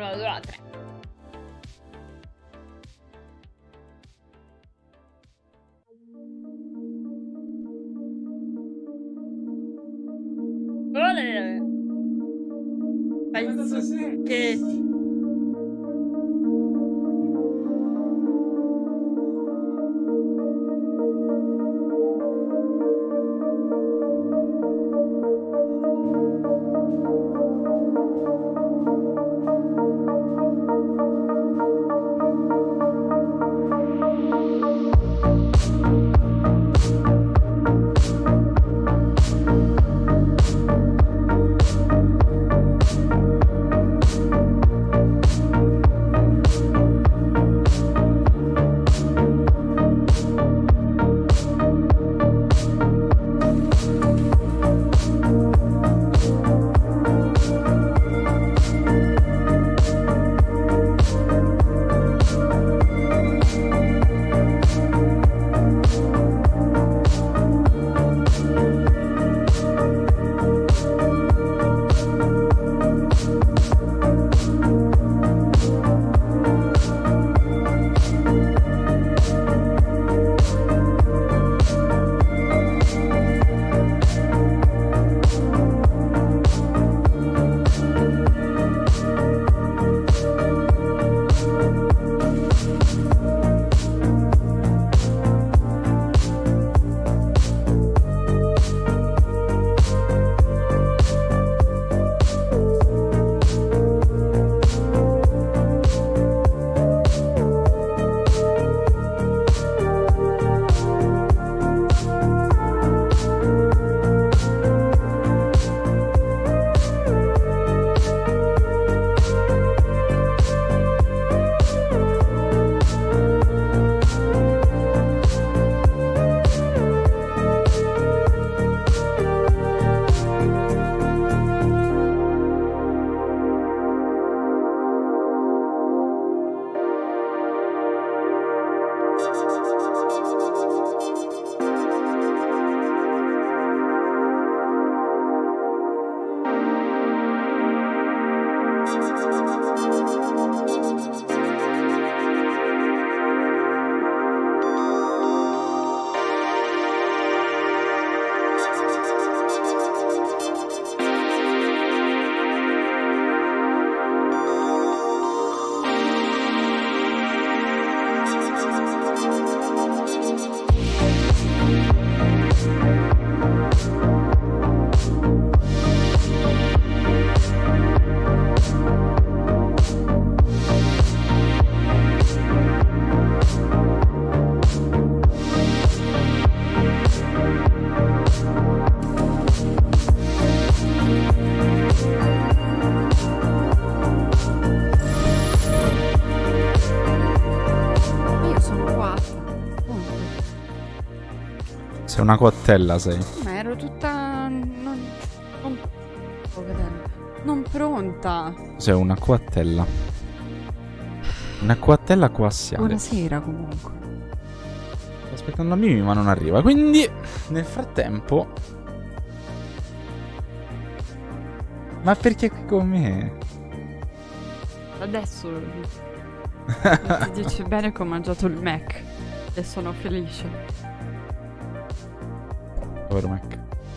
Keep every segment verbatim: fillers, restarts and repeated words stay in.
uno, due, tre. Penso che... Sei una coattella, sei. Ma ero tutta... Non... Non... non pronta. Sei una coattella. Una coattella coassiale. Buonasera comunque. Sto aspettando a Mimi ma non arriva. Quindi nel frattempo... Ma perché è qui con me? Adesso ti dice bene che ho mangiato il Mac e sono felice. Povero Mac.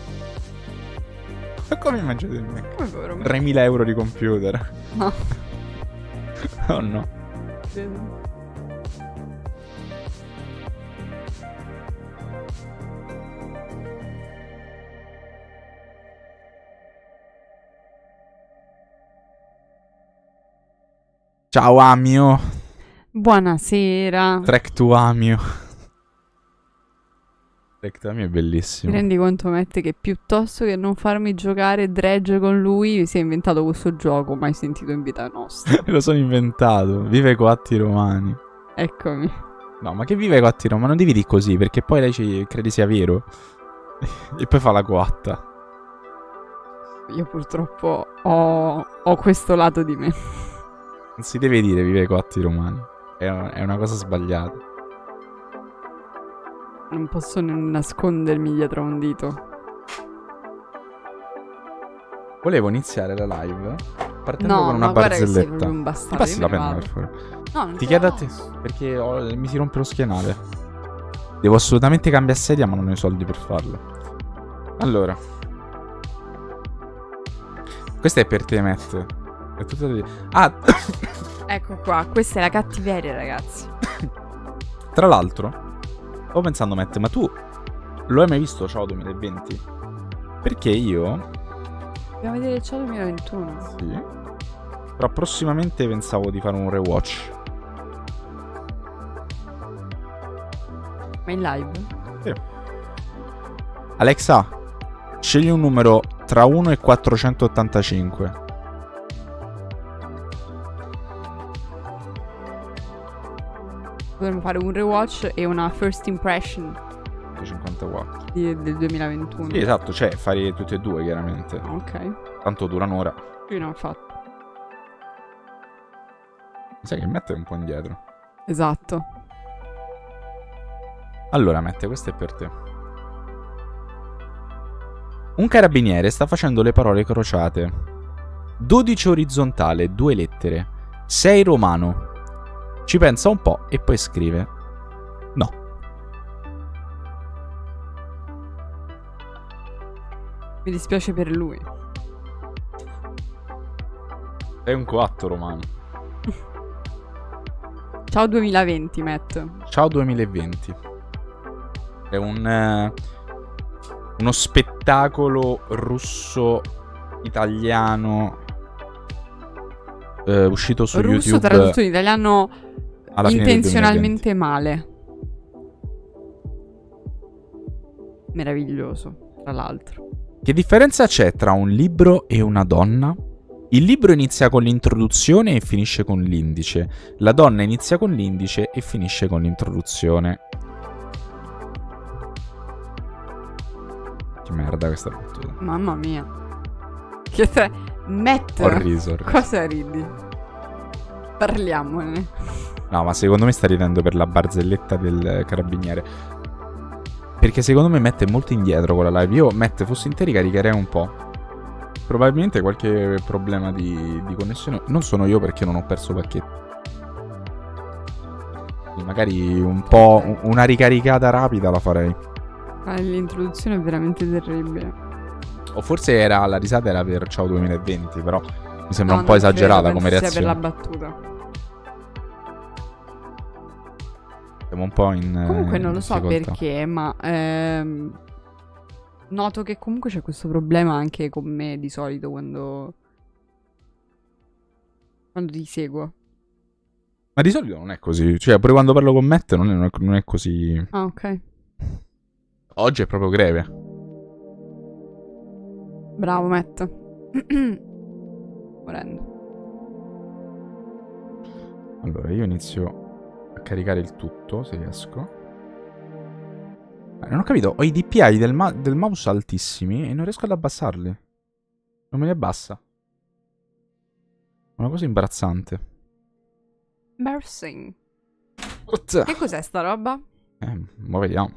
Ma come mangiate il Mac? Come povero Mac? tremila euro di computer. No. Oh no. Credo. Ciao Amio. Buonasera. Track to Amio. Track to Amio è bellissimo. Ti rendi conto, Matt, che piuttosto che non farmi giocare Dredge con lui si è inventato questo gioco mai sentito in vita nostra. Lo sono inventato. Vive coatti romani. Eccomi. No, ma che vive coatti romani? Non devi dire così, perché poi lei ci crede sia vero. E poi fa la coatta. Io purtroppo ho, ho questo lato di me. Non si deve dire vive coatti romani. È una, è una cosa sbagliata. Non posso nascondermi dietro a un dito. Volevo iniziare la live partendo No, con una ma guarda che sei barzelletta. proprio un Ti bastardo. passi io la me ne penna, vado. per favore. No, non Ti te chiedo la a te, passo. perché ho- mi si rompe lo schienale. Devo assolutamente cambiare sedia, ma non ho i soldi per farlo. Allora. Questa è per te, Matt. È tutta di... Ah! Ecco qua, questa è la cattiveria, ragazzi. Tra l'altro, stavo pensando, Matt, ma tu lo hai mai visto Ciao duemilaventi? Perché io... Dobbiamo vedere il Ciao duemilaventuno. Sì. Però prossimamente pensavo di fare un rewatch. Ma in live? Sì. Alexa, scegli un numero tra uno e quattrocentottantacinque. Dovremmo fare un rewatch e una first impression cinquantaquattro. di- del duemilaventuno. Sì, esatto, cioè fare tutti e due, chiaramente. Ok. Tanto dura un'ora. Io non ho fatto. Mi sa che Matt è un po' indietro. Esatto. Allora, Matt, questo è per te. Un carabiniere sta facendo le parole crociate. dodici orizzontale, due lettere. sei romano. Ci pensa un po' e poi scrive. No. Mi dispiace per lui. È un quattro romano. Ciao duemilaventi, Matt. Ciao duemilaventi. È un... eh, uno spettacolo russo-italiano eh, uscito su Russo YouTube tradotto in italiano alla fine del intenzionalmente male. Meraviglioso, tra l'altro. Che differenza c'è tra un libro e una donna? Il libro inizia con l'introduzione e finisce con l'indice. La donna inizia con l'indice e finisce con l'introduzione. Che merda questa battuta. Mamma mia. Che te... Matt. Ho riso, ho riso. Cosa ridi? Parliamone. No, ma secondo me sta ridendo per la barzelletta del carabiniere. Perché secondo me Matt è molto indietro con la live. Io, Matt, fossi in te ricaricherei un po'. Probabilmente qualche problema di, di connessione. Non sono io perché non ho perso pacchetti. Quindi magari un po'... una ricaricata rapida la farei. Ah, l'introduzione è veramente terribile. O forse era la risata era per Ciao duemilaventi, però mi sembra No, un po' non credo, esagerata penso come sia reazione. per la battuta. Siamo un po' in Comunque eh, non lo so difficoltà. perché, ma ehm, noto che comunque c'è questo problema anche con me di solito quando quando ti seguo. Ma di solito non è così. Cioè, pure quando parlo con Matt non è, non è così. Ah, ok. Oggi è proprio greve. Bravo, Matt. Morendo. Allora, io inizio a caricare il tutto, se riesco. Eh, non ho capito, ho i D P I del, ma- del mouse altissimi e non riesco ad abbassarli. Non me li abbassa. Una cosa imbarazzante. Embarrassing. Ozza. Che cos'è sta roba? Eh, ma vediamo.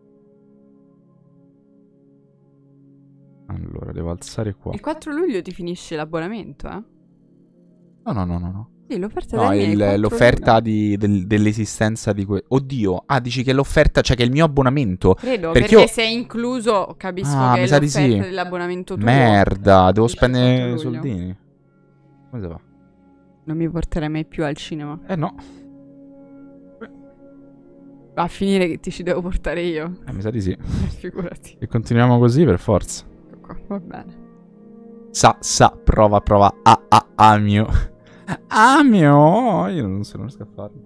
Allora, devo alzare qua. Il quattro luglio ti finisce l'abbonamento, eh? No, no, no, no, no. Sì, l'offerta No, del il- quattro l'offerta luglio. di- del- dell'esistenza di que... Oddio. Ah, dici che l'offerta, cioè che il mio abbonamento. Credo, perché perché io- se è incluso, capisco Ah, che mi è sa di l'offerta sì. dell'abbonamento tuo. Merda, devo Il spendere quattro luglio. soldini. Come si fa? Non mi porterai mai più al cinema. Eh no, Va a finire che ti ci devo portare io. eh, mi sa di sì. Figurati. E continuiamo così per forza. Ecco qua, va bene. Sa, sa, prova, prova. Ah, ah, ah, mio. Ah, mio. Io non so, non riesco a farlo.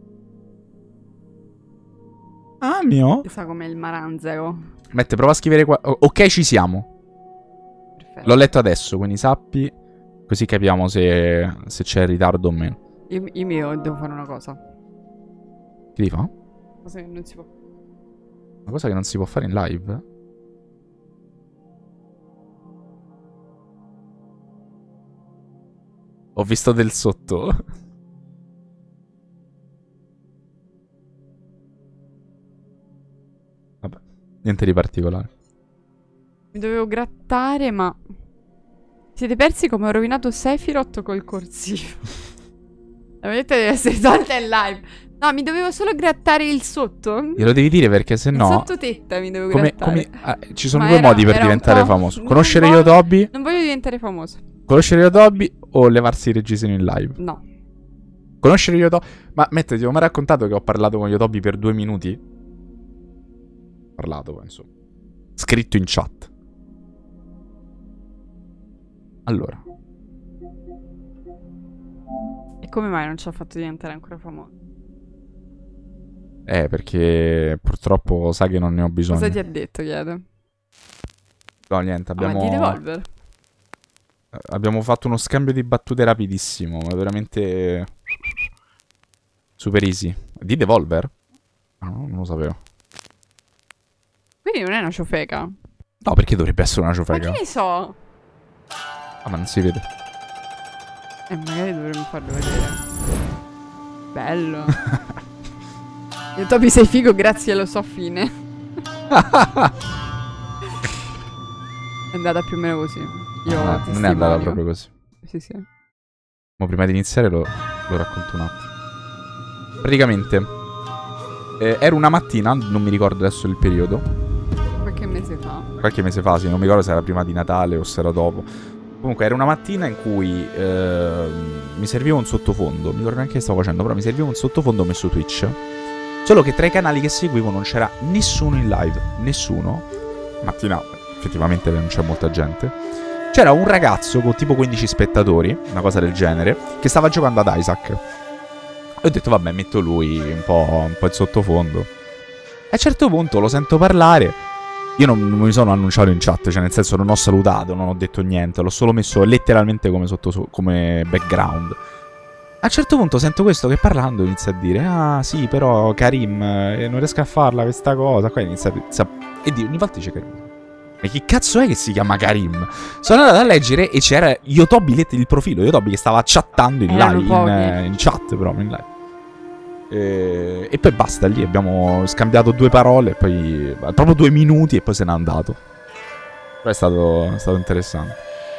Ah, mio. Chissà com'è il maranzero. Mette, prova a scrivere qua. O- ok, ci siamo. Perfetto. L'ho letto adesso, quindi sappi. Così capiamo se, se c'è ritardo o meno. Io, io mi devo fare una cosa. Che devi fa? Cosa che non si può. Una cosa che non si può fare in live? Ho visto del sotto. Vabbè, niente di particolare. Mi dovevo grattare, ma Siete persi come ho rovinato Sephiroth col corsivo. La vedete deve essere tolta in live. No, mi dovevo solo grattare il sotto. Glielo devi dire perché se no... Il sottotetta mi devo come, grattare. come, ah, ci sono Ma due era, modi per era diventare famoso. Non Conoscere voglio, Yotobi. Non voglio diventare famoso. Conoscere Yotobi o levarsi il reggiseno in live. No. Conoscere Yotobi. Ma Matt, ti ho mai raccontato che ho parlato con Yotobi per due minuti? Parlato, penso. Scritto in chat. Allora. E come mai non ci ha fatto diventare ancora famoso? Eh, perché purtroppo sa che non ne ho bisogno. Cosa ti ha detto, chiedo? No, niente, abbiamo... Ah, di Devolver. Abbiamo fatto uno scambio di battute rapidissimo, ma veramente... super easy. Di Devolver? No, non lo sapevo. Quindi non è una ciofeca? No, perché dovrebbe essere una ciofeca? Ma che ne so? Ah, ma non si vede. Eh, magari dovremmo farlo vedere. Bello. Io Toby sei figo, grazie allo so fine. È andata più o meno così. Io Ah, ti non è andata stimonio. proprio così. Sì, sì. Ma prima di iniziare lo, lo racconto un attimo. Praticamente eh, era una mattina, non mi ricordo adesso il periodo. Qualche mese fa. Qualche mese fa, sì, non mi ricordo se era prima di Natale o se era dopo. Comunque era una mattina in cui eh, mi serviva un sottofondo. Non mi ricordo neanche che stavo facendo, però mi serviva un sottofondo messo Twitch. Solo che tra i canali che seguivo non c'era nessuno in live. Nessuno. Mattina effettivamente non c'è molta gente. C'era un ragazzo con tipo quindici spettatori, una cosa del genere, che stava giocando ad Isaac. E ho detto vabbè, metto lui un po', un po' in sottofondo. E a un certo punto lo sento parlare. Io non, non mi sono annunciato in chat, cioè nel senso non ho salutato, non ho detto niente. L'ho solo messo letteralmente come, sotto, come background. A un certo punto sento questo che parlando inizia a dire ah sì però Karim eh, non riesco a farla questa cosa. Qua inizia, inizia e di, ogni volta dice Karim. Ma che cazzo è che si chiama Karim? Sono andato a leggere e c'era Yotobi, il profilo Yotobi che stava chattando in live, in, eh, in chat proprio in live. E, e poi basta, lì abbiamo scambiato due parole, poi proprio due minuti e poi se n'è andato. Però è stato, è stato interessante.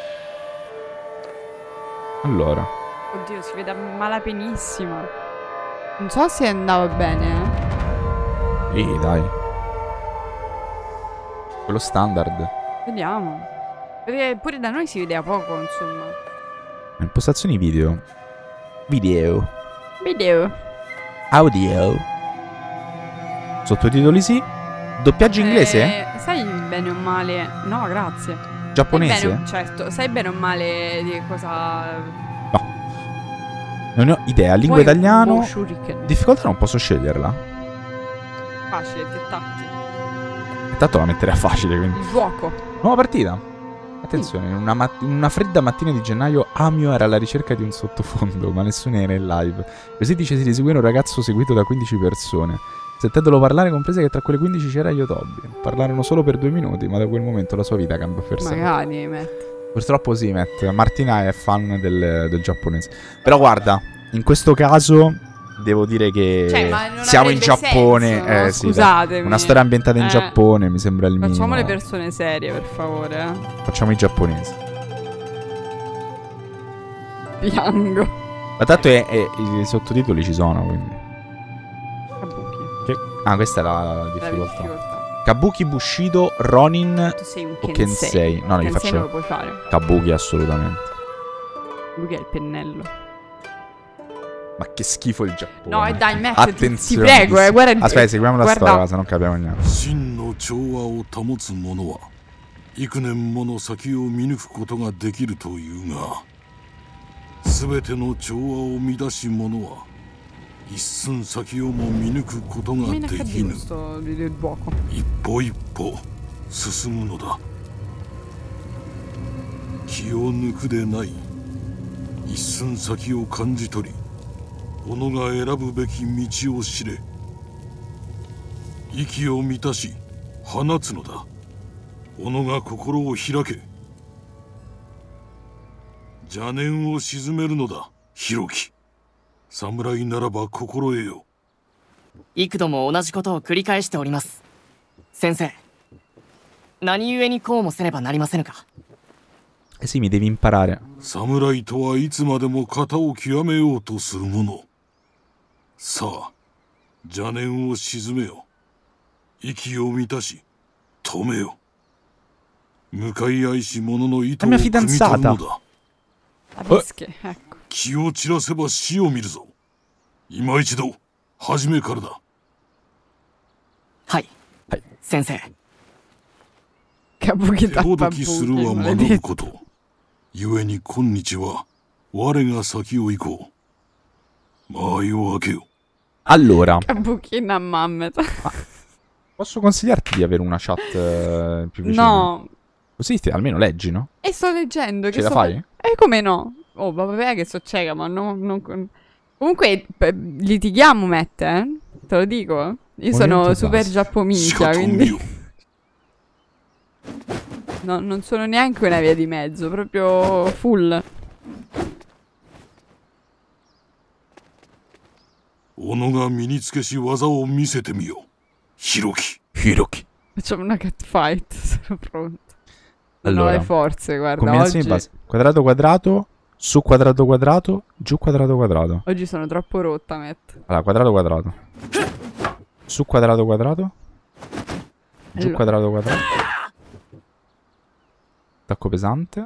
Allora. Oddio, si vede a malapenissimo. Non so se andava bene, eh. Sì, dai. Quello standard. Vediamo. Perché pure da noi si vedeva poco, insomma. Impostazioni video. Video. Video. Audio. Sottotitoli sì. Doppiaggio inglese? Eh, sai bene o male... No, grazie. Giapponese? Sai bene, certo, sai bene o male di cosa... No. Non ne ho idea. Lingua Poi, italiano. boh, shuriken. Difficoltà non posso sceglierla. Facile, ti attacchi. Intanto la metterei a facile, quindi. Il gioco. Nuova partita. Attenzione, in una, mat- in una fredda mattina di gennaio Amio era alla ricerca di un sottofondo, ma nessuno era in live. Così dice si seguì un ragazzo seguito da quindici persone. Sentendolo parlare comprese che tra quelle quindici c'era Yotobi. Parlarono solo per due minuti, ma da quel momento la sua vita cambiò per sempre. Magari, Matt. Purtroppo sì, Matt. Martina è fan del, del giapponese. Però guarda, in questo caso devo dire che cioè, ma non siamo in avrebbe Giappone. senso, no? eh, sì, Scusatemi. dai. Una storia ambientata in Eh. Giappone mi sembra il minimo. Facciamo le persone serie, per favore, eh. Facciamo i giapponesi. Piango. Ma tanto è, è- i sottotitoli ci sono, quindi. Kabuki. Che- Ah, questa è la La difficoltà. difficoltà. Kabuki, Bushido, Ronin Tu sei un o Kensei. Kensei. No, non li Kensei non lo faccio. puoi fare. Kabuki assolutamente. Lui che è il pennello. Ma che schifo il Giappone. No, e dai, Matt, ti, ti Attenzione. prego, eh, guarda. Aspetta, seguiamo la guarda. storia, se non capiamo niente. 真の調和を保つ者は幾年もの先を見抜くことができるというが、すべての調和を乱し者は一寸先をも見抜くことが Come で in き H D ぬ。 questo video il gioco. 一歩一歩進むのだ。気を抜くでない。一寸先を感じ取り、己が選ぶべき道を知れ。息を満たし放つのだ。己が心を開け。邪念を鎮めるのだ、弘樹。侍ならば心得よ。 幾度も同じことを繰り返しております。先生、何故にこうもせねばなりませぬか。 Eh sì, mi devi imparare. 侍とはいつまでも型を極めようとするもの。さあ、邪念を鎮めよ。息を満たし、止めよ。向かい合いし者の糸を汲み取るのだ。 La bische, ecco. 気を散らせば死を見るぞ。今一度、初めからだ。 はい。 はい。 先生。 Kabuki 手ほどきするは学ぶこと。故に今日は、我が先を行こう。間合いを開けよ。 Allora, Kabuki na mammet. posso consigliarti di avere una chat eh, più vicina? No. Così ti- almeno leggi, no? E sto leggendo. Ce che la sto... fai? E come no? Oh, vabbè che so cieca, ma no, non... con- Comunque, p- litighiamo, Matt, eh? Te lo dico. Io sono Movimento super tasto. giappominchia, しかと quindi... 見よ。 No, non sono neanche una via di mezzo, proprio full. 己が身につけし技を見せてみよ。ひろき。 Hiroki. Facciamo una cat fight, sono pronto. Non ho Allora, le forze, guarda, combinazioni oggi... di base. Quadrato quadrato, su quadrato quadrato, giù quadrato quadrato. Oggi sono troppo rotta, Matt. Allora, quadrato quadrato. Su quadrato quadrato. Giù Allora. quadrato quadrato. Attacco pesante.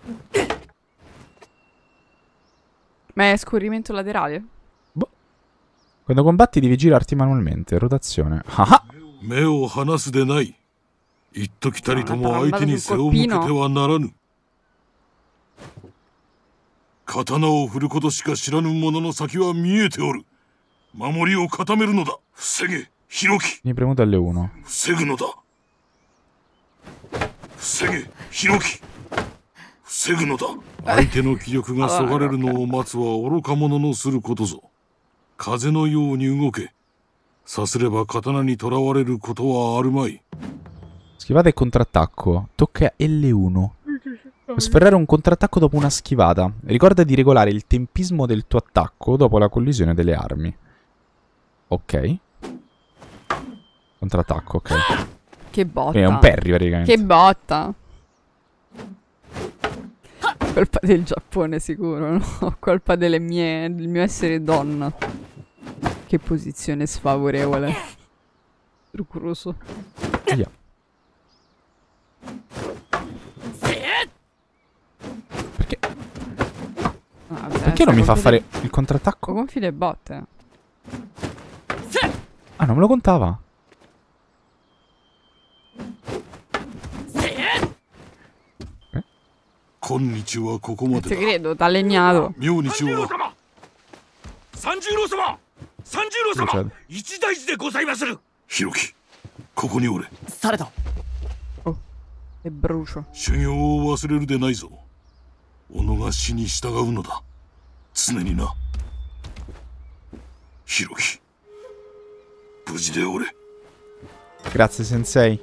Ma è scorrimento laterale? Boh. Quando combatti devi girarti manualmente. Rotazione. Ah ah. 目を離すでない。一時たりとも相手に背を向けてはならぬ。刀を振ることしか知らぬ者の先は見えておる。守りを固めるのだ。防げ、ひろき。 Mi hai premuto L uno. 防ぐのだ。防げ、ひろき。防ぐのだ。相手の気力がそがれるのを待つは愚か者のすることぞ。風のように動け。さすれば刀にとらわれることはあるまい。 Schivata e contrattacco. Tocca L uno. Per sferrare un contrattacco dopo una schivata. Ricorda di regolare il tempismo del tuo attacco dopo la collisione delle armi. Ok. Contrattacco, ok. Che botta. È un parry praticamente. Che botta. Colpa del Giappone sicuro, no? Colpa delle mie, del mio essere donna. Che posizione sfavorevole. Trucroso. Via. Perché? Ah, vabbè, Perché non mi fa gonfie fare le- il contrattacco? Gonfi le botte. Ah, non me lo contava. 今日はここま Te でだ。 credo, t'ha legnato. 明日は三十郎様三十郎 Succede. 様一大事でございまする。 ひろき、ここにおれ。 されど。 E brucio. 修行を忘れるでないぞ。己が死に従うのだ。常にな。ひろき、無事でおれ。 Grazie, sensei.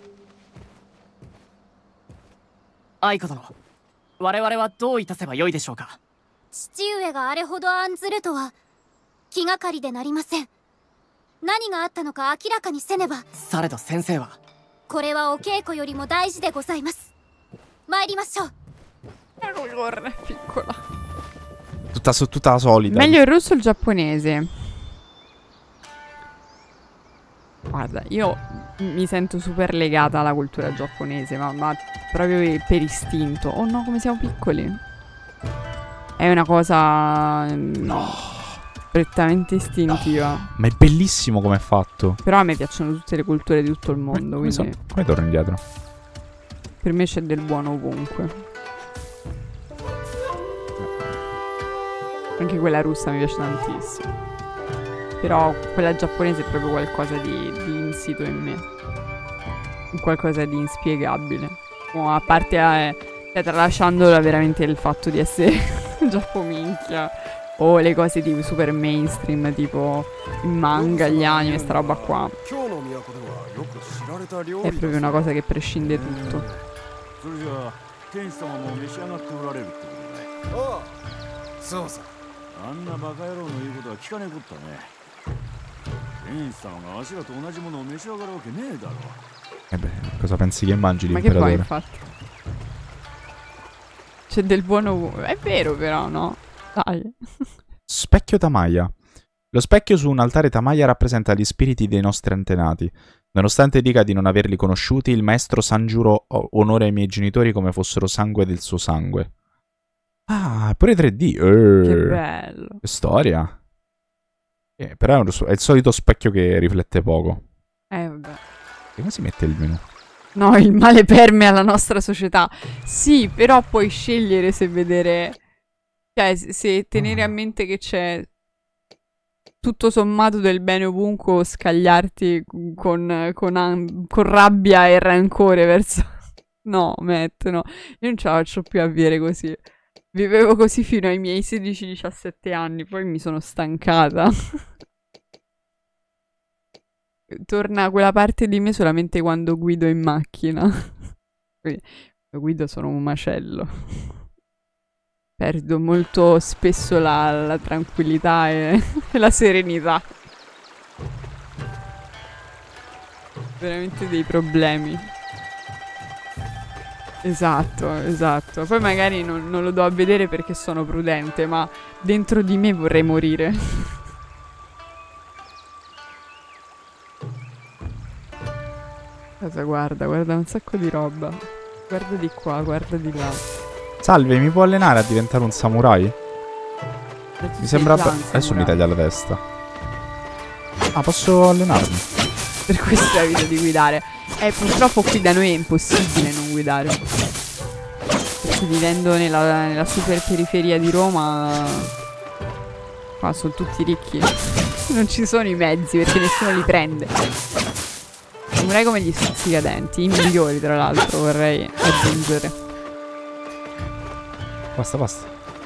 愛子殿。我々はどういたせばよいでしょうか。 父上があれほど案ずるとは気がかりでなりません。何があったのか明らかにせねば。 されど先生は。 これはお稽古よりも大事でございます。参りましょう。 Corre, piccola. Tutta, so- tutta solida. Meglio il russo o il giapponese? Guarda, io mi sento super legata alla cultura giapponese, ma, ma proprio per istinto. Oh no, come siamo piccoli. È una cosa no, prettamente istintiva. Ma è bellissimo come è fatto. Però a me piacciono tutte le culture di tutto il mondo, Come, so- quindi come torno indietro? per me c'è del buono ovunque. Anche quella russa mi piace tantissimo. Però quella giapponese è proprio qualcosa di, di insito in me. Un qualcosa di inspiegabile. Oh, a parte, eh, cioè, tralasciando veramente il fatto di essere giappominchia. O le cose tipo super mainstream, tipo il manga, gli anime, sta roba qua. È proprio una cosa che prescinde tutto. そうさ。あんなバカ野郎の言うことは聞かねえこったね。天使様が足らと同じものを召し上がるわけねえだろ。 Eh beh, cosa pensi che mangi Ma che vuoi l'imperatore? infatti? C'è del buono ovunque. È vero però, no? Dai. Specchio Tamaya. Lo specchio su un altare Tamaya rappresenta gli spiriti dei nostri antenati. Nonostante dica di non averli conosciuti, il maestro Sanjuro onora i miei genitori come fossero sangue del suo sangue. Ah, pure tre D. Eh, Che bello. che storia. Eh, però è, un- è il solito specchio che riflette poco. Eh, vabbè. E come si mette il menu? No, il male permea la nostra società. Sì, però puoi scegliere se vedere... Cioè, se- se tenere a mente che c'è tutto sommato del bene ovunque o scagliarti con, con, am- con rabbia e rancore verso... No, Matt, no. Io non ce la faccio più a vivere così. Vivevo così fino ai miei sedici diciassette anni, poi mi sono stancata. Torna quella parte di me solamente quando guido in macchina. Quindi, quando guido sono un macello. Perdo molto spesso la, la tranquillità e, e la serenità. Veramente dei problemi. Esatto, esatto. Poi magari non, non lo do a vedere perché sono prudente, ma dentro di me vorrei morire. Cosa guarda? Guarda un sacco di roba. Guarda di qua, guarda di là. Salve, mi può allenare a diventare un samurai? Tu Mi sei sembra... già be- un Adesso mi samurai. taglia la testa. Ah, posso allenarmi? Per questo evito di guidare. Eh, purtroppo qui da noi è impossibile non guidare. Perché vivendo nella, nella super periferia di Roma, qua sono tutti ricchi. Non ci sono i mezzi perché nessuno li prende. Samurai come gli stuzzicadenti, i migliori tra l'altro, vorrei aggiungere. Basta, basta.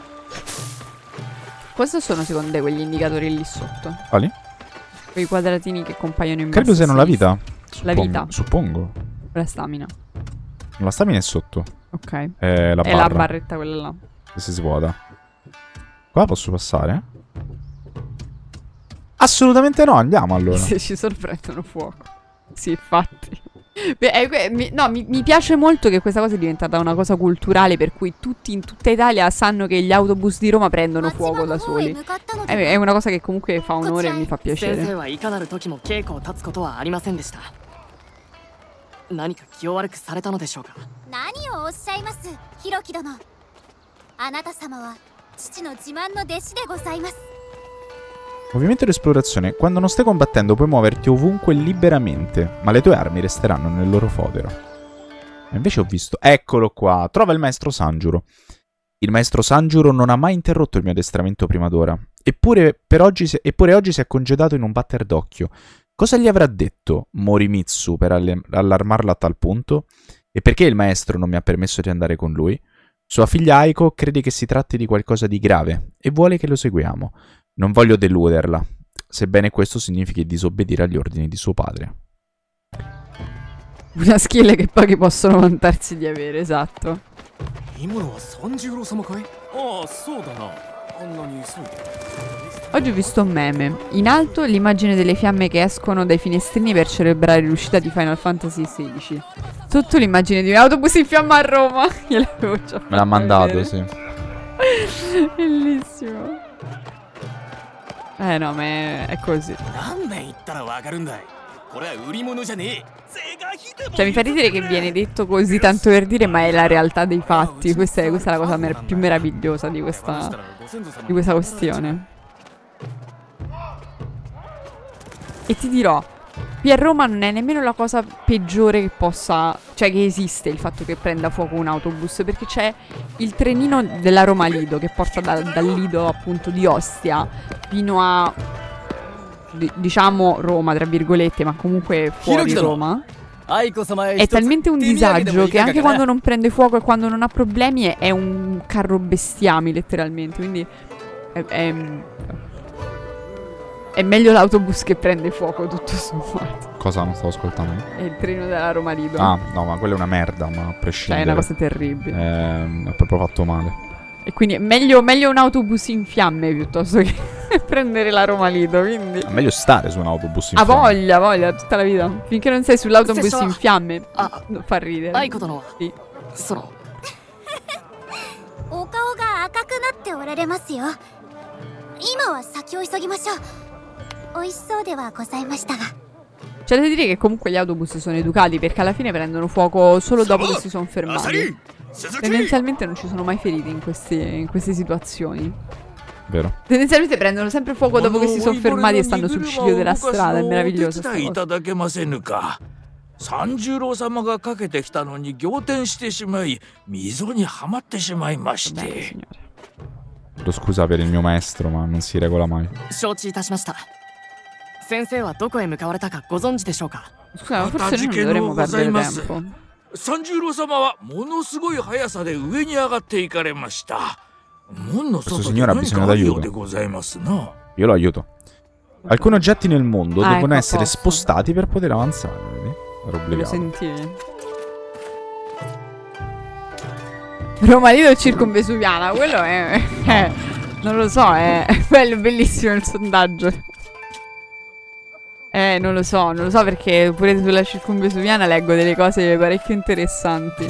Cosa sono secondo te quegli indicatori lì sotto? Quali? Quei quadratini che compaiono in basso Credo a siano la sinistra. vita. La Suppongo- vita. Suppongo. La stamina. La stamina è sotto. Ok. È la È barra. la barretta quella là. Che si svuota. Qua posso passare? Assolutamente no, andiamo allora. Se ci sorprendono fuoco. Sì, infatti. Beh, eh, que- mi- no, mi, mi piace molto che questa cosa è diventata una cosa culturale per cui tutti in tutta Italia sanno che gli autobus di Roma prendono fuoco da soli. È, è una cosa che comunque fa onore e mi fa 先生 piacere. はいかなる時も稽古を立つことはありませんでした。何か気を悪くされたのでしょうか。 何をおっしゃいます、ひろき殿。あなた様は父の自慢の弟子でございます。 Movimento di esplorazione. Quando non stai combattendo puoi muoverti ovunque liberamente, ma le tue armi resteranno nel loro fodero. E invece ho visto... Eccolo qua. Trova il maestro Sanjuro. Il maestro Sanjuro non ha mai interrotto il mio addestramento prima d'ora. Eppure, per oggi si... Eppure oggi si è congedato in un batter d'occhio. Cosa gli avrà detto Morimitsu per alle- allarmarlo a tal punto? E perché il maestro non mi ha permesso di andare con lui? Sua figlia Aiko crede che si tratti di qualcosa di grave e vuole che lo seguiamo. Non voglio deluderla, sebbene questo significhi disobbedire agli ordini di suo padre. Una skill che pochi possono vantarsi di avere, esatto. 今のは三十郎様かい？ああ、そうだな。あんなに急いで。 Oggi ho visto un meme. In alto l'immagine delle fiamme che escono dai finestrini per celebrare l'uscita di Final Fantasy sedici. Sotto l'immagine di un autobus in fiamma a Roma. Gliel'avevo già Me l'ha fatto mandato, vedere. sì. Bellissimo. Eh no, ma è, è così. 何年言ったらわかるんだい。これは売り物じゃねえ。是が非でも Cioè mi fa ridere che viene detto così tanto per dire, ma è la realtà dei fatti. Questa è, questa è la cosa mer- più meravigliosa di questa, di questa questione. E ti dirò, qui a Roma non è nemmeno la cosa peggiore che possa... Cioè che esiste il fatto che prenda fuoco un autobus, perché c'è il trenino della Roma Lido che porta da- dal Lido appunto di Ostia fino a... di- diciamo Roma tra virgolette, ma comunque fuori Hiroki-dono. Roma. 愛子様へ È 一つ talmente un 手土産でも disagio い che かが anche かな quando non prende fuoco e quando non ha problemi è, è un carro bestiami letteralmente, quindi è, è, è meglio l'autobus che prende fuoco tutto sommato. Cosa non stavo ascoltando? È il treno della Roma Lido. Ah, no, ma quella è una merda, ma a Cioè è prescindere. una cosa terribile. Ehm, è proprio fatto male. E quindi è meglio, meglio un autobus in fiamme piuttosto che prendere la Roma Lido, quindi... È meglio stare su un autobus in Ha fiamme. voglia, voglia, tutta la vita. Finché non sei sull'autobus Stesso- in fiamme, Ah. non fa ridere. 愛子殿は Sì. そのっておられますよ。今は先を急ぎましょう。美味しそうではございましたが。 C'è da dire che comunque gli autobus sono educati, perché alla fine prendono fuoco solo dopo che si sono fermati. Tendenzialmente non ci sono mai feriti in queste, in queste situazioni. Vero. Tendenzialmente prendono sempre fuoco dopo che si sono fermati e stanno sul ciglio della strada. È meraviglioso sta cosa. 三十郎様がかけてきたのに仰天してしまい溝にはまってしまいまして。 Chiedo scusa per il mio maestro, ma non si regola mai. 承知いたしました。先生はどこへ向かわれたかご存知でしょうか。 Scusa, ma forse noi non dovremmo perdere tempo. 三十郎様はものすごい速さで上に上がっていかれました。門の外で何かあるようでございますな。 Io lo aiuto. Alcuni oggetti nel mondo ah, devono ecco, essere posso. spostati per poter avanzare, vedi? Ero Lo obbligato. sentivi? Roma Lido circumvesuviana, quello è, è... non lo so, è bello, bellissimo il sondaggio. Eh, non lo so, non lo so perché pure sulla circumvesuviana leggo delle cose parecchio interessanti.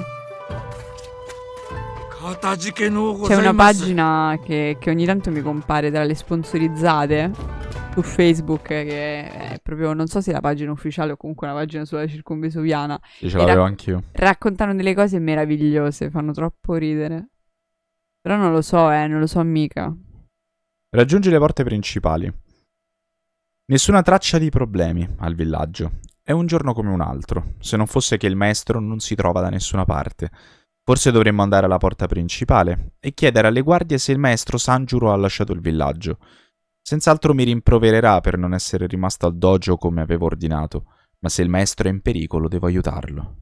C'è una pagina che, che ogni tanto mi compare tra le sponsorizzate su Facebook, che è proprio, non so se è la pagina ufficiale o comunque una pagina sulla circumvesuviana. Io ce l'avevo anch'io. Raccontano delle cose meravigliose, fanno troppo ridere. Però non lo so, eh, non lo so mica. Raggiungi le porte principali. Nessuna traccia di problemi al villaggio. È un giorno come un altro, se non fosse che il maestro non si trova da nessuna parte. Forse dovremmo andare alla porta principale e chiedere alle guardie se il maestro Sanjuro ha lasciato il villaggio. Senz'altro mi rimprovererà per non essere rimasto al dojo come avevo ordinato, ma se il maestro è in pericolo devo aiutarlo.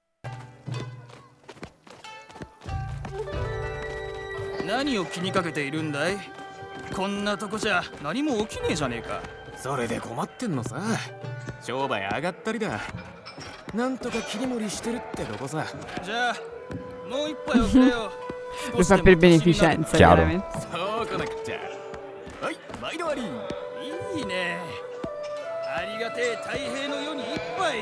何を気にかけているんだい？こんなとこじゃ何も起きねえじゃねえか。それで困ってんのさ。商売上がったりだ。なんとか切り盛りしてるってとこさ。じゃあもう一杯おくれよ。 Lo fa per beneficenza, Chiaro. chiaramente. そうこなくちゃ。はい、毎度あり。いいね。ありがてえ太平の世に一杯。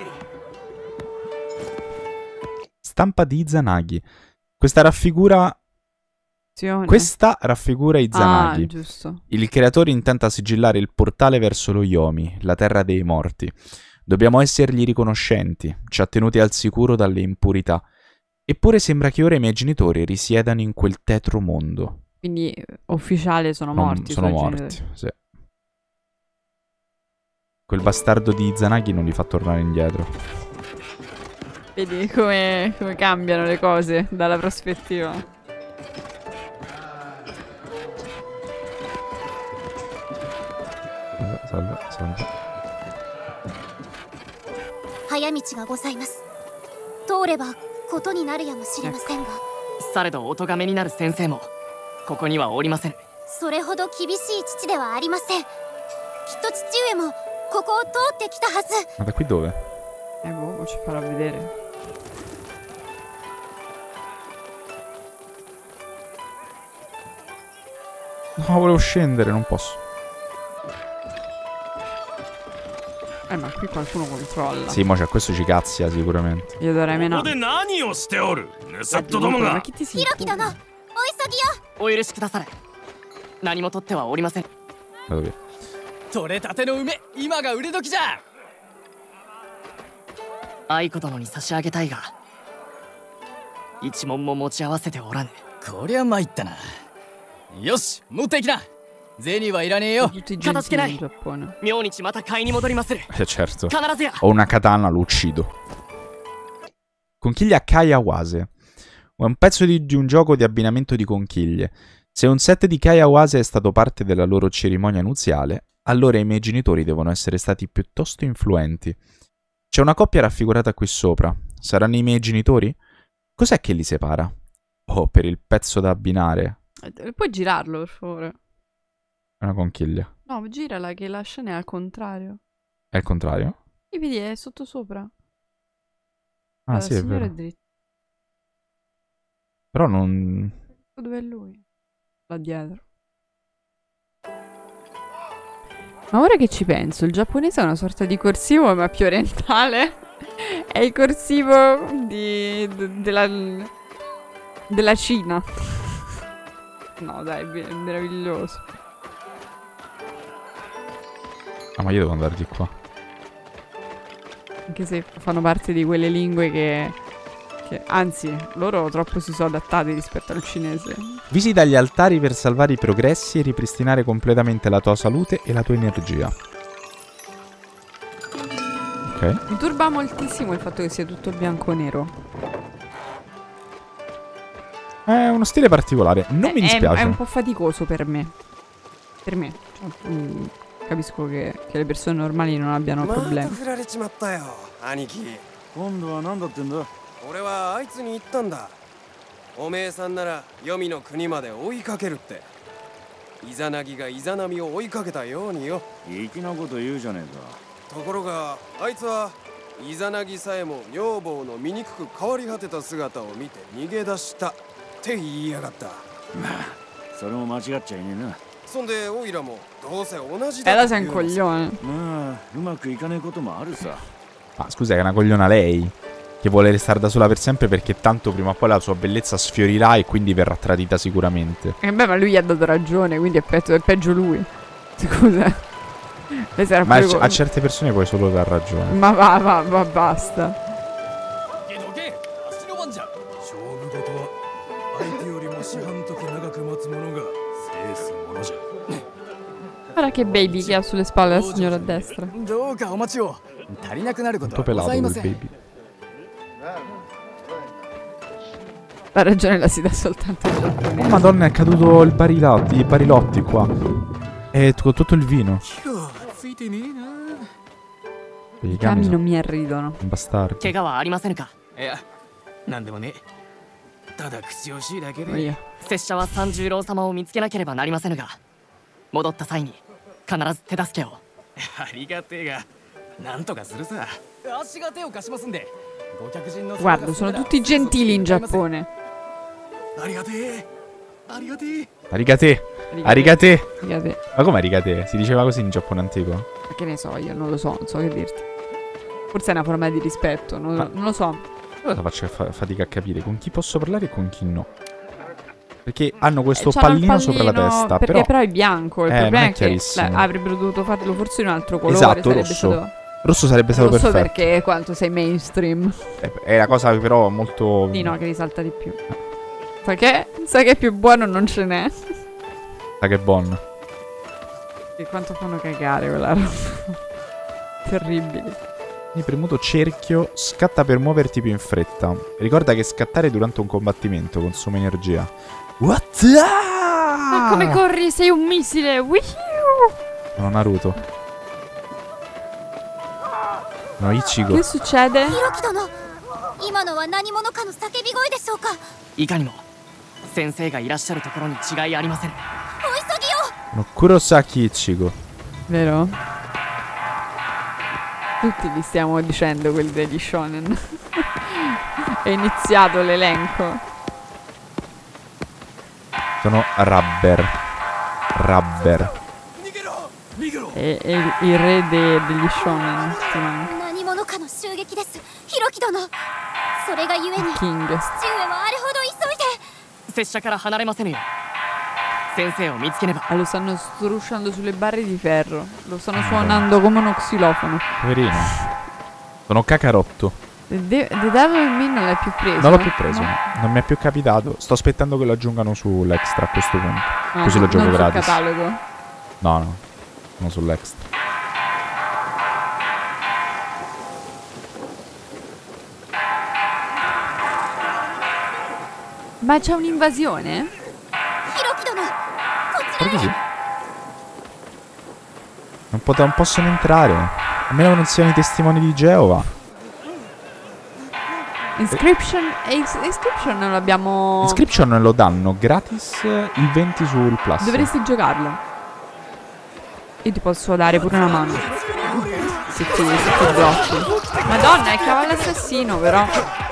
Stampa di Izanagi. Questa raffigura... Questa raffigura Izanagi. Ah, giusto. Il creatore intenta sigillare il portale verso lo Yomi, la terra dei morti. Dobbiamo essergli riconoscenti, ci ha tenuti al sicuro dalle impurità. Eppure sembra che ora i miei genitori risiedano in quel tetro mondo. Quindi ufficiale sono morti. Sono morti, sì. Quel bastardo di Izanagi non li fa tornare indietro. Vedi come, come cambiano le cose dalla prospettiva. Salve, salve. 早道がございます。通ればことになるやもしれませんが。 されどお咎めになる先生もここにはおりません。 それほど厳しい父ではありません。きっと父上もここを通ってきたはず。 Ma da qui dove? Eh boh, ci farà vedere. No, volevo scendere, non posso. Eh, ma qui qualcuno controlla. Sì, mo c'è questo ci cazzia sicuramente. Io dovrei meno. Ma chi ti si? Hiroki-dana, o許しくだされ。何も取ってはおりません。 Vado via. 取れたての梅、今が売れ時じゃ。 愛子殿に差し上げたいが、一文も持ち合わせておらぬ。 こりゃ参ったな。よし、持っていきな。銭はいらねえよ。 かたじけない。明日また買いに戻りまする。 Eh, certo. 必ずや。 Ho una katana, lo uccido. Conchiglia Kayawase. È un pezzo di, di un gioco di abbinamento di conchiglie. Se un set di Kayawase è stato parte della loro cerimonia nuziale, allora i miei genitori devono essere stati piuttosto influenti. C'è una coppia raffigurata qui sopra. Saranno i miei genitori? Cos'è che li separa? Oh, per il pezzo da abbinare. Puoi girarlo, per favore? È una conchiglia. No, girala che la scena è al contrario. È il contrario? E vedi, è sotto sopra. Ah, allora, sì, è vero. È dritto. Però non... Dov'è lui? Là dietro. Ma ora che ci penso, il giapponese è una sorta di corsivo ma più orientale. È il corsivo di... de, della... della Cina. No, dai, è meraviglioso. Ah, ma io devo andare di qua. Anche se fanno parte di quelle lingue che... che anzi, loro troppo si sono adattati rispetto al cinese. Visita gli altari per salvare i progressi e ripristinare completamente la tua salute e la tua energia. Ok. Mi turba moltissimo il fatto che sia tutto bianco e nero. È uno stile particolare, non è, mi dispiace. È, è un po' faticoso per me. Per me. Cioè, mm, capisco che, che le persone normali non abbiano problemi. 今度は何だってんだ。 俺はあいつに言ったんだ。おめえさんなら黄泉の国まで追いかけるって。イザナギがイザナミを追いかけたようによ。 粋なこと言うじゃねえか。 ところがあいつはイザナギさえも女房の醜く変わり果てた姿を見て逃げ出したって言いやがった。 まあそれも間違っちゃいねえな。 そんでオイラもどうせ同じ Eh, la だ sei un coglione. まあうまくいかねえこともあるさ。 Ma scusa, è una cogliona lei? Che vuole restare da sola per sempre perché tanto prima o poi la sua bellezza sfiorirà e quindi verrà tradita sicuramente. E beh, ma lui gli ha dato ragione, quindi è peggio, è peggio lui. Scusa. Lei sarà Ma pure a, a certe persone puoi solo dar ragione. Ma va, va, va, basta. Guarda che baby che ha sulle spalle la signora a destra. Molto pelato quel baby. La ragione la si dà soltanto in Giappone. Oh madonna, è caduto il barilotti, i barilotti qua. E con tutto il vino. I cani non mi arridono. Bastardo. 怪我はありませんか？ いや、なんでもね。ただ口惜しいだけ Oh, で。 yeah. 拙者は三十郎様を見つけなければなりませんが、戻った際に必ず手助けを。 ありがてえが、なんとかするさ。足が手を貸しますんで。ご客人の Guarda, sono tutti gentili in Giappone. ありがてえ。ありがてえ。 Arigate. Arigate. Arigate. Ma come arigate? Si diceva così in Giappone antico? Ma che ne so io, non lo so, non so che dirti. Forse è una forma di rispetto, non, Ma- non lo so. Cosa faccio fa- fatica a capire con chi posso parlare e con chi no. Perché hanno questo Eh, c'hanno il pallino, sopra la testa. Perché Però, però è bianco. Il Eh, non problema è è, che chiarissimo. beh, avrebbero dovuto farlo forse in un altro colore. esatto, sarebbe rosso. stato Rosso sarebbe stato rosso perfetto. perché quanto sei mainstream. È, è la cosa però molto... Sì, no, che risalta di più. Sai che? Sai che più buono non ce n'è. Sa che è buono. Che quanto fanno cagare quella roba. Terribili. Hai premuto cerchio, scatta per muoverti più in fretta. Ricorda che scattare durante un combattimento consuma energia. What? Ma come corri? Sei un missile. Wihiu! No, Naruto. No, Ichigo. Che succede? ヒロキ殿、今のは何者かの叫び声でしょうか。 いかにも先生がいらっしゃるところに違いありません。 お急ぎを。 No, Kurosaki Ichigo. Vero? Tutti li stiamo dicendo quelli degli shonen. È iniziato l'elenco. Sono Rubber. Rubber. È, è il, il re de- degli shonen. si manca. 何者かの襲撃です。ヒロキ殿。それがゆえに、父上 King. はあれほど急いで。 拙者から離れませぬよ。先生を見つけねば。 Ah, lo stanno strusciando sulle barre di ferro. Lo stanno suonando come uno xilofono. Poverino. Sono Kakarotto. The, De- The Devil in Me non l'hai più preso? Non l'ho più preso. No? Non mi è più capitato. Sto aspettando che lo aggiungano sull'extra a questo punto. No, Così lo gioco non gratis. sul catalogo. No, no. Non sull'extra. Ma c'è un'invasione? ヒロキ殿、こちら Guarda così. Non, pot- non possono entrare. A meno che non siano i testimoni di Geova. Inscription. E is- Inscription non l'abbiamo. Inscription lo danno gratis il venti sul Plus. Dovresti giocarlo. Io ti posso dare pure una mano. Se ti, se ti blocchi. Madonna, è il cavallo assassino, però.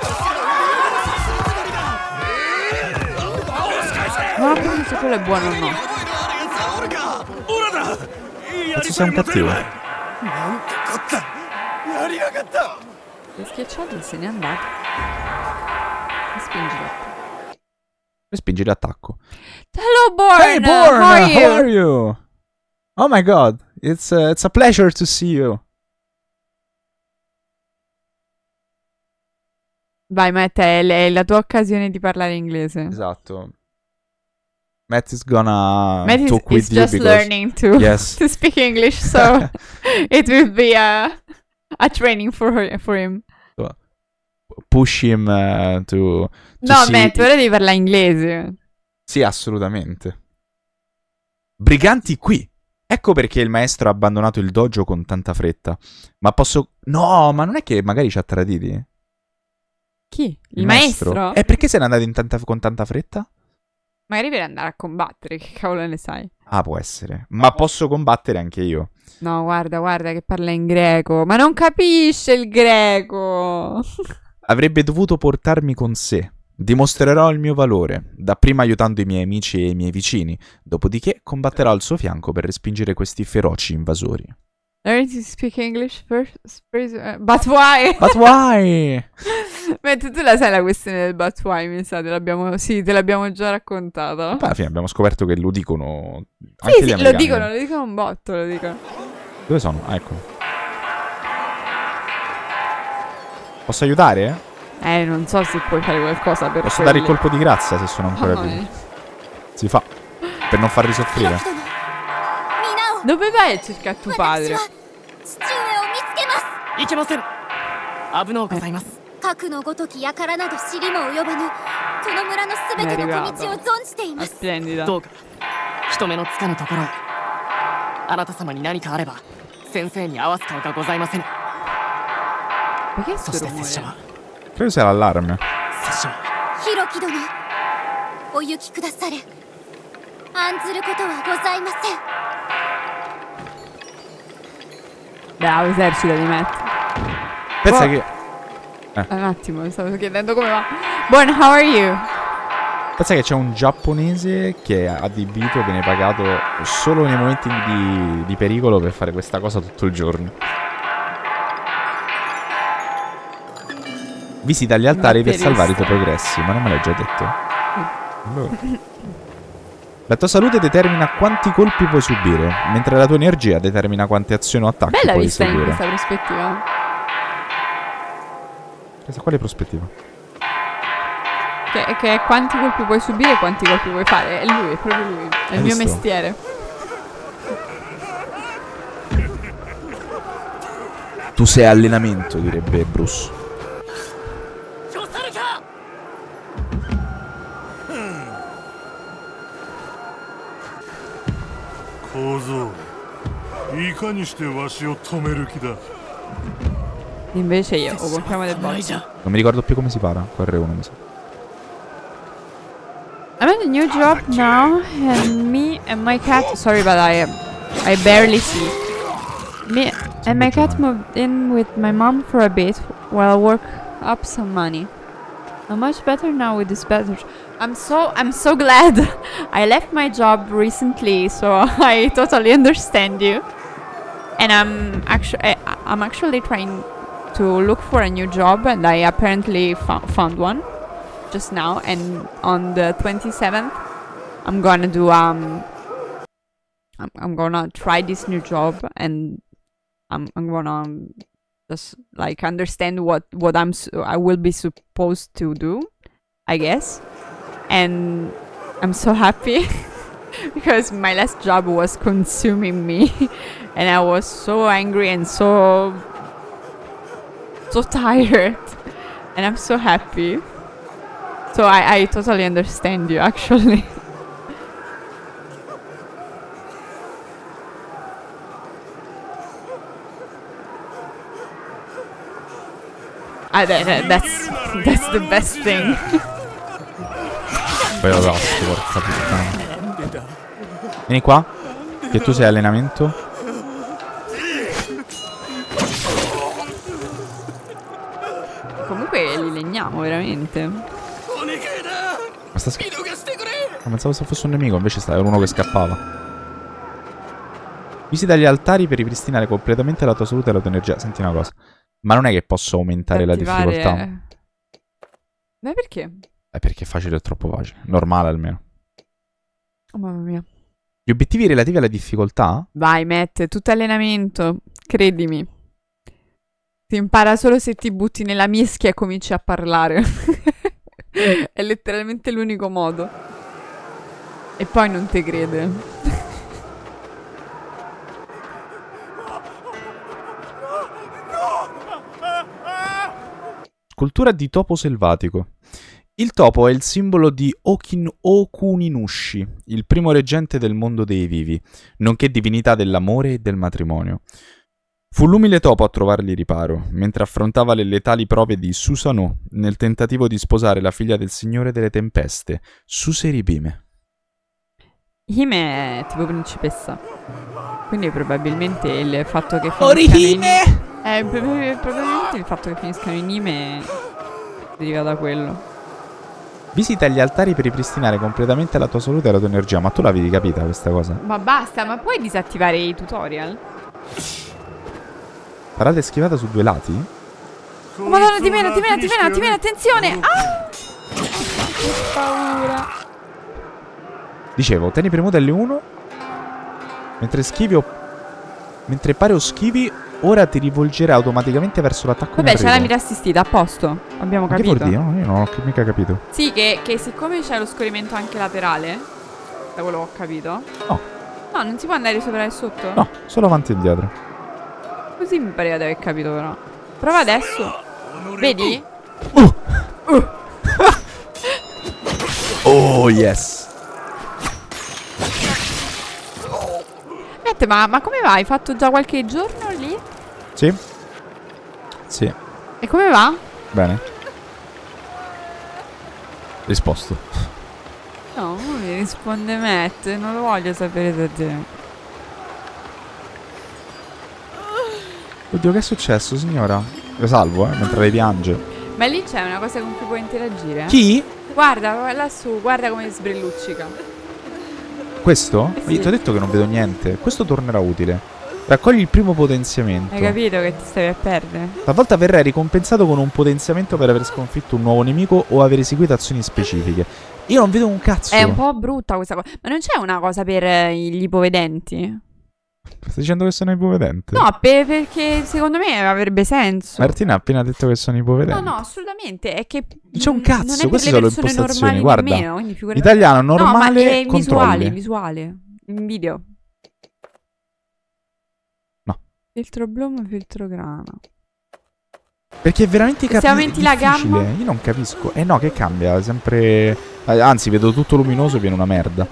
Non ho capito se quello è buono o no. Cazzo sei un cattivo. È L'hai schiacciato e se n'è andato. E spingilo. Respingi l'attacco. Hello, Born! Hey, Born! How are you? How are you? Oh my god, it's, uh, it's a pleasure to see you. Vai, Matt, è, è la tua occasione di parlare inglese. Esatto. Matt is gonna Matt is, talk with is you just because... learning to, Yes. to speak English, so it will be a, a training for, her, for him. Push him uh, to, to No, see... Matt, ora devi parlare inglese. Sì, assolutamente. Briganti qui. Ecco perché il maestro ha abbandonato il dojo con tanta fretta. Ma posso... No, ma non è che magari ci ha traditi? Chi? Il, Il maestro? maestro? E perché se n'è andato in tanta... con tanta fretta? Magari per andare a combattere, che cavolo ne sai? Ah, può essere. Ma posso combattere anche io. No, guarda, guarda che parla in greco. Ma non capisce il greco. Avrebbe dovuto portarmi con sé. Dimostrerò il mio valore, dapprima aiutando i miei amici e i miei vicini, dopodiché combatterò al suo fianco per respingere questi feroci invasori. Learn to speak English first, first uh, but why? But why? Mentre tu la sai la questione del but why, mi sa, te l'abbiamo, sì, te l'abbiamo già raccontata. Poi alla fine abbiamo scoperto che lo dicono Sì, anche gli sì, lo americani. dicono, lo dicono un botto, lo dicono. Dove sono? Ah, ecco. Posso aiutare? Eh, non so se puoi fare qualcosa per Posso quelli. dare il colpo di grazia se sono ancora Oh, vivo. eh. Si fa. Per non farli soffrire. Dove vai a cercare tuo padre? 父上を見つけます。 いけません。危のうございます。 核のごとき輩など知りも及ばぬこの村のすべての小道を存じています。 Splendida. どうか人目のつかぬところへ。あなた様に何かあれば先生に合わす顔がございません。 Perché そ sto して拙者 rumore? は Credo sia l'allarme. 拙者はヒロキ殿、お行きくだされ。案ずることはございません。 Bravo, esercita di Matt. Pensa Oh. che... Un attimo, stavo chiedendo come va. Born, how are you? Pensa che c'è un giapponese che è adibito e viene pagato solo nei momenti di, di pericolo per fare questa cosa tutto il giorno. Visita gli altari per salvare i tuoi progressi, ma non me l'hai già detto? Allora. La tua salute determina quanti colpi puoi subire, mentre la tua energia determina quante azioni o attacchi Bella puoi vista in eseguire. questa prospettiva. Questa quale prospettiva? Che, che quanti colpi puoi subire e quanti colpi puoi fare. È lui, è proprio lui. È Hai il mio visto? mestiere. Tu sei allenamento, direbbe Bruce. 小僧、いかにしてわしを止める気だ。 Invece io, o compriamo del botto. Non mi ricordo più come si para. Con R uno mi sa. I'm at a new job now, and me and my cat. Sorry, but I, I barely see. Me and my cat moved in with my mom for a bit while I work up some money. I'm much better now with this better. I'm so I'm so glad. I left my job recently, so I totally understand you. And I'm actually I'm actually trying to look for a new job, and I apparently fo found one just now. And on the twenty-seventh, I'm gonna do um. I'm I'm gonna try this new job, and I'm I'm gonna um, just like understand what what I'm su I will be supposed to do, I guess. And I'm so happy because my last job was consuming me, and I was so angry and so so tired, and I'm so happy. So I I totally understand you, actually. I, that, that- that's that's the best thing. Poi lo tasto, porca puttana. Vieni qua. Che tu sei allenamento. Comunque li legniamo veramente. Ma sta sca- Ma pensavo se fosse un nemico, invece sta- era uno che scappava. Visita gli altari per ripristinare completamente la tua salute e la tua energia. Senti una cosa. Ma non è che posso aumentare la Attivare- difficoltà? Ma perché? È perché facile è troppo facile. Normale almeno. Oh mamma mia. Gli obiettivi relativi alla difficoltà? Vai, Matt, tutto allenamento. Credimi. Si impara solo se ti butti nella mischia e cominci a parlare. È letteralmente l'unico modo. E poi non te crede. Scultura di topo selvatico. Il topo è il simbolo di Okin Okuninushi, il primo reggente del mondo dei vivi, nonché divinità dell'amore e del matrimonio. Fu l'umile topo a trovargli riparo, mentre affrontava le letali prove di Susanoo nel tentativo di sposare la figlia del signore delle tempeste, Suseribime. Hime è tipo principessa. Quindi probabilmente il fatto che finiscano in... Eh, probabilmente il fatto che finiscano in Hime deriva da quello. Visita gli altari per ripristinare completamente la tua salute e la tua energia. Ma tu l'avevi capita questa cosa? Ma basta, ma puoi disattivare i tutorial? Parata schivata su due lati? Oh, madonna, di meno, di meno, di meno, di meno, attenzione! Ah! Che paura. Dicevo, tieni premuta L uno. Mentre schivi o... Mentre pare o schivi, ora ti rivolgerai automaticamente verso l'attacco. Vabbè, c'è la mira assistita, a posto. Abbiamo ma capito. Che vuol dire? No, io non ho mica capito. Sì, che, che siccome c'è lo scorrimento anche laterale, da quello che ho capito. No. No, non si può andare sopra e sotto? No, solo avanti e indietro. Così mi pareva di aver capito però. Prova adesso. Vedi? Uh. Uh. Oh, yes. Aspetta, ma, ma come va? Hai fatto già qualche giorno lì? Sì. Sì. E come va? Bene. Risposto. No, non mi risponde Matt. Non lo voglio sapere da te. Oddio, che è successo, signora? Lo salvo, eh, mentre lei piange. Ma lì c'è una cosa con cui puoi interagire? Chi? Guarda, lassù, guarda come sbrilluccica. Questo? Eh sì. Io ti ho detto che non vedo niente. Questo tornerà utile. Raccogli il primo potenziamento. Hai capito che ti stavi a perdere? Talvolta verrai ricompensato con un potenziamento per aver sconfitto un nuovo nemico o aver eseguito azioni specifiche. Io non vedo un cazzo. È un po' brutta questa cosa. Ma non c'è una cosa per eh, gli ipovedenti? Stai dicendo che sono ipovedente? No, per, perché secondo me avrebbe senso. Martina ha appena detto che sono ipovedente. No, no, assolutamente. È che non c'è un cazzo, non è queste per le sono le persone impostazioni. normali Guarda, nemmeno, figura... italiano normale, no, ma è controlli. visuale, visuale. In video. No. Filtro Bloom, filtro grana. Perché è veramente Se aumenti la gamma? Io non capisco. Eh no, che cambia? Sempre... Anzi, vedo tutto luminoso e viene una merda.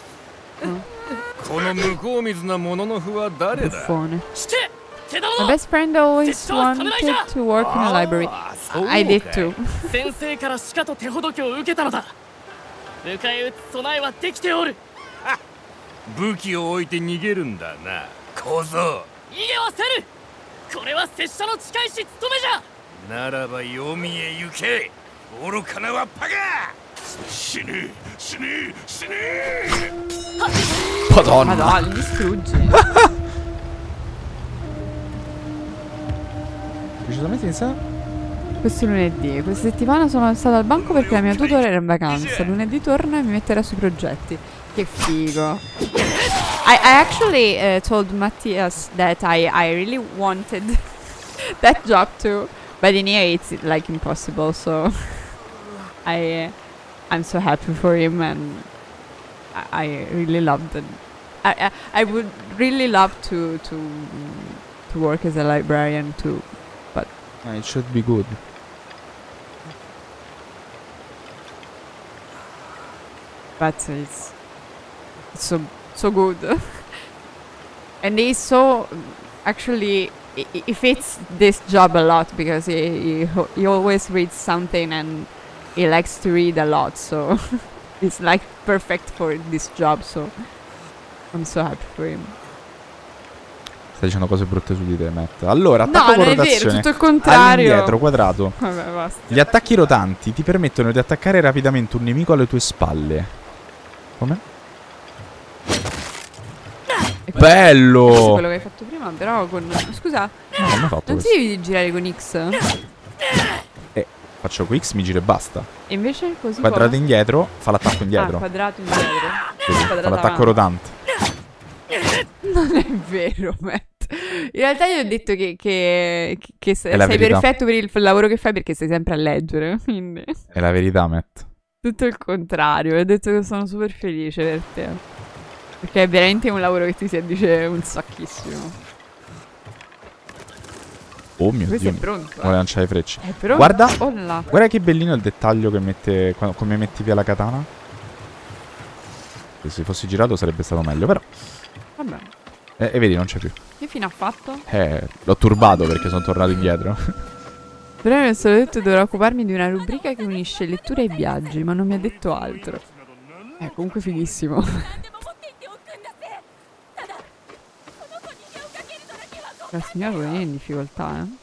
Buffone. My best friend always wanted to work in a library. I did too. 先生からしかと手ほどきを受けたのだ。迎え撃つ備えはできておる。 武器を置いて逃げるんだな、小僧。 逃げはせる。これは拙者の近いし務めじゃ。 ならば読みへ行け。愚かなわっぱが。 死ね死ね死ね。 Madonna. Madonna, li distruggi. Decisamente iniziato? Questo lunedì. Questa settimana sono stata al banco perché la mia tutor era in vacanza. Lunedì torna e mi metterà sui progetti. Che figo. I, I actually uh, told Mattias that I, I really wanted that job too. But in here it's like impossible, so I, uh, I'm so happy for him and I, I really loved it. I, I, I would really love to, to, to work as a librarian too, but... It should be good. But it's, it's so so good, and he's so actually he, he fits this job a lot because he, he he always reads something and he likes to read a lot, so it's like perfect for this job. So I'm so happy for him. Stai dicendo cose brutte su di te, Matt. Allora, No, attacco non con è vero, rotazione. tutto il contrario. All'indietro, quadrato. Vabbè, basta. Gli attacchi rotanti ti permettono di attaccare rapidamente un nemico alle tue spalle. Come? E questo- Bello! questo è quello che hai fatto prima, però con... Scusa, No, non ho fatto non questo. si devi girare con X? Eh, Faccio Q X, mi giro e basta. E invece così Quadrato come? indietro, fa l'attacco indietro. Ah, quadrato indietro. Vedi, fa Quadrato l'attacco avanti. rotante. Non è vero, Matt. In realtà io ho detto che, che, che sei, la sei verità. perfetto per il lavoro che fai perché stai sempre a leggere. Quindi È la verità, Matt. tutto il contrario. Ho detto che sono super felice per te. Perché è veramente un lavoro che ti si addice un sacchissimo. Oh mio Questo Dio. è pronto. Vuole Eh. lanciare frecce. È pronto? Guarda. Oh là. Guarda che bellino il dettaglio che mette. quando- Come metti via la katana. Se si fossi girato sarebbe stato meglio, però. Vabbè. E, e vedi, non c'è più. Che fine ha fatto? Eh, l'ho turbato perché sono tornato indietro. Però mi è stato detto che dovrò occuparmi di una rubrica che unisce lettura e viaggi, ma non mi ha detto altro. Eh, comunque fighissimo. La signora può venire in difficoltà, eh.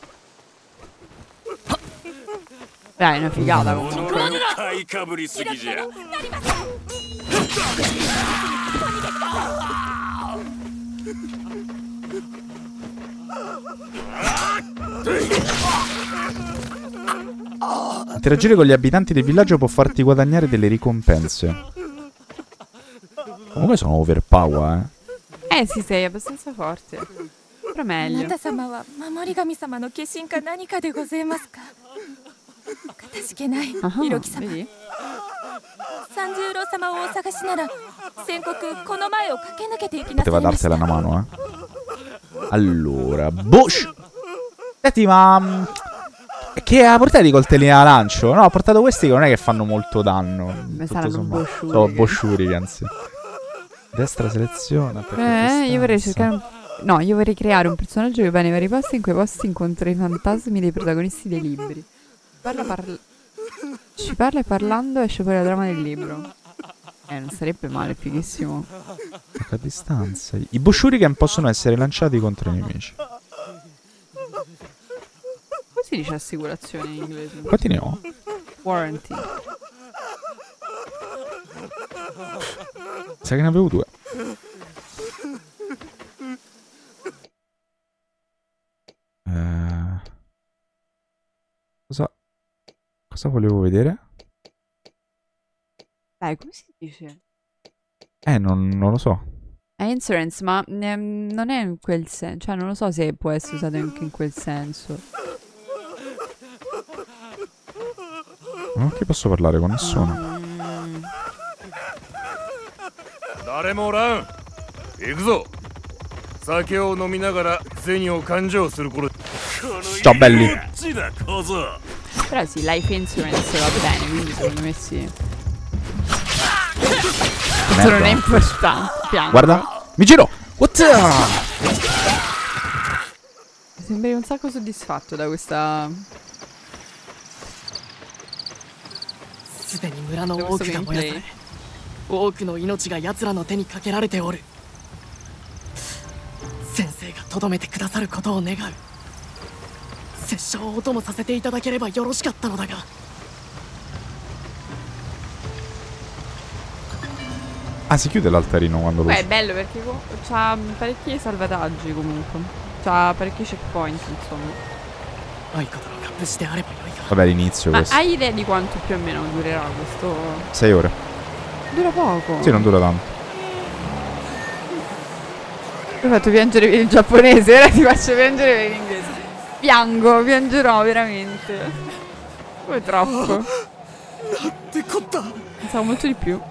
Dai, è una figata comunque. 買いかぶりすぎじゃ Interagire con gli abitanti del villaggio può farti guadagnare delle ricompense. Comunque sono overpower, eh. Eh sì, sei abbastanza forte. Però meglio. あなた様は守り神様の化身か何かでございますか。かたじけない Ah, ひろき様。 vedi? 三十郎様をお探しなら宣告この前を駆け抜けていきなさ Poteva いました。 darsela una mano, eh. Allora, Bush. Senti, ma... mm, che ha portato i coltelli a lancio? No, ha portato questi che non è che fanno molto danno. Beh, tutto saranno sommato. Boshuriken. Sono Boshuriken, sì. Destra seleziona. attacco a Eh, io vorrei distanza. cercare un... No, io vorrei creare un personaggio che va nei vari posti, in quei posti incontra i fantasmi dei protagonisti dei libri. Parla parla... Ci parla e parlando esce fuori la trama del libro. Eh, non sarebbe male, fighissimo. Attacco a distanza. I Boshuriken possono essere lanciati contro i nemici. Come si dice assicurazione in inglese? Quanti ne ho? Warranty. Sai che ne avevo due. Eh, cosa... Cosa volevo vedere? Dai, come si dice? Eh, non, non lo so. È insurance, ma ehm, non è in quel senso. Cioè, non lo so se può essere usato anche in quel senso. Non che posso parlare con nessuno. Mm. 誰もおらん行くぞ酒を飲みながら銭を勘定する頃 Ciao belli. こっちだ小僧 Però sì, life insurance va bene, quindi secondo me sì. Questo non è importante. Piano. Guarda, mi giro. What the... Sembri un sacco soddisfatto da questa... すでに村の多くが燃やされ多くの命が奴らの手にかけられておる。先生がとどめてくださることを願う。拙者をお供させていただければよろしかったのだが。 Ah, si chiude l'altarino quando lo Beh, è usi. bello perché co- c'ha parecchi salvataggi comunque. C'ha parecchi checkpoint, insomma. 愛子殿が無事であればよいが。 Vabbè, l'inizio Ma questo. hai idea di quanto più o meno durerà questo? Sei ore. Dura poco. Sì, non dura tanto. Mi hai fatto piangere per il giapponese, ora ti faccio piangere per l'inglese. Piango, piangerò veramente. Come troppo. Pensavo molto di più.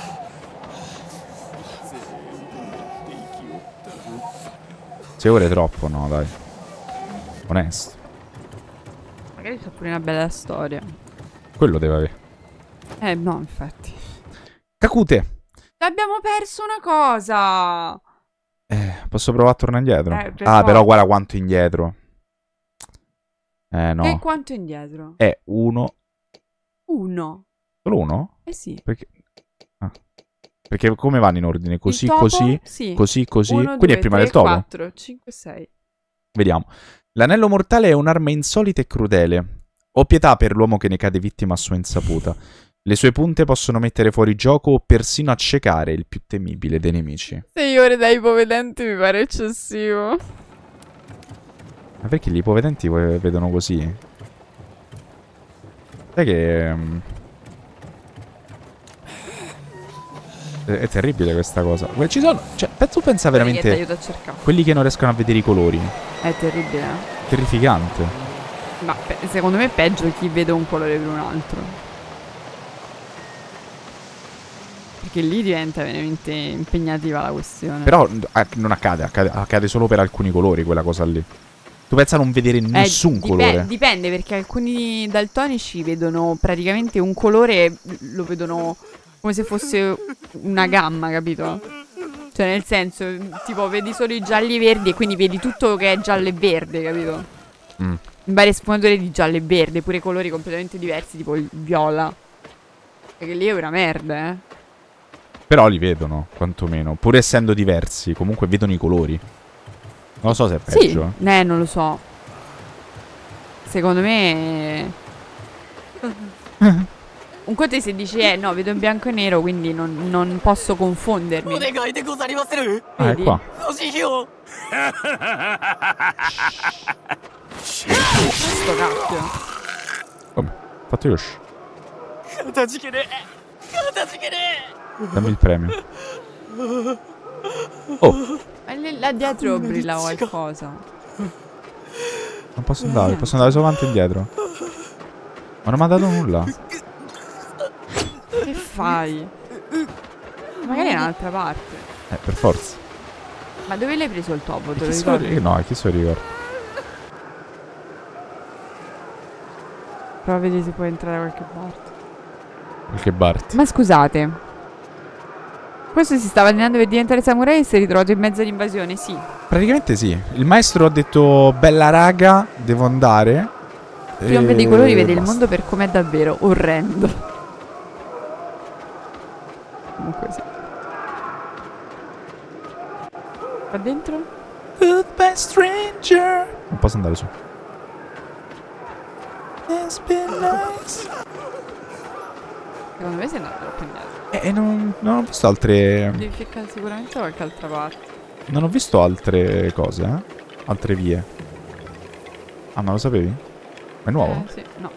Sei ore troppo, no, dai. Onesto. Magari c'è pure una bella storia. Quello deve avere. Eh, no, infatti. Kakute. Abbiamo perso una cosa. Eh, posso provare a tornare indietro? Eh, per ah, forza. però guarda quanto indietro. Eh, no. E quanto indietro? È uno. Uno. Solo uno? Eh sì. Perché... Ah. Perché come vanno in ordine? Così, Il topo? così, Sì. così, così. uno, Quindi due, è prima tre, del topo. quattro, cinque, sei. Vediamo. L'anello mortale è un'arma insolita e crudele. Ho pietà per l'uomo che ne cade vittima a sua insaputa. Le sue punte possono mettere fuori gioco o persino accecare il più temibile dei nemici. Sei ore da ipovedente mi pare eccessivo. Ma perché gli ipovedenti ve- vedono così? Sai che... Um, è, è terribile questa cosa. Ci sono... Cioè, tu pensa veramente... Aiuta a cercare. Quelli che non riescono a vedere i colori. È terribile, eh? Terrificante. Ma secondo me è peggio chi vede un colore per un altro. Perché lì diventa veramente impegnativa la questione. Però non accade, accade, accade solo per alcuni colori quella cosa lì. Tu pensa a non vedere nessun eh, dipende, colore? Dipende, perché alcuni daltonici vedono praticamente un colore, lo vedono come se fosse una gamma, capito? Cioè nel senso, tipo vedi solo i gialli e verdi e quindi vedi tutto che è giallo e verde, capito? Mm. In varie sfumature di giallo e verde, pure colori completamente diversi, tipo il viola. Perché lì è una merda, eh. Però li vedono, quantomeno. Pur essendo diversi, comunque vedono i colori. Non lo so se è peggio. Sì, eh, non lo so. Secondo me... Un conto è se dici, eh, no, vedo in bianco e nero, quindi non, non posso confondermi. Ah, è qua. Sto cacchio. Come? Fatto Yoshi. Dammi il premio. Oh. Ma là dietro brilla qualcosa. Non posso andare, posso andare solo avanti e indietro. Ma non mi ha dato nulla. Che fai? Magari è un'altra parte. Eh, per forza. Ma dove l'hai preso il topo? Te lo ricordi? So, no, chi se lo ricorda? Prova a vedere se puoi entrare da qualche parte. Qualche Bart. Ma scusate. Questo si stava allenando per diventare samurai e si è ritrovato in mezzo all'invasione, sì. Praticamente sì. Il maestro ha detto, bella raga, devo andare. Chi non vede i colori vede il mondo per com'è davvero. Orrendo. Comunque sì. Qua dentro? Goodbye stranger. Non posso andare su. It's been nice. Secondo me sei andato troppo indietro. E eh, non, non ho visto altre... Devi ficcare sicuramente da qualche altra parte. Non ho visto altre cose, eh? Altre vie. Ah, ma lo sapevi? È nuovo? Eh, sì, no.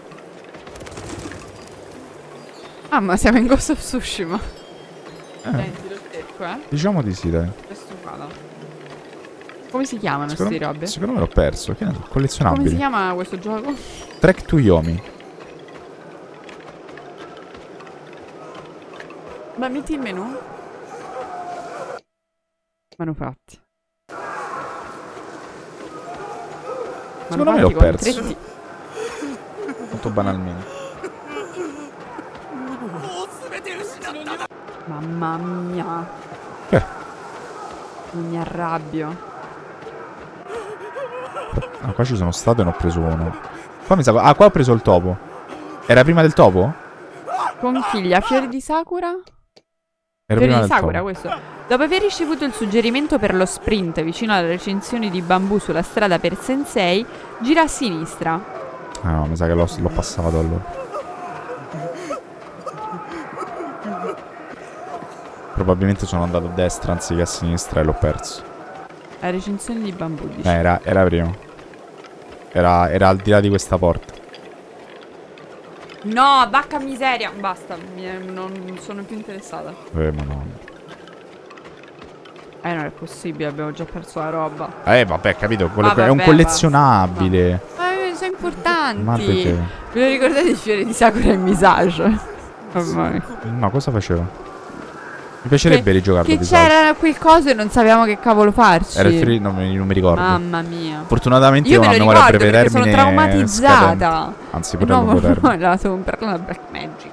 Ah, ma siamo in Ghost of Tsushima. Eh. Senti, lo cerco, eh? Diciamo di sì, dai. Questo qua, no. Come si chiamano secondo, queste robe? Secondo me l'ho perso. Che ne so, collezionabili. Come si chiama questo gioco? Trek to Yomi. Ma metti il menu? Manufatti. Secondo me l'ho perso. Molto banalmente. Mamma mia. Che? Non mi arrabbio. Ah, qua ci sono stato e ne ho preso uno. Qua mi sa... Ah, qua ho preso il topo. Era prima del topo? Conchiglia, fiori di sakura? Era Fiori prima di del sakura, topo. questo. Dopo aver ricevuto il suggerimento per lo sprint vicino alle recinzioni di bambù sulla strada per Sensei, gira a sinistra. Ah no, mi sa che l'ho passato allora. Probabilmente sono andato a destra anziché a sinistra e l'ho perso. La recinzione di bambù, dice. Eh, era, era prima. Era, era al di là di questa porta. No, vacca miseria. Basta, mi è- non sono più interessata. Eh, ma no. Eh, non è possibile, abbiamo già perso la roba. Eh, vabbè, capito. Quello Ah, che- è un vabbè, collezionabile. Ma eh, sono importanti. Ma perché? Ve lo ricordate i fiori di sakura e Misage? Mamma mia. Ma cosa faceva? Mi piacerebbe rigiocarlo Che di solito. c'era quel coso e non sapevamo che cavolo farci. Era il fiori... non, mi, non mi ricordo. Mamma mia. Fortunatamente Io io ho me una lo memoria a ricordo breve perché termine. sono traumatizzata. scadente. Anzi, pure no, a lungo termine. la devo comprare la Black Magic.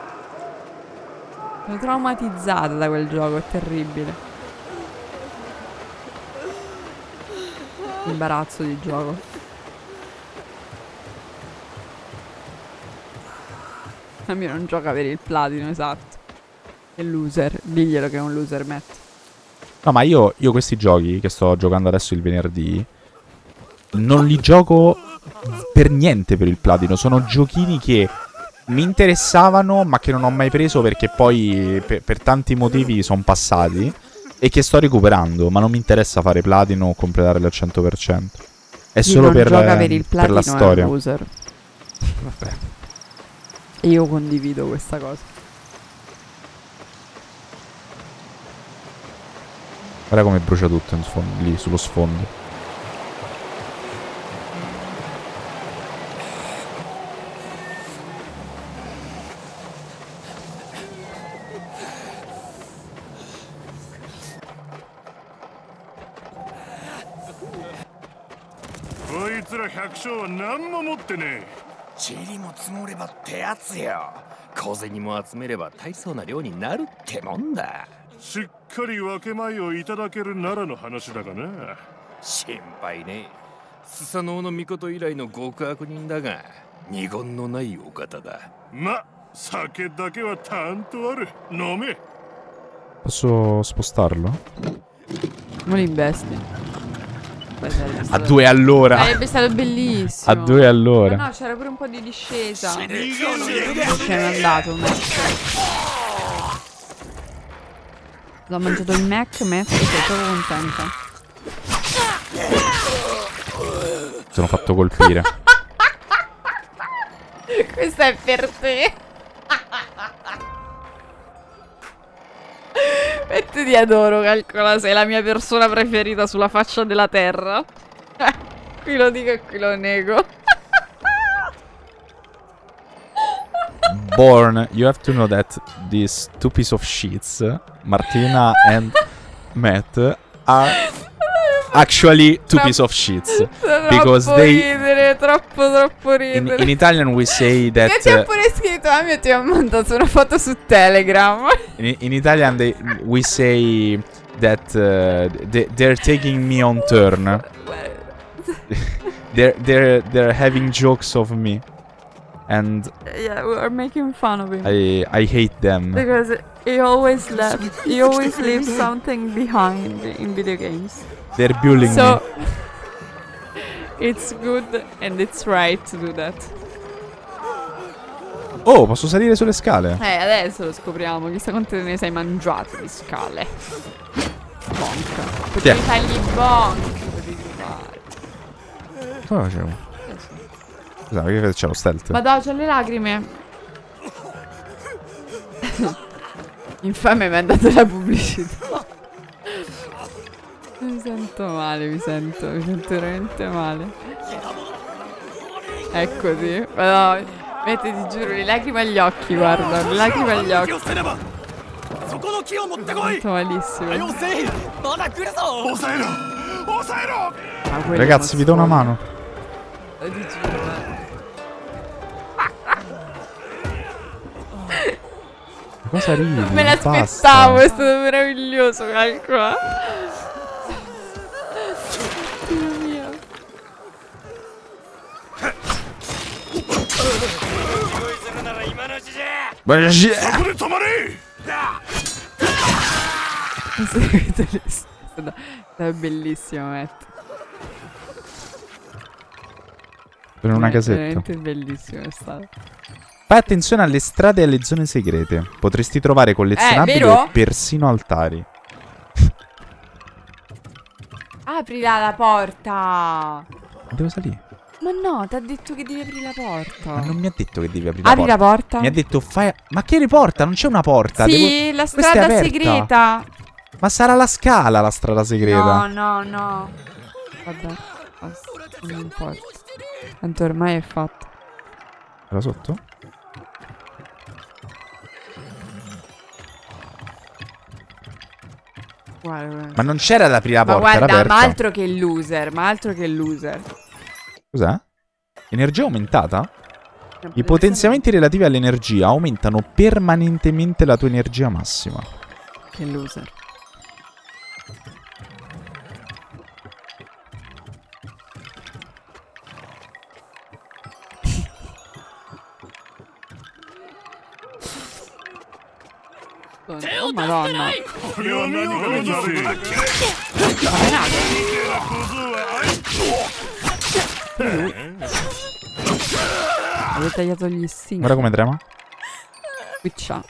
Sono traumatizzata da quel gioco, è terribile. Imbarazzo di gioco. A me non gioca per il platino, esatto. È loser, diglielo che è un loser, Matt. No, ma io, io questi giochi che sto giocando adesso il venerdì non li gioco per niente per il platino. Sono giochini che mi interessavano ma che non ho mai preso perché poi per, per tanti motivi sono passati e che sto recuperando. Ma non mi interessa fare platino o completarli al cento per cento. È Chi solo non per, gioca per il per la platino storia. è un loser. Vabbè. E io condivido questa cosa. Guarda come brucia tutto in sfondo, lì sullo sfondo. Posso spostarlo? Non li investi. A due all'ora. Sarebbe stato bellissimo. A due all'ora. No, no, c'era pure un po' di discesa. Ce n'è andato un Mac. L'ho mangiato il Mac, Mac, sono proprio contenta. Sono fatto colpire. Questa è per te. Metti ti adoro, calcola, sei la mia persona preferita sulla faccia della terra. Qui lo dico e qui lo nego. Born, you have to know that these two piece of shits, Martina and Matt, are actually two Troppo- piece of shits. Because Because they ridere, troppo troppo in, ridere. in Italian we say Che that ti ha uh, pure scritto, a me ti ho mandato una foto su Telegram. in, in Italian they, we say that uh, they, they're taking me on turn. they're they're they're having jokes of me, and Yeah, we are making fun of him. I I hate them. Because he always left, he always leaves something behind in video games. They're bullying So me. it's good and it's right to do that. Oh, posso salire sulle scale? Eh, adesso lo scopriamo. Chissà quante ne sei mangiato di scale. Bonk. Potevi fargli bonk. Potevi fare. Cosa facevo? Scusa, perché c'è lo stealth? Madonna, c'ho le lacrime. Infame mi ha dato la pubblicità. Mi sento male, mi sento, mi sento veramente male. Eccoti. Madonna, metti, ti giuro, le lacrime agli occhi, guarda, le lacrime agli occhi. Sento malissimo. Ah, quello Ragazzi, vi do una mano. Ti giuro. Cosa ridi? Non me l'aspettavo, è stato meraviglioso, calcola. Dio mio. È bellissimo, Matt. Per una È casetta. veramente bellissimo è stato. Fai attenzione alle strade e alle zone segrete. Potresti trovare collezionabili Eh, vero? o persino altari. Aprila la porta. Devo salire. Ma no, ti ha detto che devi aprire la porta. Ma non mi ha detto che devi aprire Apri la la porta. porta. Mi ha detto fai... Ma che porta? Non c'è una porta. Sì, Devo- la Questa è strada aperta. segreta. Ma sarà la scala la strada segreta. No, no, no. Vabbè, basta, non importa. Tanto ormai è fatto. Era sotto? Guarda, guarda. Ma non c'era da aprire la Ma porta, era guarda, aperta. ma altro che loser, ma altro che loser. Cos'è? Energia aumentata? I potenziamenti relativi all'energia aumentano permanentemente la tua energia massima. Che loser. Oh madonna. Avete tagliato gli stinghi. Guarda come trema. Switcha.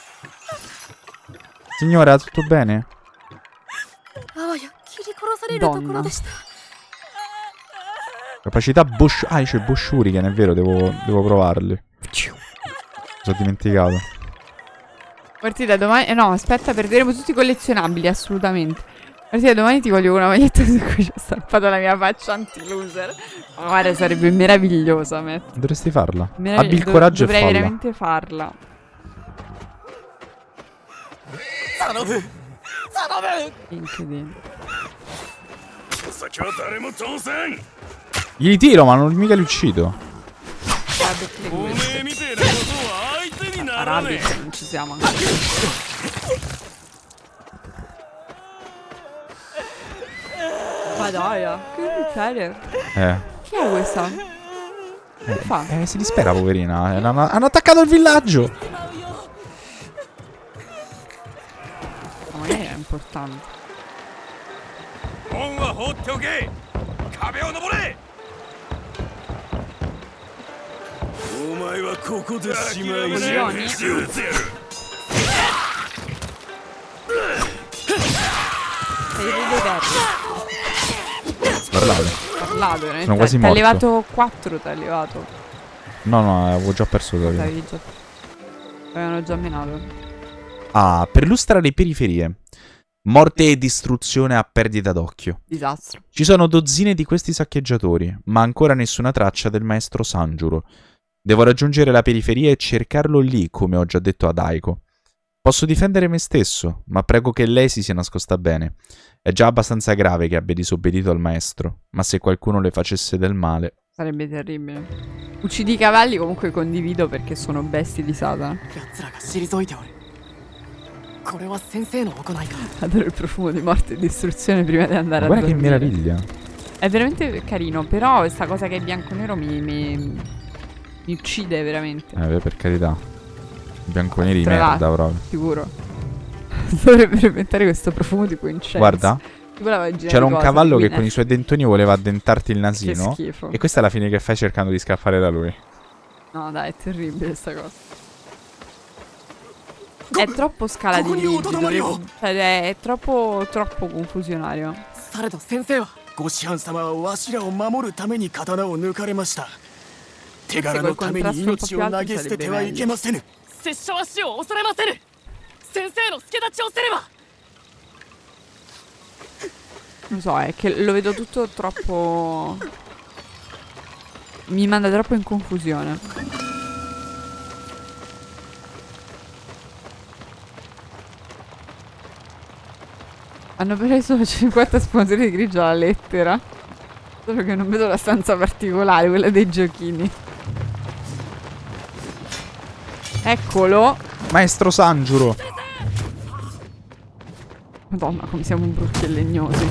Signora, tutto bene? Donna. Capacità Bush... Ah, c'è Bush Hurricane, è vero, devo, devo provarli. Ho dimenticato. Partita domani. Eh no, aspetta, perderemo tutti i collezionabili, assolutamente. Partita domani ti voglio una maglietta su cui c'è stampata la mia faccia anti-loser. Ma guarda, sarebbe meravigliosa, Matt. Dovresti farla. Meravigli- Abbi il coraggio dovrei e falla. veramente farla. Incredibile. Gli tiro, ma non mica li uccido. Arabi, non ci siamo ancora. Ma dai, che serio? Eh. Chi è questa? Che Eh, fa? eh, si dispera, poverina. Eh, Hanno, hanno attaccato il villaggio. Ma magari è importante. Coglioni. Sei rideterri. Parlate. Parlato, veramente. Sono quasi T'ha morto. levato quattro, t'ha levato. No, no, avevo già perso la vita. L'avevi già. Avevano già menato. Ah, perlustra le periferie. Morte e distruzione a perdita d'occhio. Disastro. Ci sono dozzine di questi saccheggiatori, ma ancora nessuna traccia del maestro Sanjuro. Devo raggiungere la periferia e cercarlo lì, come ho già detto ad Aiko. Posso difendere me stesso, ma prego che lei si sia nascosta bene. È già abbastanza grave che abbia disobbedito al maestro, ma se qualcuno le facesse del male... Sarebbe terribile. Uccidi i cavalli, comunque condivido perché sono bestie di Satana. Adoro il profumo di morte e distruzione prima di andare Guarda a che dormire. meraviglia. È veramente carino, però questa cosa che è bianco-nero mi, mi, mi uccide veramente. Eh, beh, per carità. Bianconeri di Tra merda l'altro, proprio. Sicuro. Dovrebbero inventare questo profumo tipo incenso. Guarda, Tipo la vagina c'era di un cosa, cavallo che quindi- con i suoi dentoni voleva addentarti il nasino. Che schifo. E questa è la fine che fai cercando di scappare da lui. No dai, è terribile sta cosa. È troppo scala di Luigi, dovrebbe- cioè è, è troppo troppo confusionario. されど先生はご師範様はわしらを守るために刀を抜かれました。手柄のために命を投げ捨ててはいけませぬ。 拙者は死を恐れませぬ。先生の助太刀をせねば。 Non so, è che lo vedo tutto troppo... Mi manda troppo in confusione. Hanno preso cinquanta sfumature di grigio alla lettera. Solo che non vedo la stanza particolare, quella dei giochini. Eccolo. Maestro Sanjuro. Madonna, come siamo brutti e legnosi.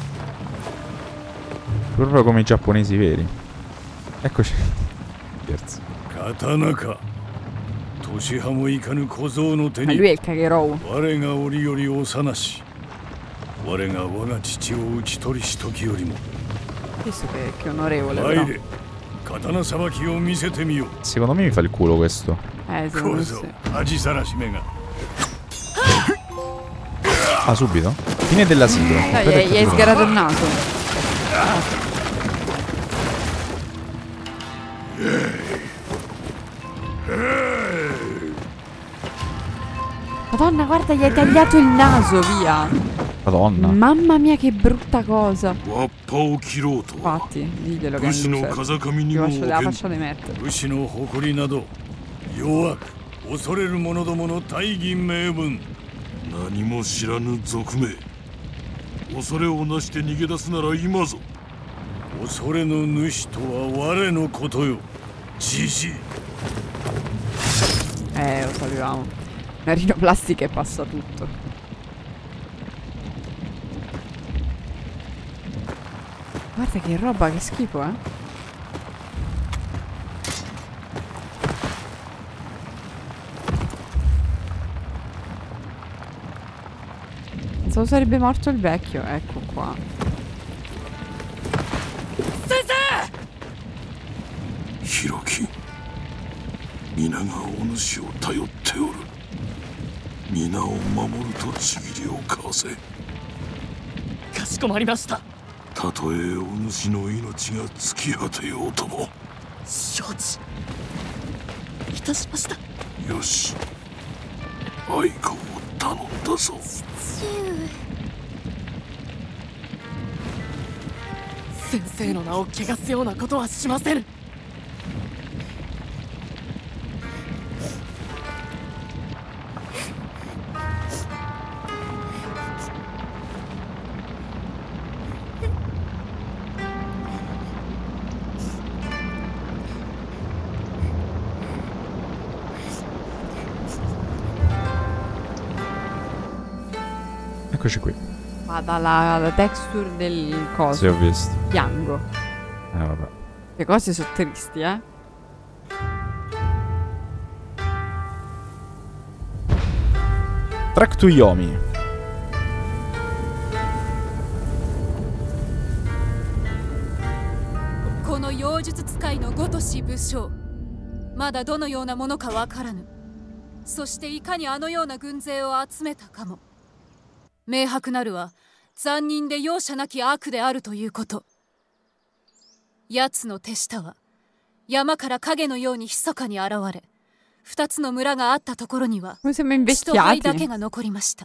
Proprio come i giapponesi veri. Eccoci. Scherzo. Katanaka. Toshihaいかぬ小僧の手 Ma に lui è il Kagerou. 我が折より幼し我が我が父を討ち取りし時よりも Visto che, che onorevole, 参 però. れ刀さばきを見せてみよう Secondo me mi fa il culo questo. Eh, secondo 小 me 僧 sì. 恥さらしめが Ah, subito? Fine della sigla. Dai, gli hai- gli hai sgarato il naso. Madonna, guarda, gli hai tagliato il naso, via. Madonna. Mamma mia, che brutta cosa. わっぱを切ろうとは Infatti, diglielo che è 武士 un の loser. 風上に Ti も faccio 置 la けん faccia di Matt. 武士の誇りなど弱く恐れる者どもの大義名分何も知らぬ賊名恐れをなして逃げ出すなら今ぞ恐れの主とは我のことよじじい Eh, lo sapevamo. Una rinoplastica e passa tutto. Guarda che roba, che schifo, eh. Pensavo sarebbe morto il vecchio, ecco qua. Hiroki 皆がお主を頼っておる皆を守るとちぎりを交わせかしこまりました。 たとえお主の命が尽き果てようとも承知いたしました。 よし、愛子を頼んだぞ。 父上、先生の名を汚すようなことはしません。 Eccoci qui. Ma dalla la texture del coso. Sì, ho visto. Piango. Eh, vabbè. Le cose sono tristi, eh. Track to Yomi. Kono youjutsu tsukai no Gotoshi bushou. Mada dono you na mono ka wakaranu. Soshite ika ni ano you na gunzei o atsumeta kamo. 明白なるは残忍で容赦なき悪であるということ。奴の手下は山から影のように密かに現れ、二つの村があったところには血と灰だけが残りました。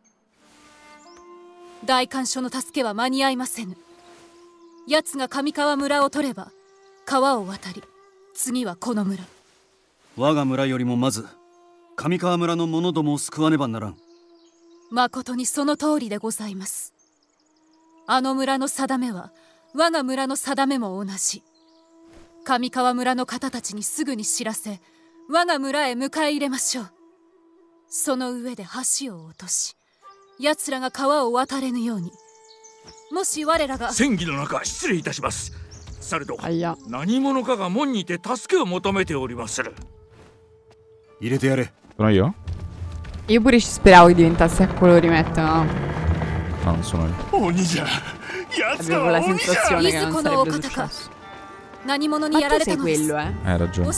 大官所の助けは間に合いませぬ。奴が上川村を取れば川を渡り、次はこの村。 我が村よりもまず上川村の者どもを救わねばならん。 誠にその通りでございます。あの村の定めは我が村の定めも同じ。上川村の方たちにすぐに知らせ、我が村へ迎え入れましょう。その上で橋を落とし、奴らが川を渡れぬように。もし我らが戦議の中、失礼いたします。されど何者かが門にて助けを求めておりまする。 入れてやれ。 Sono io? Io pure ci speravo che diventasse a colori, mettono. No, non sono io. Avevo la sensazione che non sarebbe successo. Ma tu sei quello, eh? Hai ragione.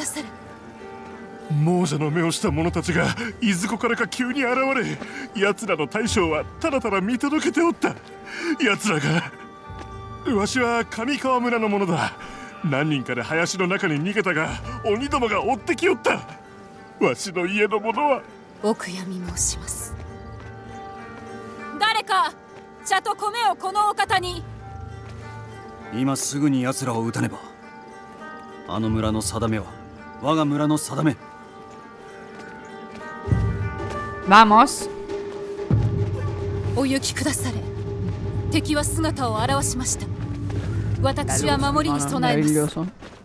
亡者の目をした者たちがいずこからか急に現れ、奴らの大将はただただ見届けておった。奴らが、わしは上川村の者だ。何人かで林の中に逃げたが、鬼どもが追ってきおった。わしの家の者はお悔やみ申します。誰か茶と米をこのお方に。 今すぐに奴らを撃たねば。あの村の定めは我が村の定め。 Vamos. お行きくだされ。敵は姿を現しました。私は守りに備えます。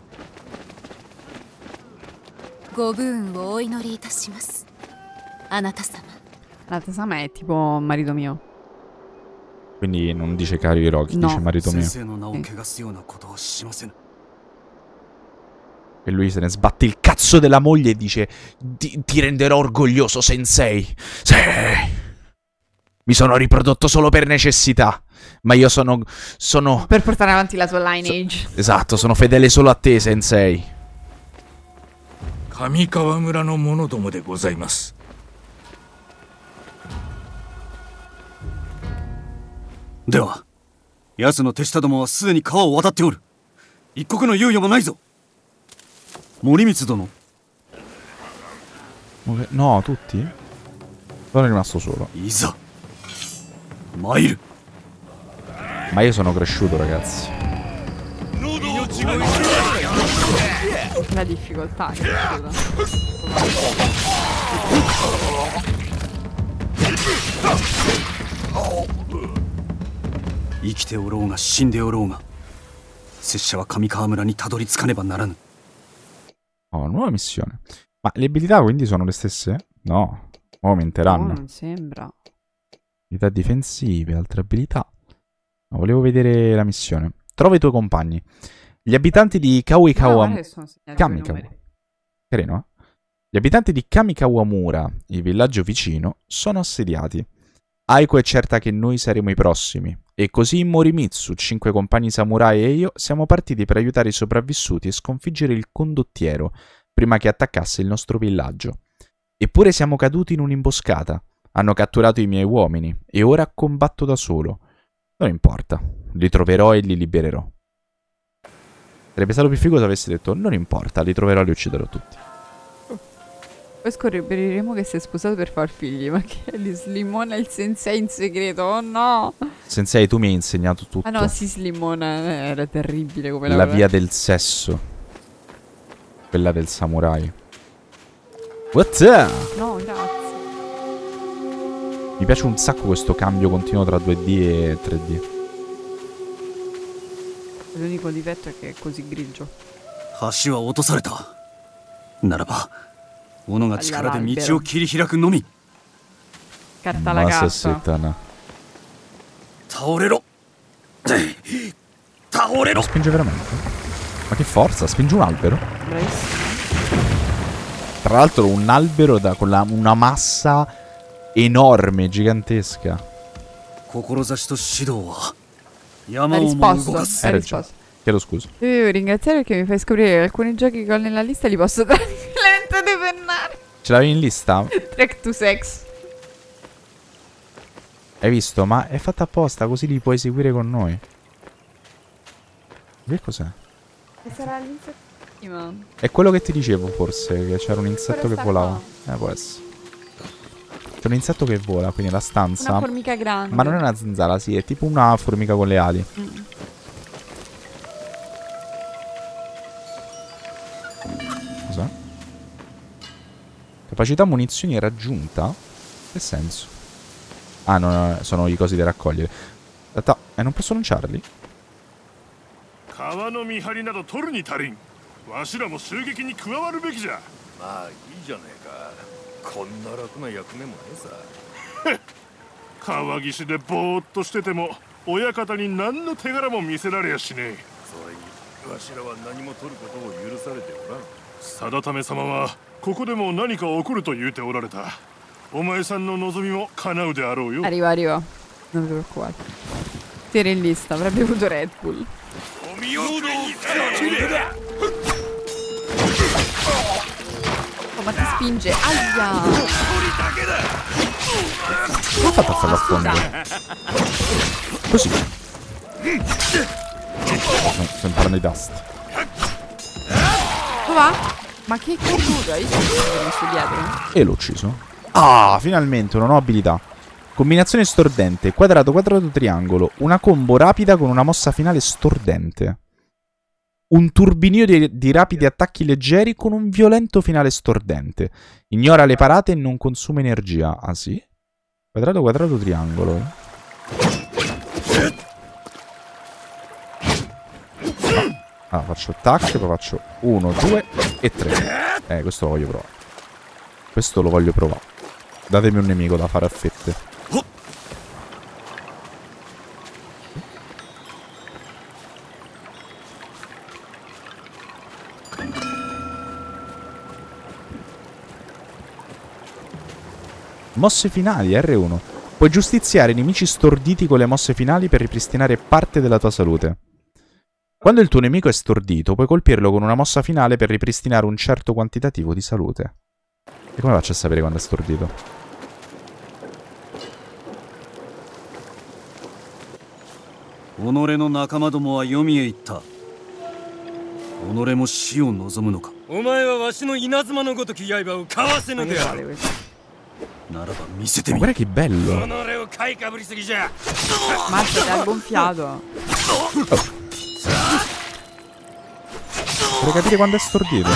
ご武運をお祈りいたします。あなた様。 あなた様è tipo marito mio. Quindi non dice caro Hiroki, no. dice marito mio. Sì. E lui se ne sbatte il cazzo della moglie e dice: Ti, ti renderò orgoglioso, sensei. Sì. Mi sono riprodotto solo per necessità. Ma io sono... sono... Per portare avanti la tua lineage. So, esatto, sono fedele solo a te, sensei. Kamikawa村の者どもでございます。 では、奴の手下どもはすでに川を渡っておる。一刻の猶予もないぞ。森光殿。 No, tutti? Sono rimasto solo. Isa. Mail. Ma io sono cresciuto, ragazzi. La difficoltà è cresciuta. 生きておろうが死んでおろうが、拙者は上川村にたどり着かねばならぬ。 Oh, nuova missione. Ma le abilità quindi sono le stesse? No, aumenteranno. No, non sembra. Abilità difensive, altre abilità. No, volevo vedere la missione. Trova i tuoi compagni. Gli abitanti di Kawikawa... Kamikawa. Carino, eh? Gli abitanti di Kamikawamura, il villaggio vicino, sono assediati. Aiko è certa che noi saremo i prossimi. E così Morimitsu, cinque compagni samurai e io siamo partiti per aiutare i sopravvissuti e sconfiggere il condottiero prima che attaccasse il nostro villaggio. Eppure siamo caduti in un'imboscata. Hanno catturato i miei uomini e ora combatto da solo. Non importa, li troverò e li libererò. Sarebbe stato più figo se avessi detto non importa, li troverò e li ucciderò tutti. Poi scopriremo che si è sposato per far figli. Ma che li slimona il sensei in segreto? Oh no! Sensei, tu mi hai insegnato tutto. Ah no, si slimona. Era terribile come la la via del sesso. Quella del samurai. What's up? No, grazie. Mi piace un sacco questo cambio continuo tra due D e tre D. L'unico difetto è che è così grigio. 橋は落とされた。ならば、斧が力で道を切り開くのみ。 Carta la carta. 倒れろ。倒れろ。 Spinge veramente? Ma che forza, spinge un albero? Bravissimo. Tra l'altro un albero da, con la, una massa enorme, gigantesca. Ha risposto, ha risposto. Chiedo scusa. Io devo ringraziare perché mi fai scoprire che alcuni giochi che ho nella lista li posso tranquillamente depennare. Ce l'avevi in lista? Track to Sex. Hai visto? Ma è fatta apposta, così li puoi eseguire con noi. Che cos'è? E sarà l'insettino. È quello che ti dicevo forse, che c'era un insetto che volava. Qua. Eh, può essere. C'è un insetto che vola, quindi la stanza. Una formica grande. Ma non è una zanzara, sì, è tipo una formica con le ali. Mm. Cos'è? Capacità munizioni raggiunta? Che senso? Ah, no, no, sono i cosi da raccogliere. Aspetta, e eh, non posso lanciarli? 川の見張りなど取るに足りん。わしらも襲撃に加わるべきじゃ。 まあいいじゃねえか。こんな楽な役目もねえさ。 川岸でぼーっとしてても親方に何の手柄も見せられやしねえ。 それにわしらは何も取ることを許されておらん。 定為様はここでも何か起こると言うておられた。お前さんの望みも叶うであろうよ。 Arriva, arriva. Non vi preoccupate. Tira in lista, avrebbe avuto Red Bull. Oh, ma ti spinge. Aia! Come ho fatto a farlo a fondo? Così. No, sto imparando i tasti. Dove va? Ma che culo? Hai messo dietro? E l'ho ucciso. Ah, finalmente una nuova abilità. Combinazione stordente. Quadrato, quadrato, triangolo. Una combo rapida con una mossa finale stordente. Un turbinio di, di rapidi attacchi leggeri con un violento finale stordente. Ignora le parate e non consuma energia. Ah sì? Quadrato, quadrato, triangolo. Ah, faccio attack, poi faccio uno, due e tre. Eh, questo lo voglio provare. Questo lo voglio provare. Datemi un nemico da fare a fette. Mosse finali, R uno. Puoi giustiziare i nemici storditi con le mosse finali per ripristinare parte della tua salute. Quando il tuo nemico è stordito, puoi colpirlo con una mossa finale per ripristinare un certo quantitativo di salute. E come faccio a sapere quando è stordito? Onore no nakama domo wa yomi e itta. Onore mo shi o nozomu no ka? Omae wa washi no inazuma no gotoku yaiba o kawase no de aru. Naraba misete mi. Guarda che bello. Mazza, ti ha gonfiato. Vorrei capire quando è stordito.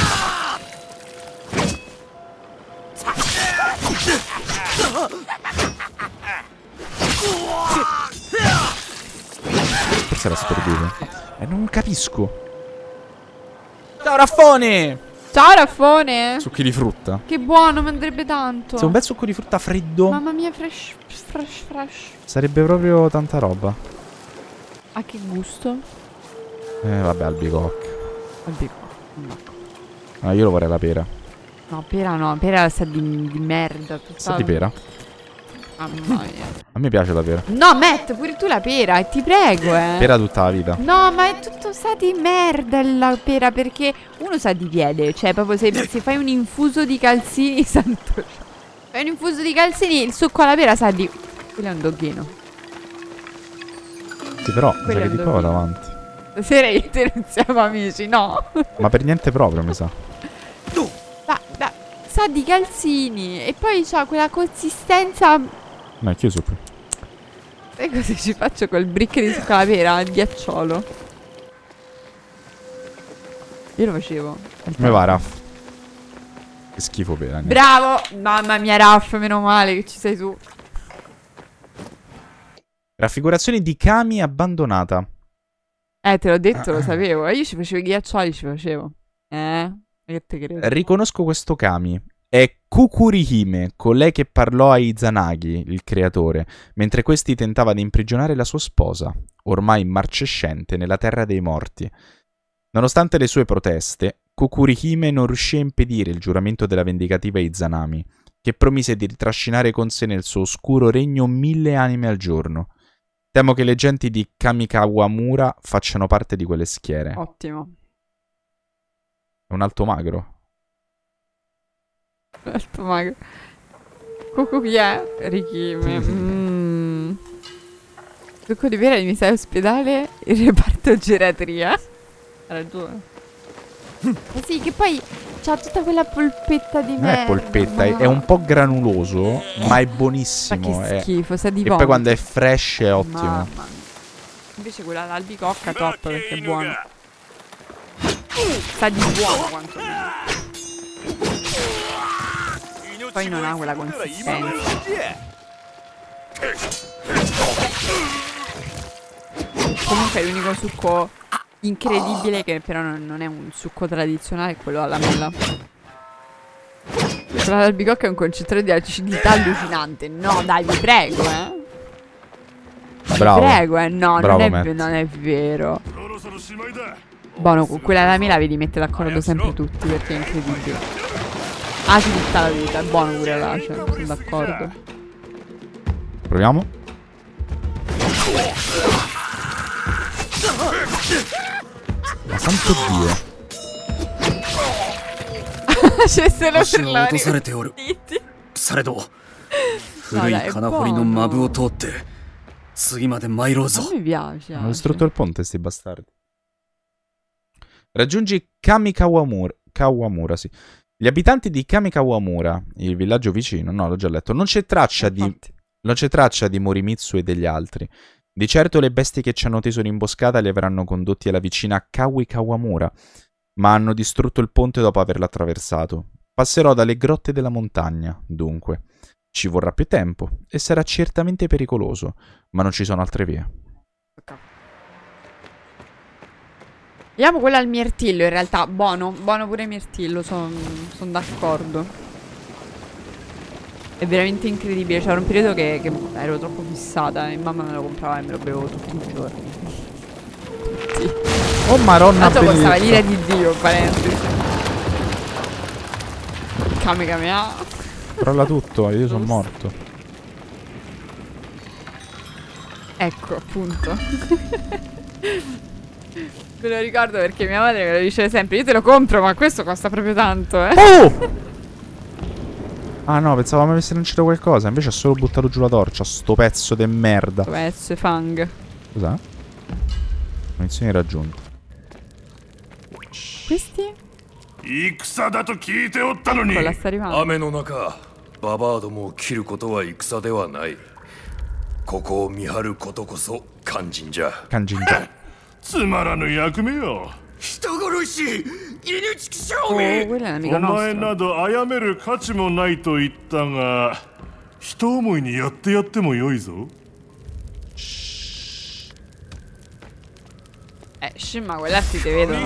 Forse era stordito. E eh, non capisco. Ciao Raffone! Ciao Raffone! Succhi di frutta. Che buono, mi andrebbe tanto. Se un bel succo di frutta freddo. Mamma mia, fresh, fresh, fresh. Sarebbe proprio tanta roba. A che gusto? Eh vabbè, albicocca. Albicocca, no. Ah, io lo vorrei la pera. No, pera no, pera sa di, di merda. Sa di pera? Mamma mia. A me piace la pera. No, metti pure tu la pera, ti prego, eh. Pera tutta la vita. No, ma è tutto sa di merda la pera, perché uno sa di piede. Cioè, proprio se, se fai un infuso di calzini, santo. Fai un infuso di calzini, il succo alla pera sa di... Quello è un dogghino. Sì, però, mi sa che di qua vado avanti. Stasera io e te non siamo amici, no. Ma per niente proprio, mi sa. Da, da, sa di calzini. E poi c'ha quella consistenza. Ma è chiuso qui. Sai cosa ci faccio col brick di calavera? Il ghiacciolo. Io lo facevo. Come va, Raff? Che schifo per. Bravo! Mamma mia, Raff, meno male che ci sei tu. Raffigurazione di Kami abbandonata. Eh, te l'ho detto, lo sapevo. E io ci facevo i ghiaccioli, ci facevo. Eh? Che te credo? Riconosco questo Kami. È Kukurihime, colei che parlò a Izanagi, il creatore, mentre questi tentava di imprigionare la sua sposa, ormai marcescente nella terra dei morti. Nonostante le sue proteste, Kukurihime non riuscì a impedire il giuramento della vendicativa Izanami, che promise di ritrascinare con sé nel suo oscuro regno mille anime al giorno. Temo che le genti di Kamikawamura facciano parte di quelle schiere. Ottimo. È un alto magro. Un alto magro. Cucù chi è? Rikime. Mm. Succo di pera mi sei ospedale il reparto geriatria. Ha ragione. Eh sì, che poi c'ha tutta quella polpetta di merda. Non è polpetta, è, è un po' granuloso, ma è buonissimo. Ma che schifo, è... sa di E vomito. poi quando è fresh è ottimo. Mamma mia. Invece quella all'albicocca top perché è buona. Sa di buono quanto poi non ha quella consistenza. Comunque l'unico succo incredibile che però non, non è un succo tradizionale è quello alla mela. Quello all'albicocca è un concentrato di acidità allucinante. No dai, vi prego, eh. Bravo. Vi prego, eh. No, Bravo, non, è, non è vero. Buono, con quella alla mela vedi mette d'accordo sempre tutti perché è incredibile. Ah, si tutta la vita, è buono pure là, cioè, sono d'accordo. Proviamo. Ma santo Dio. C'è solo per la No non mi piace. Hanno distrutto il ponte sti bastardi. Raggiungi Kamikawamura. Kawamura, sì. Gli abitanti di Kamikawamura, il villaggio vicino, no, l'ho già letto, non c'è traccia eh, di non c'è traccia di Morimitsu e degli altri. Di certo le bestie che ci hanno teso un'imboscata li avranno condotti alla vicina Kawikawamura, ma hanno distrutto il ponte dopo averlo attraversato. Passerò dalle grotte della montagna, dunque. Ci vorrà più tempo e sarà certamente pericoloso, ma non ci sono altre vie. Vediamo quella al mirtillo in realtà, buono, buono pure il mirtillo, sono son d'accordo. È veramente incredibile, c'era un periodo che, che ero troppo fissata e mamma me lo comprava e me lo bevo tutti i giorni. Tutti. Oh maronna, tanto costava l'ira di Dio, parentesi. Kame Kamea. Crolla tutto, io sono morto. Ecco, appunto. Me lo ricordo perché mia madre me lo dice sempre. Io te lo compro, ma questo costa proprio tanto, eh. Oh! Ah no, pensavo mi avesse lanciato qualcosa. Invece ha solo buttato giù la torcia. Sto pezzo de merda. Sto pezzo fang. Cos'è? Munizioni raggiunte. Questi? Ecco, la sta arrivando. 雨の中ババアどもを切ることは戦ではない。ここを見張ることこそ肝心じゃ。 肝心じゃ。 つまらぬ役目よ。 人殺し、犬畜生 Oh, quella è un'amica お前 nostra. など殺める価値もないと言ったが、人思いにやってやってもよいぞ。 Eh, shh, ma quella si te vedono.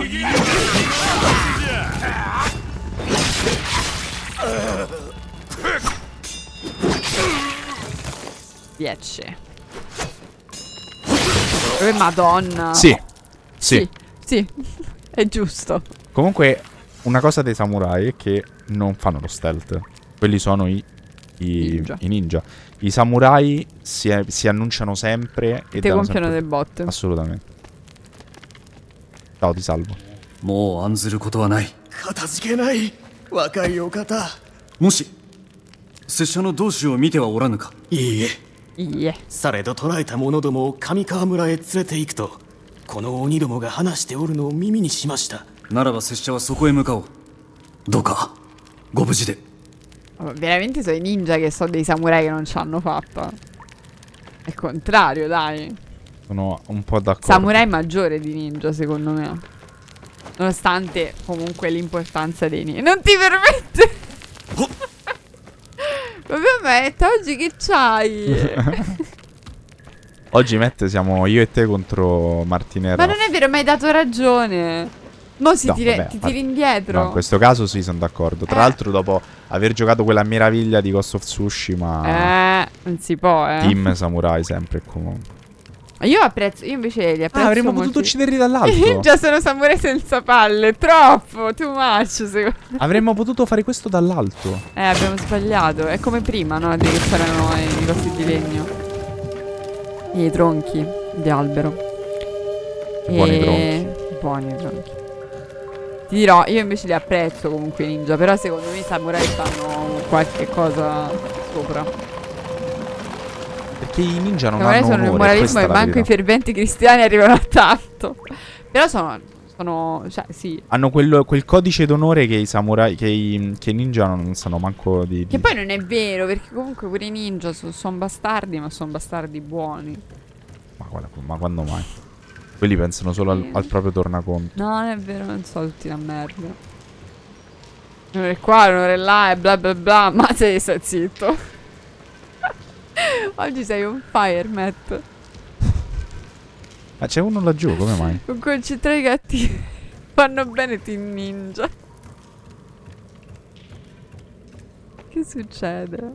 Piace. Oh, madonna. Sì. Sì. Sì, sì. È giusto. Comunque, una cosa dei samurai è che non fanno lo stealth. Quelli sono i, i, ninja. i ninja. I samurai si, si annunciano sempre e ti compiono sempre... del bot. Assolutamente. Ciao, ti salvo. Mo anzuru koto wa nai. Katasuke nai. Wakai okata. Moshi 拙者の同志を見てはおらぬか。 いいえ。 いいえ。 されど捕らえた者どもを上川村へ連れて行くと、この鬼どもが話しておるのを耳にしました。 ならば拙者はそこへ向かおう。どうかご無事で。 Veramente sono i ninja che sono dei samurai che non ci hanno fatta. È il contrario, dai. Sono un po' d'accordo. Samurai maggiore di ninja, secondo me. Nonostante comunque l'importanza dei ninja. Non ti permette. Vabbè, Matt, oggi che c'hai? Oggi, Matt, siamo io e te contro Martinello. Ma non è vero, mi hai dato ragione. Mo si no, tira, vabbè, ti part... tiri indietro. No, in questo caso sì, sono d'accordo. Tra eh. l'altro, dopo aver giocato quella meraviglia di Ghost of Tsushima, eh, non si può, eh. Team Samurai sempre e comunque. Io apprezzo, io invece li apprezzo. Ah, avremmo molti... potuto ucciderli dall'alto. Già sono samurai senza palle. Troppo, too much, secondo me. Avremmo potuto fare questo dall'alto. Eh, abbiamo sbagliato. È come prima, no? Che c'erano i cosi di legno. I tronchi di albero. Buoni e... tronchi. Buoni tronchi. Ti dirò, io invece li apprezzo comunque i ninja. Però secondo me i samurai fanno qualche cosa sopra. Perché i ninja non samurai hanno sono onore, il moralismo e manco i ferventi cristiani arrivano a tanto. Però sono, sono cioè sì. Hanno quello, quel codice d'onore che i samurai, che i, che i ninja non sanno manco di, di... Che poi non è vero, perché comunque pure i ninja sono son bastardi, ma sono bastardi buoni. Ma, guarda, ma quando mai? Quelli pensano solo al, al proprio tornaconto. No, non è vero, non so, tutti una merda. Un'ora qua, un'ora là e bla bla bla. Ma sei stai zitto. Oggi sei on fire, Matt. Ma c'è uno laggiù, come mai? Con concentrati cattivi. Fanno bene Team Ninja. Che succede?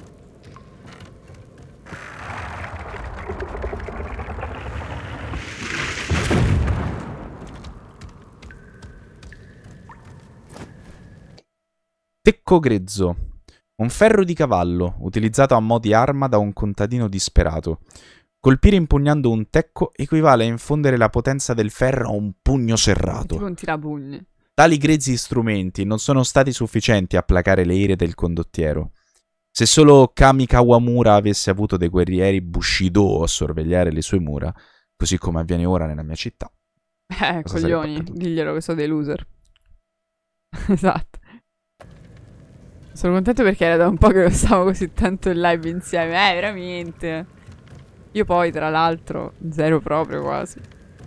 Tecco grezzo. Un ferro di cavallo, utilizzato a mo' di arma da un contadino disperato. Colpire impugnando un tecco equivale a infondere la potenza del ferro a un pugno serrato. Tipo un tirapugni. Tali grezzi strumenti non sono stati sufficienti a placare le ire del condottiero. Se solo Kami Kawamura avesse avuto dei guerrieri Bushido a sorvegliare le sue mura, così come avviene ora nella mia città. Eh, coglioni, diglielo che sono dei loser. Esatto. Sono contento perché era da un po' che non stavo così tanto in live insieme. Eh, veramente. Io poi, tra l'altro, zero proprio quasi.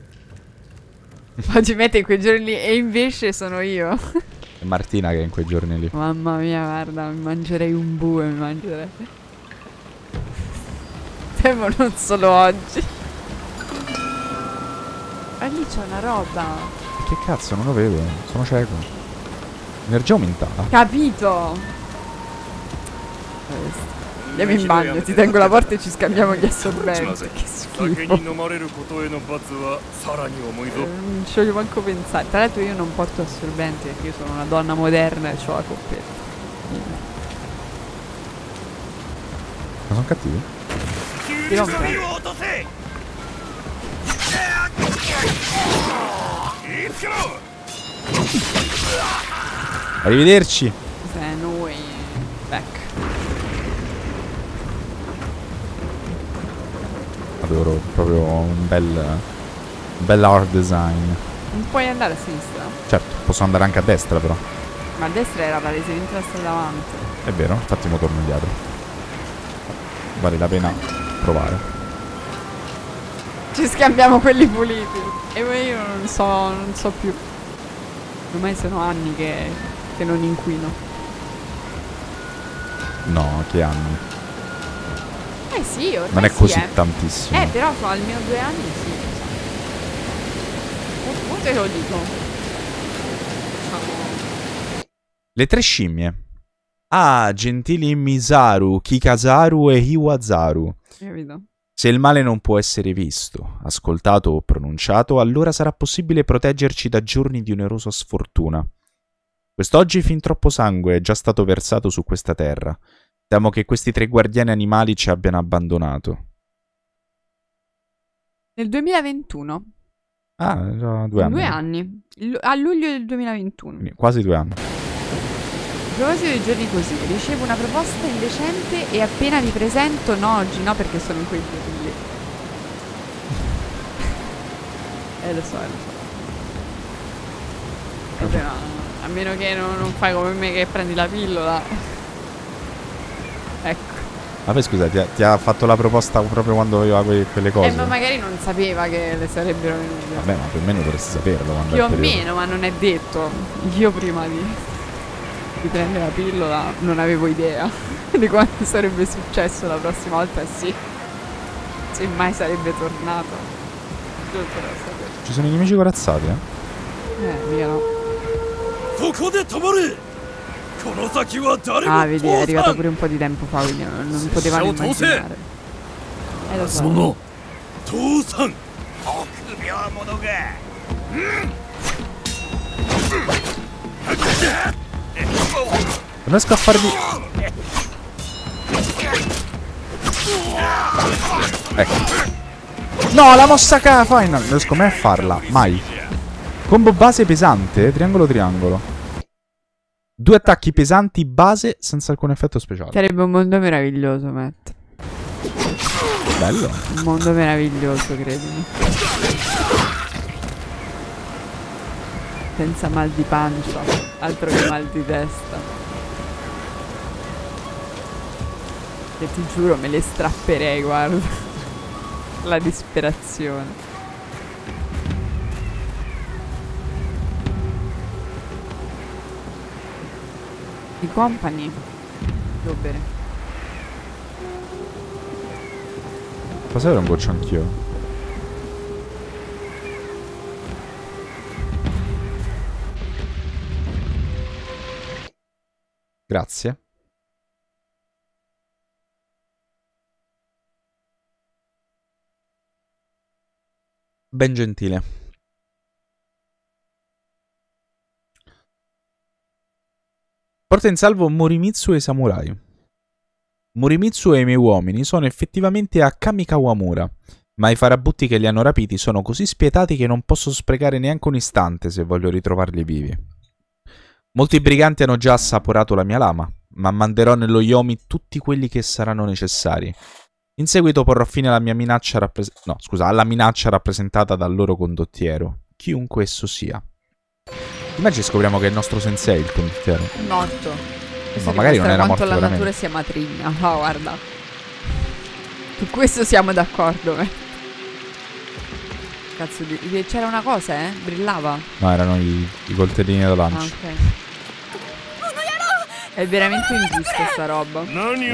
Oggi mette in quei giorni lì e invece sono io. È Martina che è in quei giorni lì. Mamma mia, guarda, mi mangerei un bue, mi mangerei. Temo non solo oggi. Ma lì c'è una roba. Che cazzo, non lo vedo, sono cieco. Energia aumentata. Capito. Andiamo in bagno, ti tengo la porta e ci scambiamo gli assorbenti. Che schifo. Non ci voglio manco pensare. Tra l'altro io non porto assorbenti perché io sono una donna moderna e ho la coppetta. Ma sono cattivi? Ti rompe? Arrivederci. Se noi back. Adoro proprio un bel un bel art design. Non puoi andare a sinistra? Certo, posso andare anche a destra però. Ma a destra era palesemente la strada davanti. È vero, infatti mo torno indietro. Vale la pena provare. Ci scambiamo quelli puliti. E io non so, non so più. Ormai sono anni che, che non inquino. No, che anni? Eh sì, ormai non è sì, così eh. tantissimo. Eh, però sono almeno due anni, sì. O te lo dico. Le tre scimmie. Ah, gentili Misaru, Kikazaru e Hiwazaru. Capito? Se il male non può essere visto, ascoltato o pronunciato, allora sarà possibile proteggerci da giorni di onerosa sfortuna. Quest'oggi fin troppo sangue è già stato versato su questa terra. Temo che questi tre guardiani animali ci abbiano abbandonato. Nel duemilaventuno. Ah, già due anni. Due anni. L- a luglio del duemilaventuno. Quindi quasi due anni. A proposito di giorni così, ricevo una proposta indecente e appena vi presento, no, oggi no perché sono in quei giorni lì. Eh, lo so, lo so. Eh, però, a meno che non, non fai come me che prendi la pillola. Vabbè scusa, ti ha, ti ha fatto la proposta proprio quando aveva que quelle cose? Eh, ma magari non sapeva che le sarebbero venute. Vabbè, ma più o meno dovresti saperlo quando Più o meno, ma non è detto. Io prima di, di prendere la pillola non avevo idea di quanto sarebbe successo la prossima volta, sì. Se mai sarebbe tornato. Ci sono i nemici corazzati, eh? Eh, mica no. Ah, vedi, è arrivato pure un po' di tempo fa, quindi non, non potevano immaginare. Eh, lo so. Non riesco a farvi... Ecco. No, la mossa K final! Non riesco mai a farla, mai. Combo base pesante, triangolo triangolo. Due attacchi pesanti base senza alcun effetto speciale. Sarebbe un mondo meraviglioso, Matt. Bello. Un mondo meraviglioso, credimi. Senza mal di pancia, altro che mal di testa. E ti giuro, me le strapperei, guarda. La disperazione. I company. Devo bere. Posso avere un goccio anch'io? Grazie. Ben gentile. Porta in salvo Morimitsu e i samurai. Morimitsu e i miei uomini sono effettivamente a Kamikawamura, ma i farabutti che li hanno rapiti sono così spietati che non posso sprecare neanche un istante se voglio ritrovarli vivi. Molti briganti hanno già assaporato la mia lama, ma manderò nello Yomi tutti quelli che saranno necessari. In seguito porrò fine alla mia minaccia rappres- no, scusa, alla minaccia rappresentata dal loro condottiero, chiunque esso sia. Immagini scopriamo che è il nostro sensei il condottiero. Morto. Ma magari non era morto quanto la veramente. natura sia matrigna. Oh, guarda. Su questo siamo d'accordo, eh. Cazzo di... C'era una cosa, eh? Brillava. No, erano i, i coltellini da lancio. Ah, ok. È veramente ingiusta sta roba.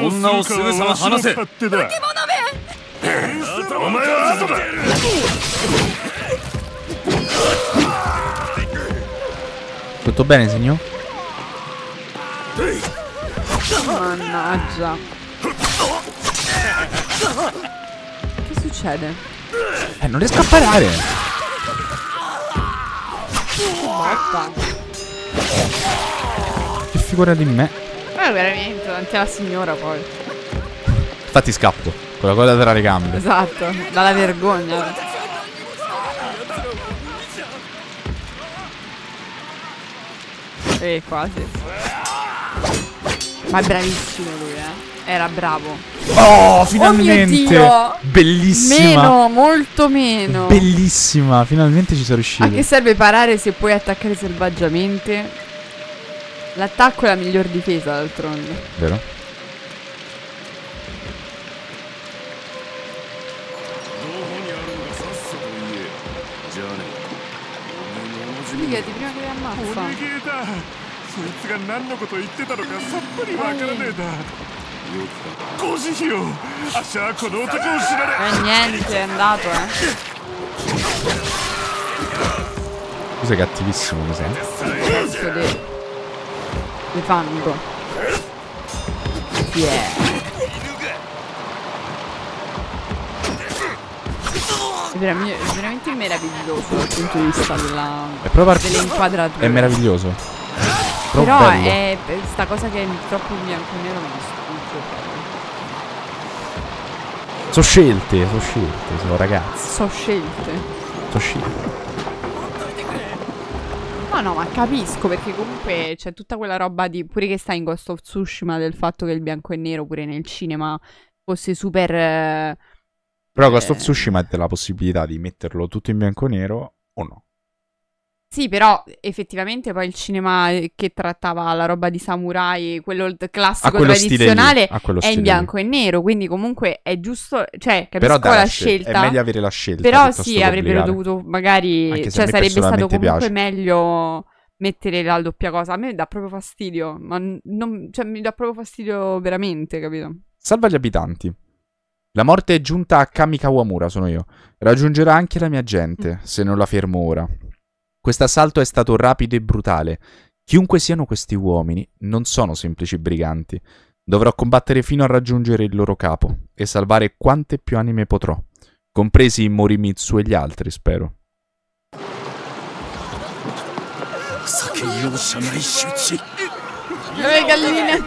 Tutto bene, signor? Mannaggia. Che succede? Eh, non riesco a parare. Botta. Che figura di me. Ma veramente, davanti alla signora poi. Infatti scappo. Con la coda tra le gambe. Esatto, dalla vergogna. Eh, quasi. Ma è bravissimo lui, eh. Era bravo. Oh, finalmente. Oh mio Dio. Bellissima. Meno, molto meno. Bellissima, finalmente ci sono riuscito. A che serve parare se puoi attaccare selvaggiamente? L'attacco è la miglior difesa, d'altronde. Vero? Sbrigati prima che li ammazza. Eh niente, è andato, eh. Tu sei cattivissimo, mi sei. Pezzo di... di fango. Yeah. È veramente, è veramente meraviglioso dal punto di vista della, è proprio delle inquadrature. È meraviglioso. Però bello. è, è sta cosa che è troppo bianco e nero mi sfugge. Sono scelte, sono scelte, sono ragazzi. So scelte. Sono scelte. No, no, ma capisco perché comunque c'è tutta quella roba di pure che sta in Ghost of Tsushima del fatto che il bianco e nero pure nel cinema fosse super... Eh, Però Ghost of Tsushima ha la possibilità di metterlo tutto in bianco e nero o no? Sì, però effettivamente poi il cinema che trattava la roba di samurai, quello classico tradizionale, è in bianco lì. E nero, quindi comunque è giusto, cioè capisco la scelta. È meglio avere la scelta. Però sì, avrebbero dovuto magari, se cioè sarebbe stato comunque piace. meglio mettere la doppia cosa. A me dà proprio fastidio, ma non, cioè mi dà proprio fastidio veramente, capito? Salva gli abitanti. La morte è giunta a Kami Kawamura, sono io. Raggiungerà anche la mia gente, mm. se non la fermo ora. Questo assalto è stato rapido e brutale. Chiunque siano questi uomini, non sono semplici briganti. Dovrò combattere fino a raggiungere il loro capo e salvare quante più anime potrò, compresi Morimitsu e gli altri, spero. Le galline.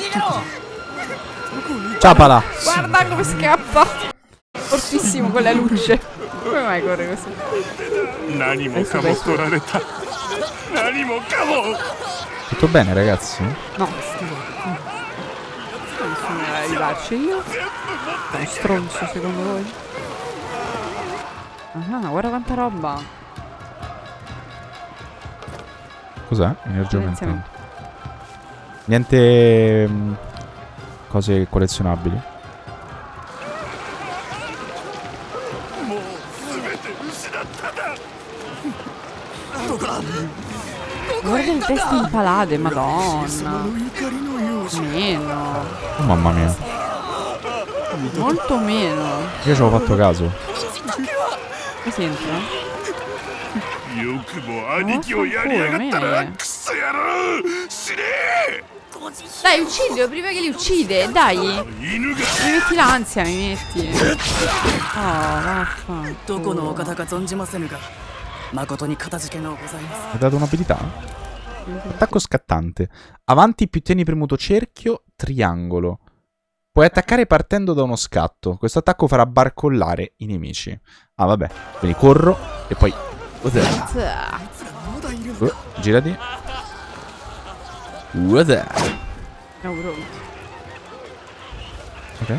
Ciapala. Guarda come scappa. Fortissimo con la luce. Come mai corre così? Tutto bene, ragazzi? No, schifo. Nessuno era arrivarci io. Sono stronzo, secondo voi? Ah, guarda quanta roba. Cos'è? Energia mentale. Niente mh, cose collezionabili. Guarda il testo impalate, madonna. Meno. Oh, mamma mia. Molto meno. Io ci avevo fatto caso. Mi senti? Dai, uccidilo prima che li uccide, dai. Mi metti l'ansia, mi metti. Oh, vaffanculo. Ha dato un'abilità? Attacco scattante. Avanti più tieni premuto cerchio, triangolo. Puoi attaccare partendo da uno scatto. Questo attacco farà barcollare i nemici. Ah, vabbè. Quindi corro e poi... Uh, girati. Uh, ok.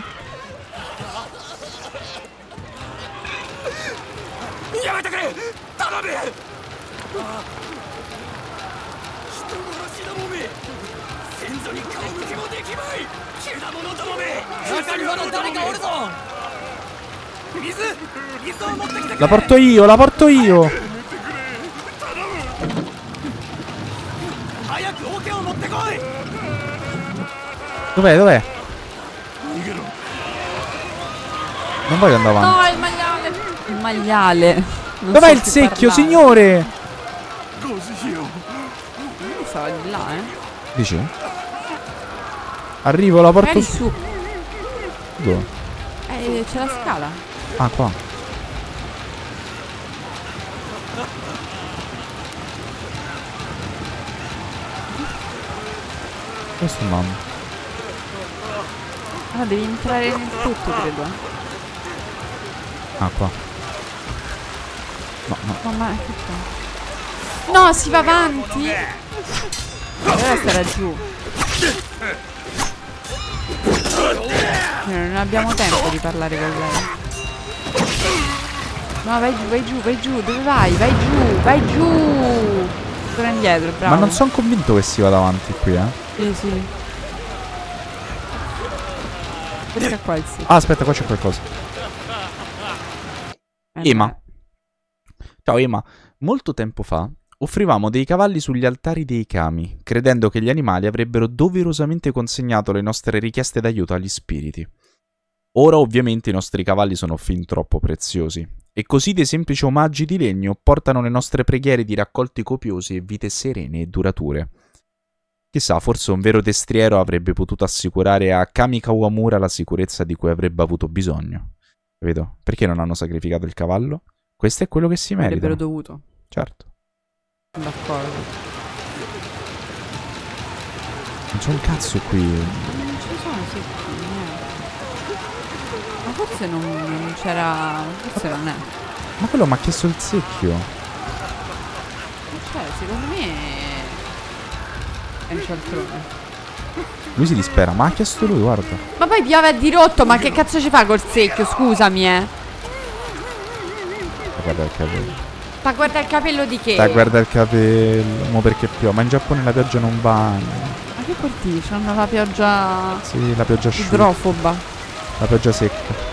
La porto io, la porto io. Dov'è, dov'è? Non voglio andare avanti. No, il maiale. Il maiale. Dov'è il secchio, parlare. Signore? Stava di là, eh. Dici? Arrivo, la porto su. Dove? Eh, c'è la scala. Ah, qua. Questo è mamma. Ah, devi entrare nel tutto, credo. Ah, qua. No, no. Mamma, che fa? No, si va avanti. Ora starà giù. Non abbiamo tempo di parlare con lei. No, vai giù, vai giù, vai giù. Dove vai? Vai giù, vai giù. Torna indietro, bravo. Ma non sono convinto che si vada avanti qui, eh. Sì, sì. Perché qua il sì. Ah, aspetta, qua c'è qualcosa. Eh, Ema. Ciao Ema. Molto tempo fa offrivamo dei cavalli sugli altari dei kami, credendo che gli animali avrebbero doverosamente consegnato le nostre richieste d'aiuto agli spiriti. Ora ovviamente i nostri cavalli sono fin troppo preziosi, e così dei semplici omaggi di legno portano le nostre preghiere di raccolti copiosi e vite serene e durature. Chissà, forse un vero destriero avrebbe potuto assicurare a Kami Kawamura la sicurezza di cui avrebbe avuto bisogno. Capito? Perché non hanno sacrificato il cavallo? Questo è quello che si merita. Avrebbero dovuto. Certo. D'accordo. Non c'è un cazzo qui. Non ci sono secchi, niente. Ma forse non, non c'era. Forse non è. Ma quello mi ha chiesto il secchio. Cioè, secondo me è un cialtrone. Lui si dispera, ma ha chiesto lui, guarda. Ma poi piove a dirotto, ma che cazzo ci fa col secchio? Scusami, eh. Guarda il cavolo. Ma guarda il capello di che? Sta guarda il capello. Mo perché piove. Ma in Giappone la pioggia non bagna. Ma che porti? C'hanno la pioggia... Sì, la pioggia asciutta. idrofoba. La pioggia secca.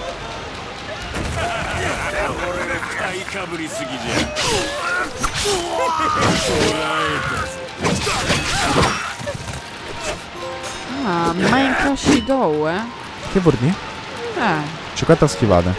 Ah, ma in Kashido, eh? Che vuol dire? Eh. cinquanta schivate.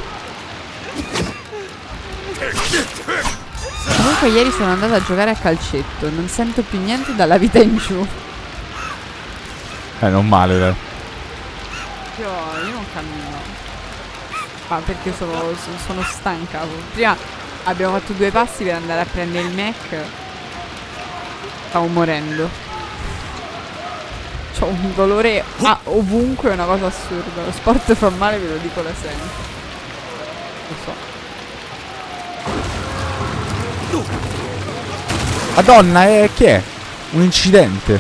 Comunque ieri sono andata a giocare a calcetto. Non sento più niente dalla vita in giù. Eh, non male, dai. Io, io non cammino. Ma perché sono, sono stanca. Prima abbiamo fatto due passi per andare a prendere il Mac. Stavo morendo. C'ho un dolore ah, ovunque, è una cosa assurda. Lo sport fa male, ve lo dico da sempre. Lo so. Madonna, eh, che è? Un incidente.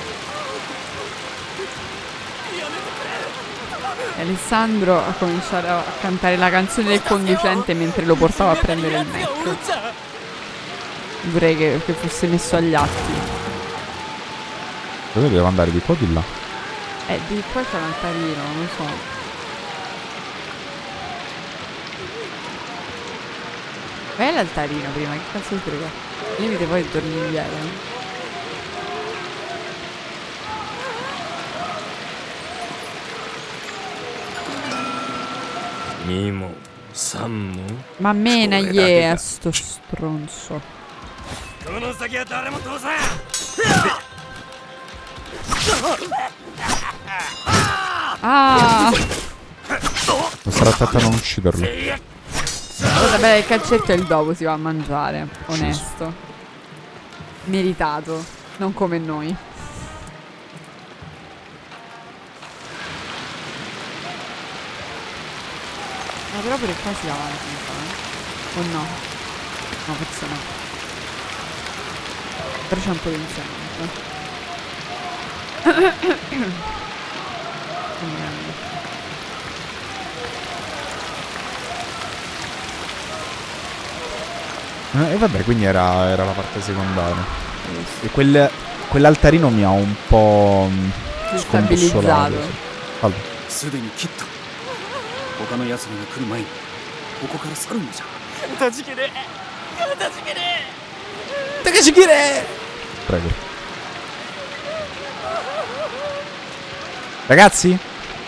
Alessandro a cominciare a cantare la canzone del conducente mentre lo portava a prendere il Mac. Vorrei che, che fosse messo agli atti. Dove devo andare? Di qua o di là? Eh, di qua c'è l'altarino, non lo so. Vai all'altarino prima, che cazzo ti frega? Limite poi torni indietro. Nimo, Sammu. Ma menagli a sto stronzo. Ah! Non sarà attento a non ucciderlo. Vabbè, il calcetto e il dopo si va a mangiare. Onesto. Meritato. Non come noi. Ma però per qua si va avanti, eh? O no? No, forse no. Però c'è un po' di insegnamento. E eh, vabbè, quindi era, era la parte secondaria. Yes. E quel, quell'altarino mi ha un po' stabilizzato. Allora. Prego. Ragazzi?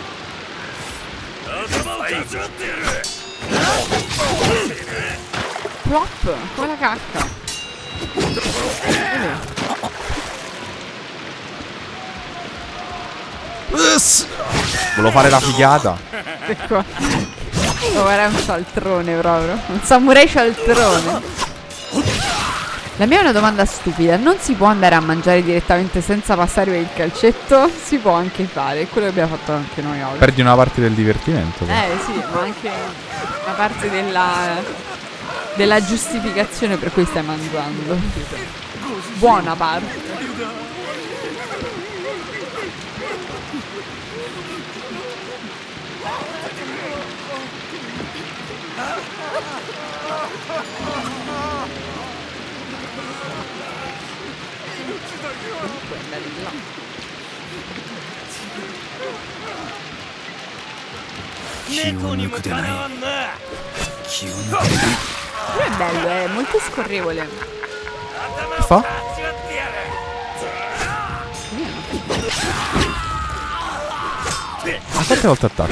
Plop, come la cacca. Volevo fare la figata. Ecco. Oh, era un cialtrone proprio. Un samurai cialtrone. La mia è una domanda stupida. Non si può andare a mangiare direttamente senza passare per il calcetto? Si può anche fare. Quello che abbiamo fatto anche noi oggi. Perdi una parte del divertimento. Però. Eh sì, ma anche una parte della della giustificazione per cui stai mangiando. Buona parte. Però è bello, è molto scorrevole. Che fa? Ma quante volte attacca?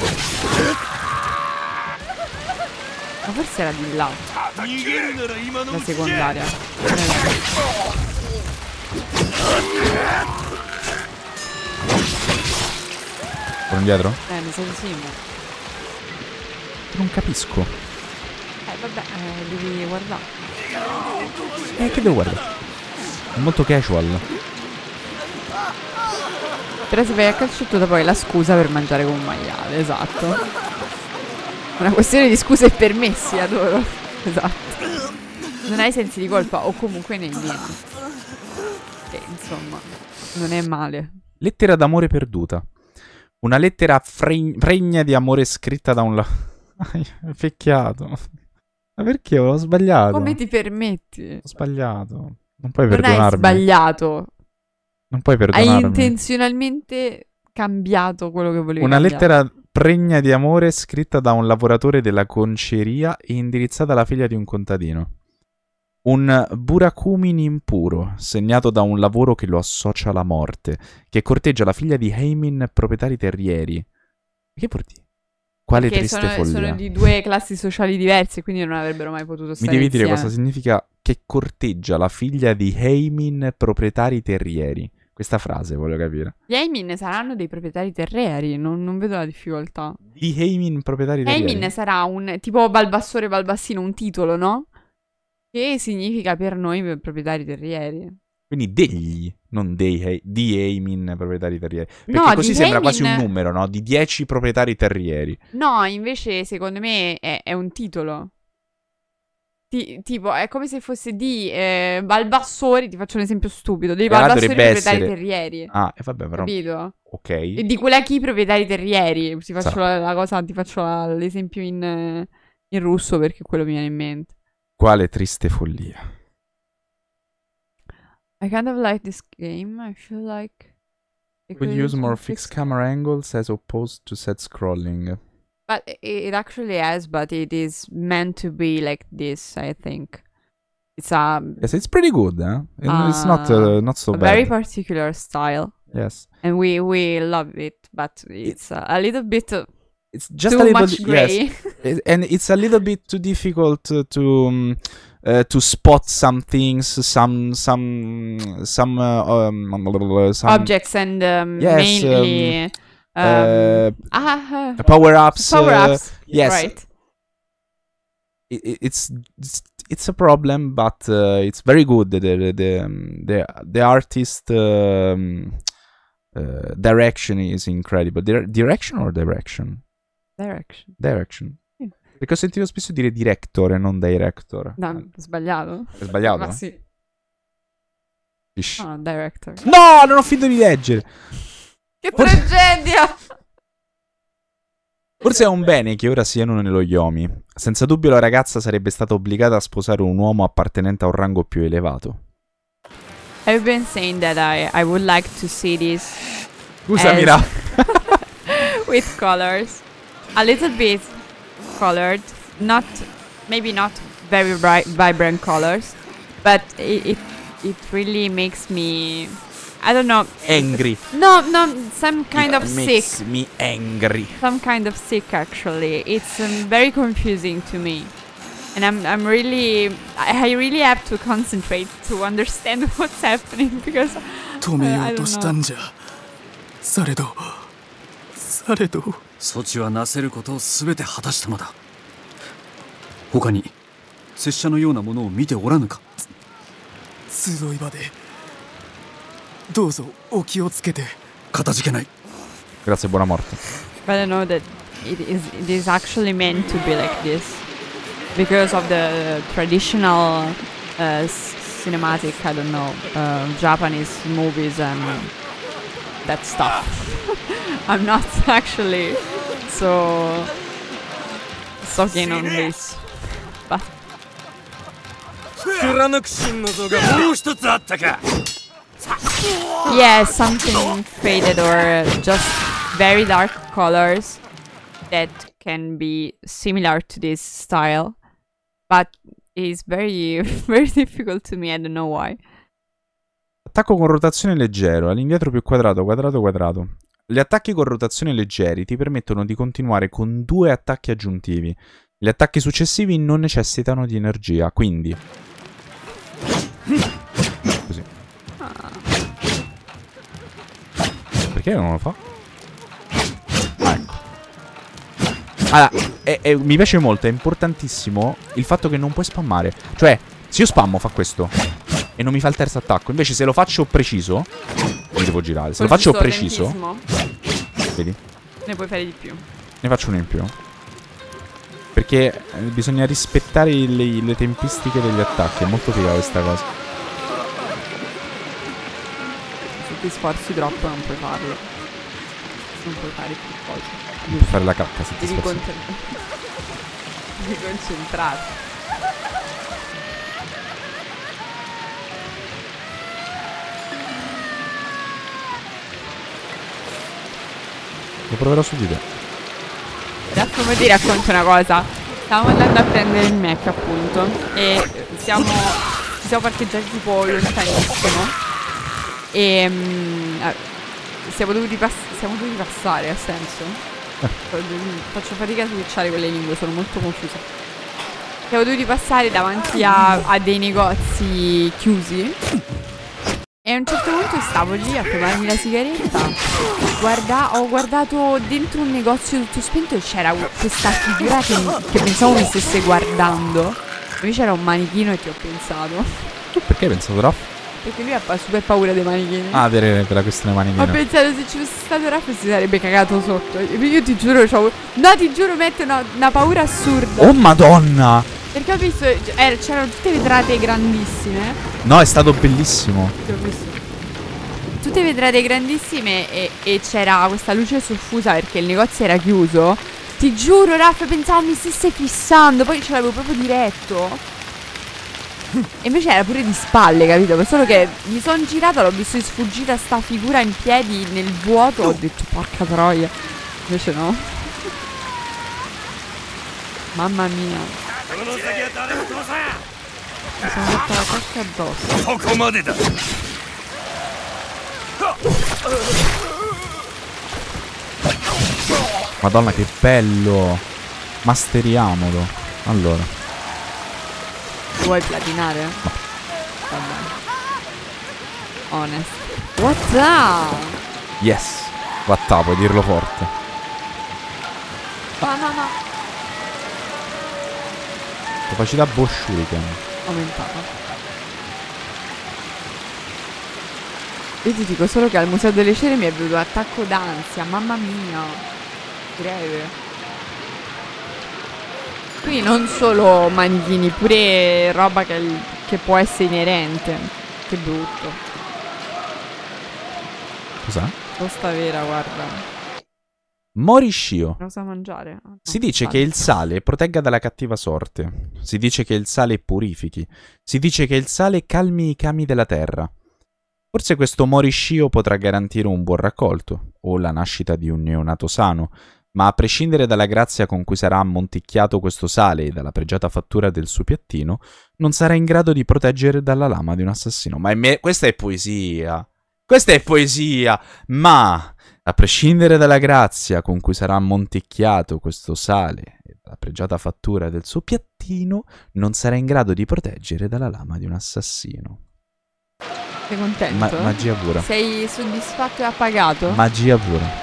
Ma forse era di là. La secondaria. Torno indietro? Eh, mi sa di sì. Non capisco. Eh, vabbè, eh, devi guardare. Eh, che devo guardare? È molto casual. Però se vai a calcetto dopo hai la scusa per mangiare con un maiale, esatto. Una questione di scuse e permessi, adoro. Esatto. Non hai sensi di colpa, o comunque nei miei. Che insomma, non è male. Lettera d'amore perduta. Una lettera fregna di amore scritta da un la... Fecchiato. Ma perché? Ho sbagliato. Come ti permetti? Ho sbagliato. Non puoi Non perdonarmi. hai sbagliato. Non puoi perdonarmi. Hai intenzionalmente cambiato quello che volevi Una cambiare. lettera pregna di amore scritta da un lavoratore della conceria e indirizzata alla figlia di un contadino. Un burakumin impuro, segnato da un lavoro che lo associa alla morte, che corteggia la figlia di Heimin, proprietari terrieri. Che vuol dire? Quale Perché triste sono, follia. sono di due classi sociali diverse, quindi non avrebbero mai potuto stare Mi devi dire insieme. cosa significa che corteggia la figlia di Heimin, proprietari terrieri. Questa frase voglio capire. Gli Heimin saranno dei proprietari terrieri, non, non vedo la difficoltà. Di Heimin, proprietari terrieri? Heimin sarà un tipo Balbassore Balbassino, un titolo, no? Che significa per noi proprietari terrieri. Quindi degli, non dei, Hei- di Heimin, proprietari terrieri. Perché No, così di sembra Heimin- quasi un numero, no? Di dieci proprietari terrieri. No, invece secondo me è, è un titolo. Ti- tipo, è come se fosse di eh, Balbassori, ti faccio un esempio stupido, dei E allora Balbassori dovrebbe proprietari essere- terrieri. Ah, e vabbè, però... Capito? Ok. E di quella chi proprietari terrieri. Ti faccio Sarà. la, la cosa, ti faccio la- l'esempio in, eh, in russo perché quello mi viene in mente. Quale triste follia. I kind of like this game. I feel like it Could use more fixed camera angles as opposed to set scrolling. But it, it actually has, but it is meant to be like this, I think. It's a, Yes, it's pretty good, eh? And it's not, uh, not so a bad. very particular style. Yes. And we, we love it, but it's a, a little bit uh, It's just too a little much bit, gray. yes. It- and it's a little bit too difficult to to, um, uh, to spot some things, some some some uh, um, some Objects and um, yes, mainly um, um, uh, ah, uh, power ups. Power ups, yes, right. It, it- it's, it's it's a problem, but uh, it's very good. The the the um, the, the artist um, uh, direction is incredible. Dir- direction or direction? Direction. Direction. Sì. Perché ho sentito spesso dire director e non director. No, ho sbagliato? È sbagliato? Ma sì. Ish. No, director. No, non ho finito di leggere. Che tragedia! Forse è un bene che ora siano nello Yomi. Senza dubbio la ragazza sarebbe stata obbligata a sposare un uomo appartenente a un rango più elevato. I've been saying that I, I would like to see this Scusami, as- Ra. with colors. A little bit colored. Not, maybe not very bright, vibrant colors. But it, it, it really makes me, I don't know. Angry. No, no, some kind It of makes sick. me angry. Some kind of sick, actually. It's um, very confusing to me. And I'm, I'm really, I I really have to concentrate to understand what's happening because uh, 止めよ I うと don't し know. たんじゃされどされど措置はなせることを全て果たしたのだ。他に拙者のようなものを見ておらぬか。 集い場でどうぞお気をつけて。 かたじけない。 Grazie, buona morte. But I know that it is, it is actually meant to be like this because of the traditional uh, s- cinematic, I don't know, uh, Japanese movies and that stuff. I'm not actually so so keen on this, but 貫く真の像がもう一つあったか。 yeah, something faded or just very dark colors that can be similar to this style, but is very very difficult to me. I don't know why. Attacco con rotazione leggero, all'indietro più quadrato, quadrato, quadrato. Gli attacchi con rotazione leggeri ti permettono di continuare con due attacchi aggiuntivi. Gli attacchi successivi non necessitano di energia, quindi... Così. Perché non lo fa? Ah, ecco. Allora, è- è- mi piace molto, è importantissimo il fatto che non puoi spammare. Cioè, se io spammo fa questo e non mi fa il terzo attacco. Invece se lo faccio preciso, mi devo girare. Se lo Col faccio giusto preciso, lentismo, vedi? ne puoi fare di più. Ne faccio uno in più. Perché eh, bisogna rispettare le, le tempistiche degli attacchi. È molto figa questa cosa. Se ti sforzi troppo non puoi farlo. Non puoi fare più cose. Devi fare la cacca se ti Devi, sforzi. concent- Devi concentrarti. Lo proverò su di te. Adesso ti racconto una cosa. Stavamo andando a prendere il Mac appunto. E siamo, ci siamo parcheggiati tipo lontanissimo. E um, siamo, dovuti siamo dovuti passare, ha senso? Faccio fatica a switchare quelle lingue, sono molto confusa. Siamo dovuti passare davanti a, a dei negozi chiusi. E a un certo punto stavo lì a fumarmi la sigaretta. Guarda, ho guardato dentro un negozio tutto spento e c'era questa figura che, che pensavo mi stesse guardando. Invece era un manichino e ti ho pensato. Perché hai pensato, Raff? Perché lui ha super paura dei manichini. Ah, per, per la questione manichino. Ho pensato se ci fosse stato Raff si sarebbe cagato sotto. Io ti giuro, c'ho... No, ti giuro, mette una, una paura assurda. Oh madonna! Perché ho visto, eh, c'erano tutte vetrate grandissime. No, è stato bellissimo. Ho visto. Tutte vetrate grandissime e, e c'era questa luce soffusa perché il negozio era chiuso. Ti giuro, Raff, pensavo mi stesse fissando. Poi ce l'avevo proprio diretto. E invece era pure di spalle, capito? Solo che mi sono girata, l'ho visto di sfuggita sta figura in piedi nel vuoto. Ho detto porca troia. Invece no. Mamma mia. Mi sono fatta la testa addosso. Madonna che bello. Masteriamolo. Allora. Vuoi platinare? No. Vabbè. Honest. What's up? Yes. Vattà, puoi dirlo forte. No, no, no. Capacità Boss Shuriken aumentata. Io ti dico solo che al Museo delle Cere mi è venuto attacco d'ansia. Mamma mia. Greve. Quindi non solo manichini, pure roba che, che può essere inerente. Che brutto. Cos'è? Tosta vera, guarda. Morishio. Cosa mangiare? Ah, no, si dice vale. che il sale protegga dalla cattiva sorte. Si dice che il sale purifichi. Si dice che il sale calmi i kami della terra. Forse questo Morishio potrà garantire un buon raccolto o la nascita di un neonato sano. Ma a prescindere dalla grazia con cui sarà ammonticchiato questo sale e dalla pregiata fattura del suo piattino, non sarà in grado di proteggere dalla lama di un assassino. Ma è me- questa è poesia. Questa è poesia. Ma a prescindere dalla grazia con cui sarà ammonticchiato questo sale e dalla pregiata fattura del suo piattino, non sarà in grado di proteggere dalla lama di un assassino. Sei contento? Ma- magia pura. Sei soddisfatto e appagato? Magia pura.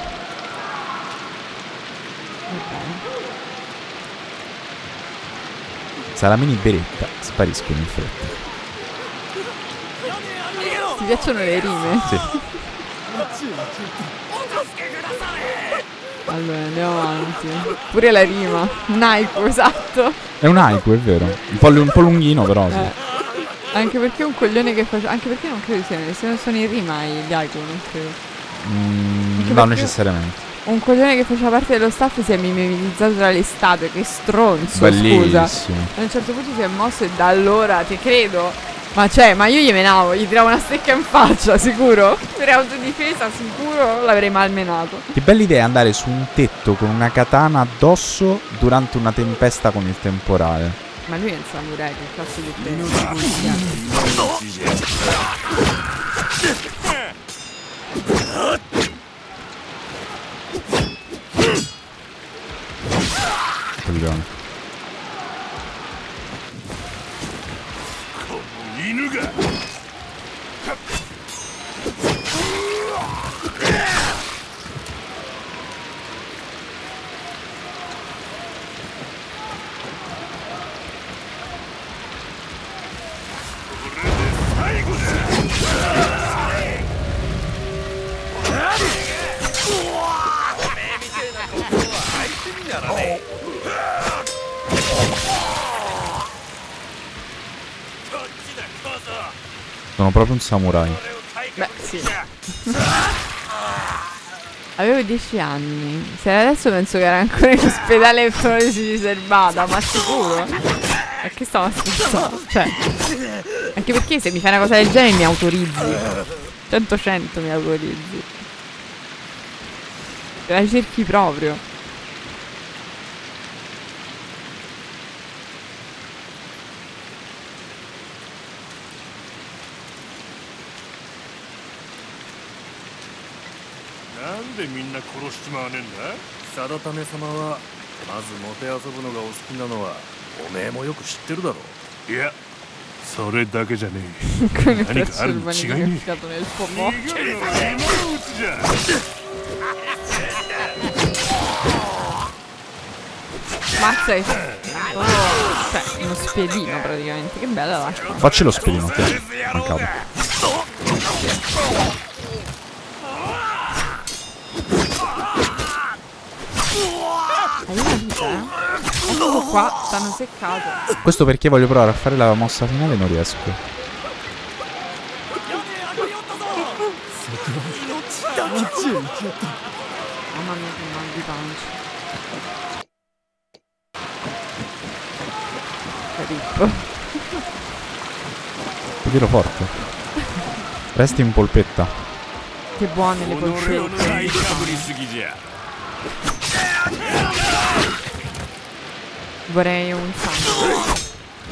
Salamini beretta spariscono in fretta. Ti piacciono le rime? Sì. Allora andiamo avanti. Pure la rima. Un haiku, esatto. È un haiku, è vero. Un po', un po' lunghino però sì. eh, Anche perché un coglione che faccia. Anche perché non credo siano. Se non sono in rima gli haiku, non credo. mm, Non necessariamente. Un coglione che faceva parte dello staff si è mimetizzato tra le statue. Che stronzo, bellissimo. Scusa. A un certo punto si è mosso e da allora ti credo. Ma cioè, ma io gli menavo, gli tiravo una stecca in faccia, sicuro? Per autodifesa, sicuro l'avrei malmenato. Che bella idea andare su un tetto con una katana addosso durante una tempesta con il temporale. Ma lui è un samurai, che cazzo di te? Coglione. Sono proprio un samurai. Beh, sì. Avevo dieci anni. Se adesso penso che era ancora in ospedale per prolesi riservata, ma sicuro? E che stavo scherzando? Cioè, anche perché se mi fai una cosa del genere mi autorizzi. cento cento mi autorizzi. Te la cerchi proprio. Nande minna koroshichimawa neんだ? 定為様はまずモテ遊ぶのがお好きなのはおめえもよく知ってるだろう。いや、それだけじゃねえ。何かあるに違いねえ。逃げるのが今のうちじゃ。 Mazza è oh, cioè uno spiedino praticamente. Che bella la. Facci lo spiedino, ok? Mancato. Hai una vita, eh? Eccolo qua, stanno seccato. Questo perché voglio provare a fare la mossa finale e non riesco. Mamma mia che mal di pancia. Rippo. Ti tiro forte. Resti in polpetta. Che buone le polpette. Vorrei un sangue.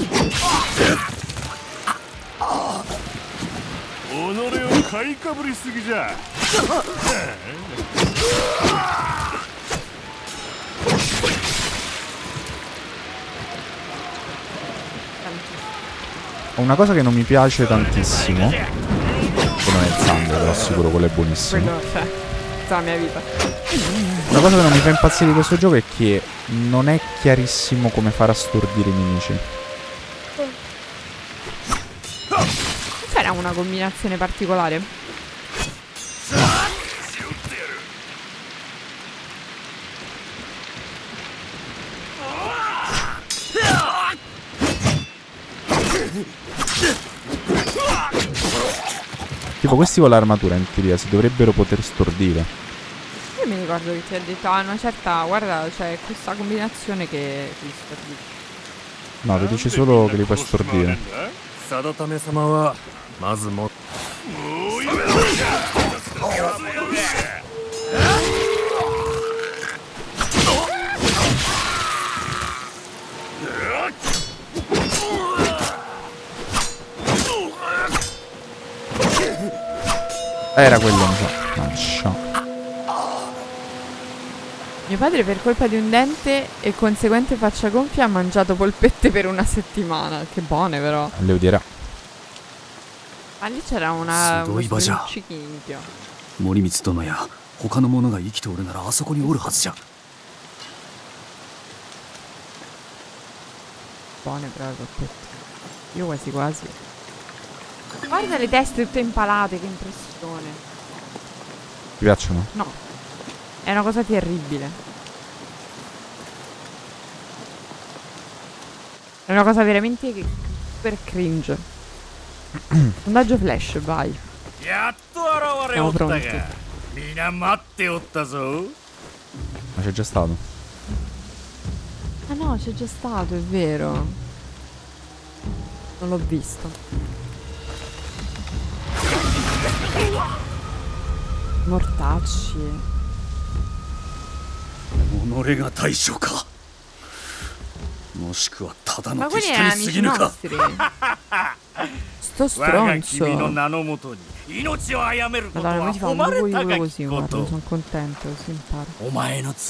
Ho una cosa che non mi piace tantissimo. Che non è il sangue, però assicuro quello è buonissimo. Quello c'è. Tutta la mia vita. Una cosa che non mi fa impazzire di questo gioco è che non è chiarissimo come fare a stordire i nemici. C'era una combinazione particolare? Tipo questi con l'armatura in teoria si dovrebbero poter stordire. Io mi ricordo che ti ha detto a una certa, guarda, c'è questa combinazione che ti stordisce. No, ti dice solo che li puoi stordire. Era quello, mi sa. Mannaggia. Mio padre per colpa di un dente e conseguente faccia gonfia ha mangiato polpette per una settimana. Che buone però. Le udierà. Ma lì c'era una un cicchio. Morimitsu dono ya hoka no mono ga ikite oru nara asoko ni oru hazu ja. Buone però le polpette. Io quasi quasi. Guarda le teste tutte impalate, che impressione. Ti piacciono? No. È una cosa terribile. È una cosa veramente super cringe. Sondaggio flash, vai. Siamo pronti. Ma c'è già stato. Ah no, c'è già stato, è vero. Non l'ho visto. Mortacci. 己が大将かもしくはただ Ma の quelli 適当 erano に過 amici ぎるか nostri. Sto stronzo. Madonna, come ti fa un lupo io così, guarda, sono contento, così imparo. Sì,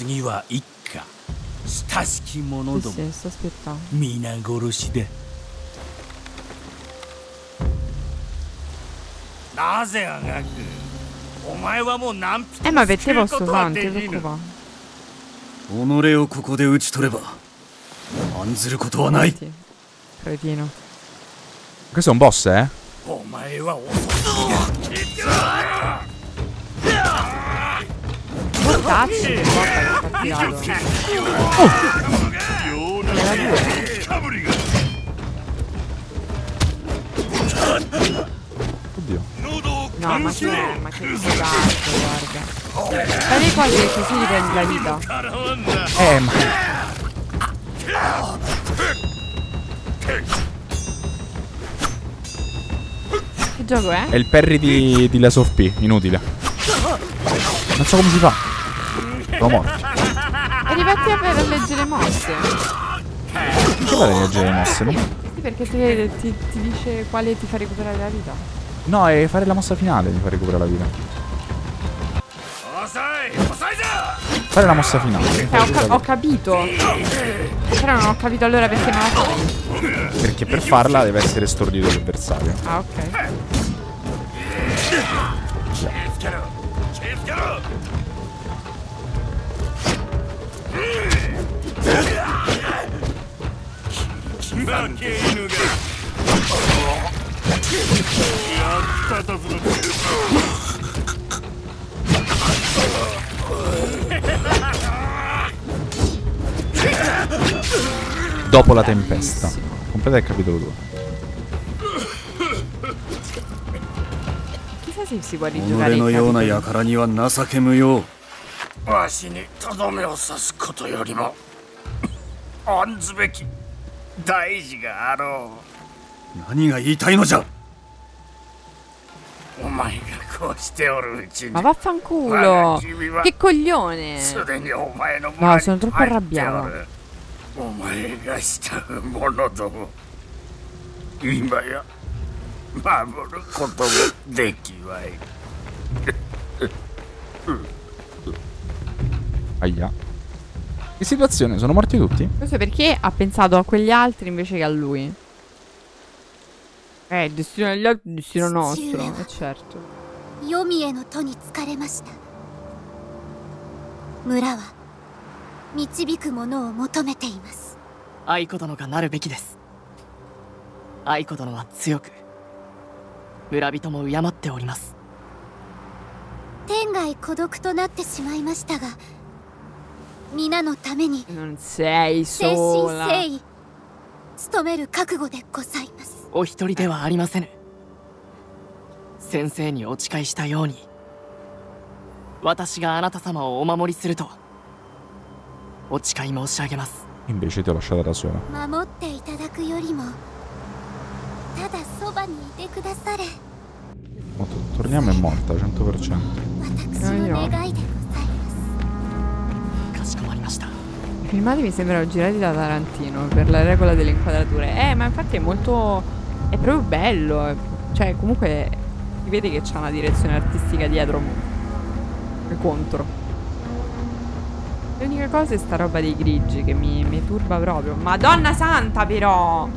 sì, sto aspettando. Eh, ma per te posso fare, non ti preoccupare. 己をここで討ち取れば案ずることはない。 Cretino. Questo è un boss, eh? Mortacci, che botta che sta tirato. Oh! Era due. Oddio. No, ma che, ma che cazzo, guarda. Fai quasi che così gli prendi la vita. Eh, ma... Che gioco è? È il parry di, di Lies of P, inutile. Non so come si fa. Sono morti. E ripeti a fare leggere mosse. Che fare a leggere le mosse? No? Sì, perché ti, ti, ti dice quale ti fa recuperare la vita. No, è fare la mossa finale ti fa recuperare la vita. Fare la mossa finale. Eh, ho, ca ho capito. Però non ho capito allora perché non la fai. Perché per farla deve essere stordito l'avversario. Ah, ok. Dopo la tempesta. Completa il capitolo due. Chissà se si può rigiocare il capitolo. わしにとどめを刺すことよりも案ずべき大事があろう。何が言いたいのじゃ。お前がこうしておるうちに。 Ma vaffanculo! Che coglione! No, sono troppo arrabbiato. お前が慕う者ども今や守ることもできまい。 Aia. Che situazione? Sono morti tutti? Questo perché ha pensato a quegli altri invece che a lui. Eh, il destino degli altri, il destino nostro, eh certo. Yomi no to ni tsukaremashita. Mura wa michibiku mono o motomete imasu. Aiko殿がなるべきです。Aiko殿は強く、村人も敬っております。 天涯孤独となってしまいましたが、皆のために Non sei 誠心 sola. 誠意努める覚悟でございます。 お一人ではありませぬ。先生にお誓いしたように、私があなた様をお守りするとお誓い申し上げます。 Invece ti ho lasciata da sola. 守っていただくよりもただそばにいてくだされ。 Mo torniamo è morta, cento per cento. 私の願いでございます。 I filmati mi sembrano girati da Tarantino per la regola delle inquadrature. Eh, ma infatti è molto... è proprio bello. Cioè, comunque si vede che c'è una direzione artistica dietro e contro. L'unica cosa è sta roba dei grigi che mi, mi turba proprio. Madonna santa però!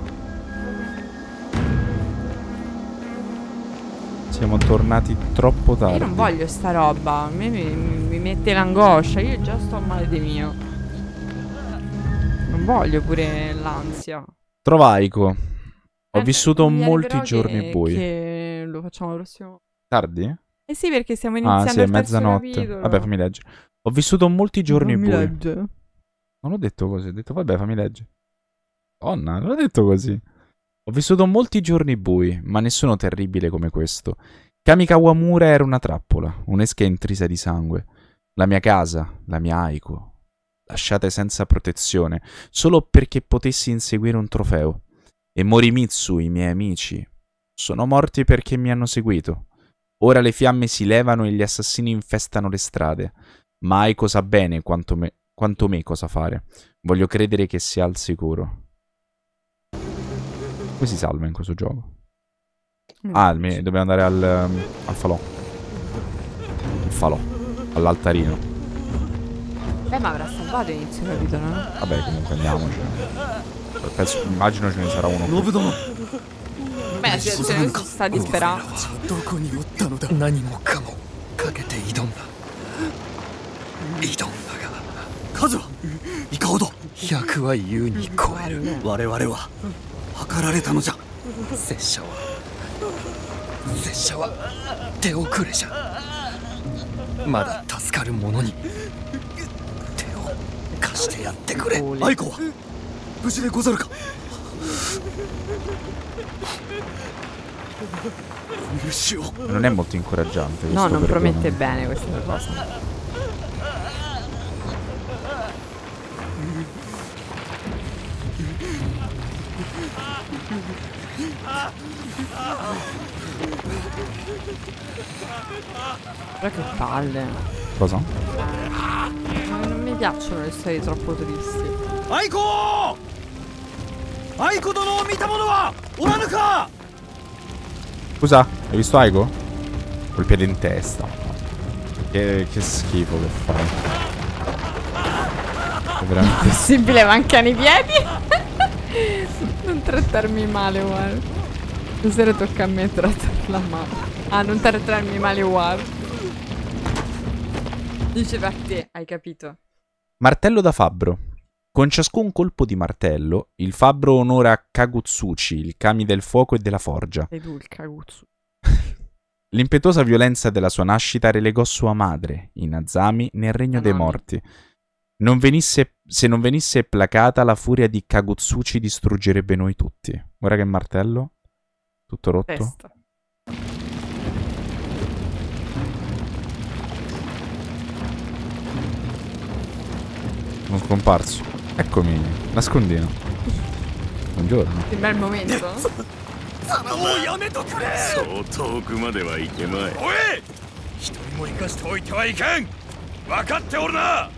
Siamo tornati troppo tardi. Io non voglio sta roba. A me mi, mi mette l'angoscia. Io già sto male di mio. Non voglio pure l'ansia. Trovaico. Ho Eh, vissuto mi viene molti però giorni che, bui. che lo facciamo prossimo. Tardi? Eh sì, perché stiamo iniziando Ah, sì, è il terzo mezzanotte. capitolo. Vabbè, fammi leggere. Ho vissuto molti giorni Non mi bui. legge. Non ho detto così, ho detto vabbè, fammi leggere. Donna, non ho detto così. Ho vissuto molti giorni bui, ma nessuno terribile come questo. Kamikawamura era una trappola, un'esca intrisa di sangue. La mia casa, la mia Aiko, lasciate senza protezione, solo perché potessi inseguire un trofeo. E Morimitsu, i miei amici, sono morti perché mi hanno seguito. Ora le fiamme si levano e gli assassini infestano le strade. Ma Aiko sa bene quanto me, quanto me cosa fare. Voglio credere che sia al sicuro. Come si salva in questo gioco? Ah, me- dobbiamo andare al, um, al falò. Il falò. All'altarino. Beh, ma avrà salvato inizio capitolo, no? Vabbè, comunque andiamoci. Penso, immagino ce ne sarà uno qui. Beh, la situazione si sta disperando. どこにおったのだ。何もかもかけて挑んだ。挑んだが数はイカほど百は優に超える。我々は測られたのじゃ。拙者は拙者は手遅れじゃ。まだ助かる者に手を貸してやってくれ。アイコは無事でござるか。 Non è molto incoraggiante. No, non perdono. promette bene questa cosa. Però che palle. Cosa? Non, non mi piacciono le storie troppo tristi. Aiko! Aiko dono mita mono wa oranu ka? Scusa, hai visto Aiko? Col piede in testa. Che, che schifo che fai. È veramente possibile, mancano i piedi. Non trattarmi male, guarda. Stasera tocca a me trattarla male. Ah, non trattarmi male, guarda. Diceva a te, hai capito? Martello da fabbro. Con ciascun colpo di martello, il fabbro onora Kagutsuchi, il kami del fuoco e della forgia. Sei tu il Kagutsuchi. L'impetuosa violenza della sua nascita relegò sua madre, Inazami, nel regno Ah, dei no, morti. Non venisse, se non venisse placata, la furia di Kagutsuchi distruggerebbe noi tutti. Guarda che martello. Tutto rotto. Testa. Sono scomparso. Eccomi, nascondino. Buongiorno. Sembra il momento. もうやめとくれ。そう遠くまでは行けまい。おい、一人も生かしておいてはいけん。分かっておるな。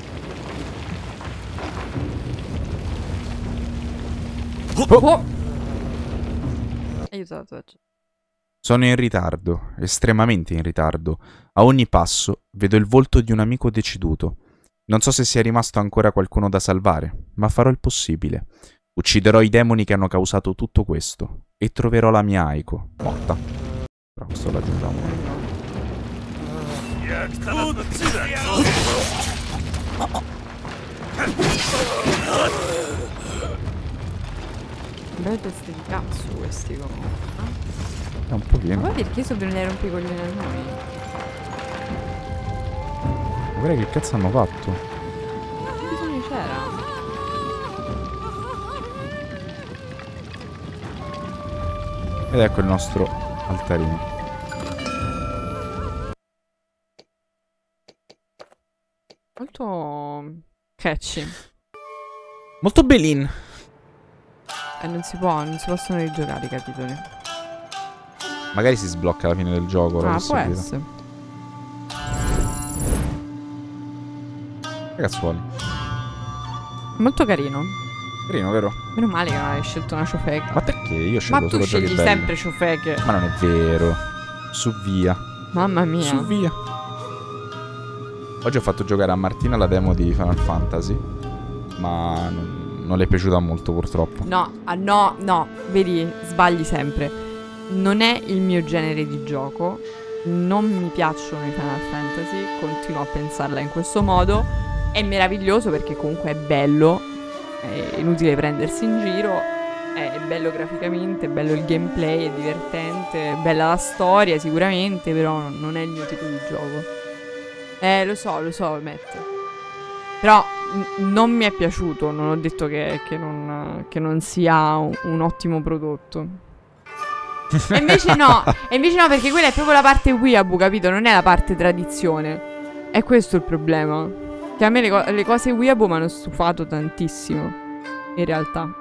Oh! Aiutato. Sono in ritardo, estremamente in ritardo. A ogni passo vedo il volto di un amico deceduto. Non so se sia rimasto ancora qualcuno da salvare, ma farò il possibile. Ucciderò i demoni che hanno causato tutto questo e troverò la mia Aiko, morta. Però questo lo aggiungiamo. Belle teste di cazzo questi comunque. È un pochino. Ma perché sono venuti a rompere i coglioni a noi? Guarda che cazzo hanno fatto. Che bisogno c'era? Ed ecco il nostro altarino. Molto catchy. Molto bellin. E non si può, non si possono rigiocare i capitoli. Magari si sblocca alla fine del gioco. Ah, può essere. Ragazzuoli. Molto carino. Carino, vero? Meno male che non hai scelto una ciofeca. Ma perché? Io scelgo Ma tu solo giochi scegli belli. sempre ciofeche. Ma non è vero. Su via. Mamma mia. Su via. Oggi ho fatto giocare a Martina la demo di Final Fantasy. Ma non, non le è piaciuta molto purtroppo. No, ah, no, no. Vedi, sbagli sempre. Non è il mio genere di gioco. Non mi piacciono i Final Fantasy. Continuo a pensarla in questo modo. È meraviglioso perché comunque è bello. È inutile prendersi in giro. È bello graficamente, è bello il gameplay, è divertente, è bella la storia sicuramente, però non è il mio tipo di gioco. Eh, lo so, lo so, Matt. Però non mi è piaciuto, non ho detto che, che, non, che non sia un, un ottimo prodotto. E invece no, e invece no, perché quella è proprio la parte weeaboo, capito? Non è la parte tradizione. È questo il problema. Che a me le, co le cose weeaboo mi hanno stufato tantissimo, in realtà.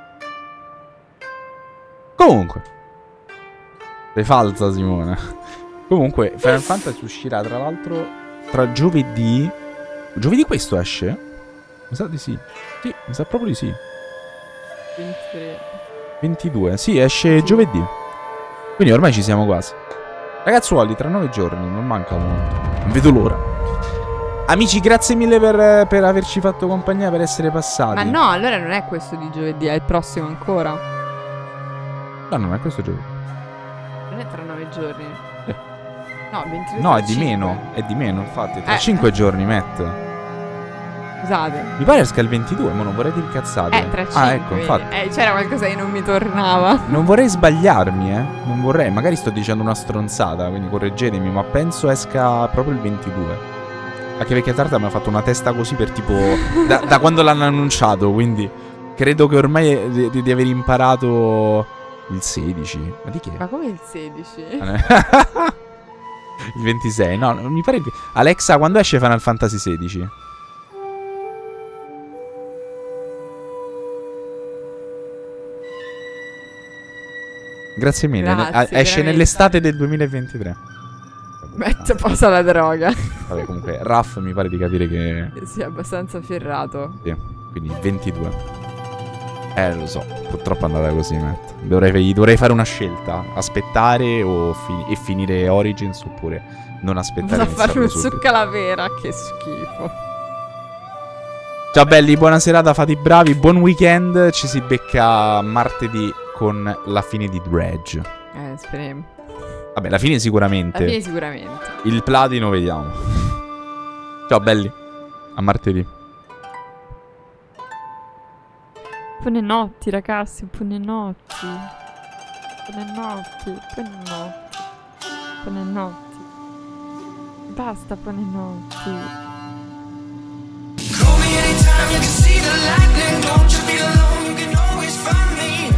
Comunque. Sei falsa, Simone. Comunque, Final Fantasy uscirà tra l'altro tra giovedì. Giovedì questo esce? Mi sa di sì. Sì, mi sa proprio di sì. ventitré. ventidue. Sì, esce giovedì. Quindi ormai ci siamo quasi. Ragazzuoli, tra nove giorni, non manca molto. Non vedo l'ora. Amici, grazie mille per, per averci fatto compagnia, per essere passati. Ma no, allora non è questo di giovedì, è il prossimo ancora. No, non è questo giovedì. Non è tra nove giorni. Eh. No, ventitré. No, è di meno. È di meno, infatti. Tra Eh. cinque giorni, Matt. Scusate. Mi pare esca il ventidue, ma non vorrei dire cazzate. Eh, tra cinque. Ah, ecco, infatti. Eh, c'era qualcosa che non mi tornava. Non vorrei sbagliarmi, eh. Non vorrei. Magari sto dicendo una stronzata, quindi correggetemi, ma penso esca proprio il ventidue. Anche perché Tarta mi ha fatto una testa così per tipo... da, da quando l'hanno annunciato, quindi... Credo che ormai di, di, di aver imparato... Il sedici. Ma di che? Ma come il sedici? Il ventisei, no, non mi pare il... Alexa, quando esce Final Fantasy sedici? Grazie mille. Grazie, ne- esce veramente. nell'estate del duemilaventitré. Mette posa la droga. Vabbè, comunque, Raff mi pare di capire che... Sì, è abbastanza ferrato. Sì, quindi ventidue. Eh, lo so, purtroppo è andata così, Matt. Dovrei, dovrei fare una scelta. Aspettare o fi- e finire Origins oppure non aspettare. Vado a fare un subito. succa la vera, che schifo. Ciao belli, buona serata, fate i bravi, buon weekend. Ci si becca martedì con la fine di Dredge. Eh, speriamo. Vabbè, la fine sicuramente. La fine sicuramente. Il platino vediamo. Ciao belli, a martedì. Buone notti ragazzi, buone notti. Buone notti, buone notti. Buone notti. Basta, buone notti. Call me anytime you can see the lightning. Don't you feel alone, you can always find me.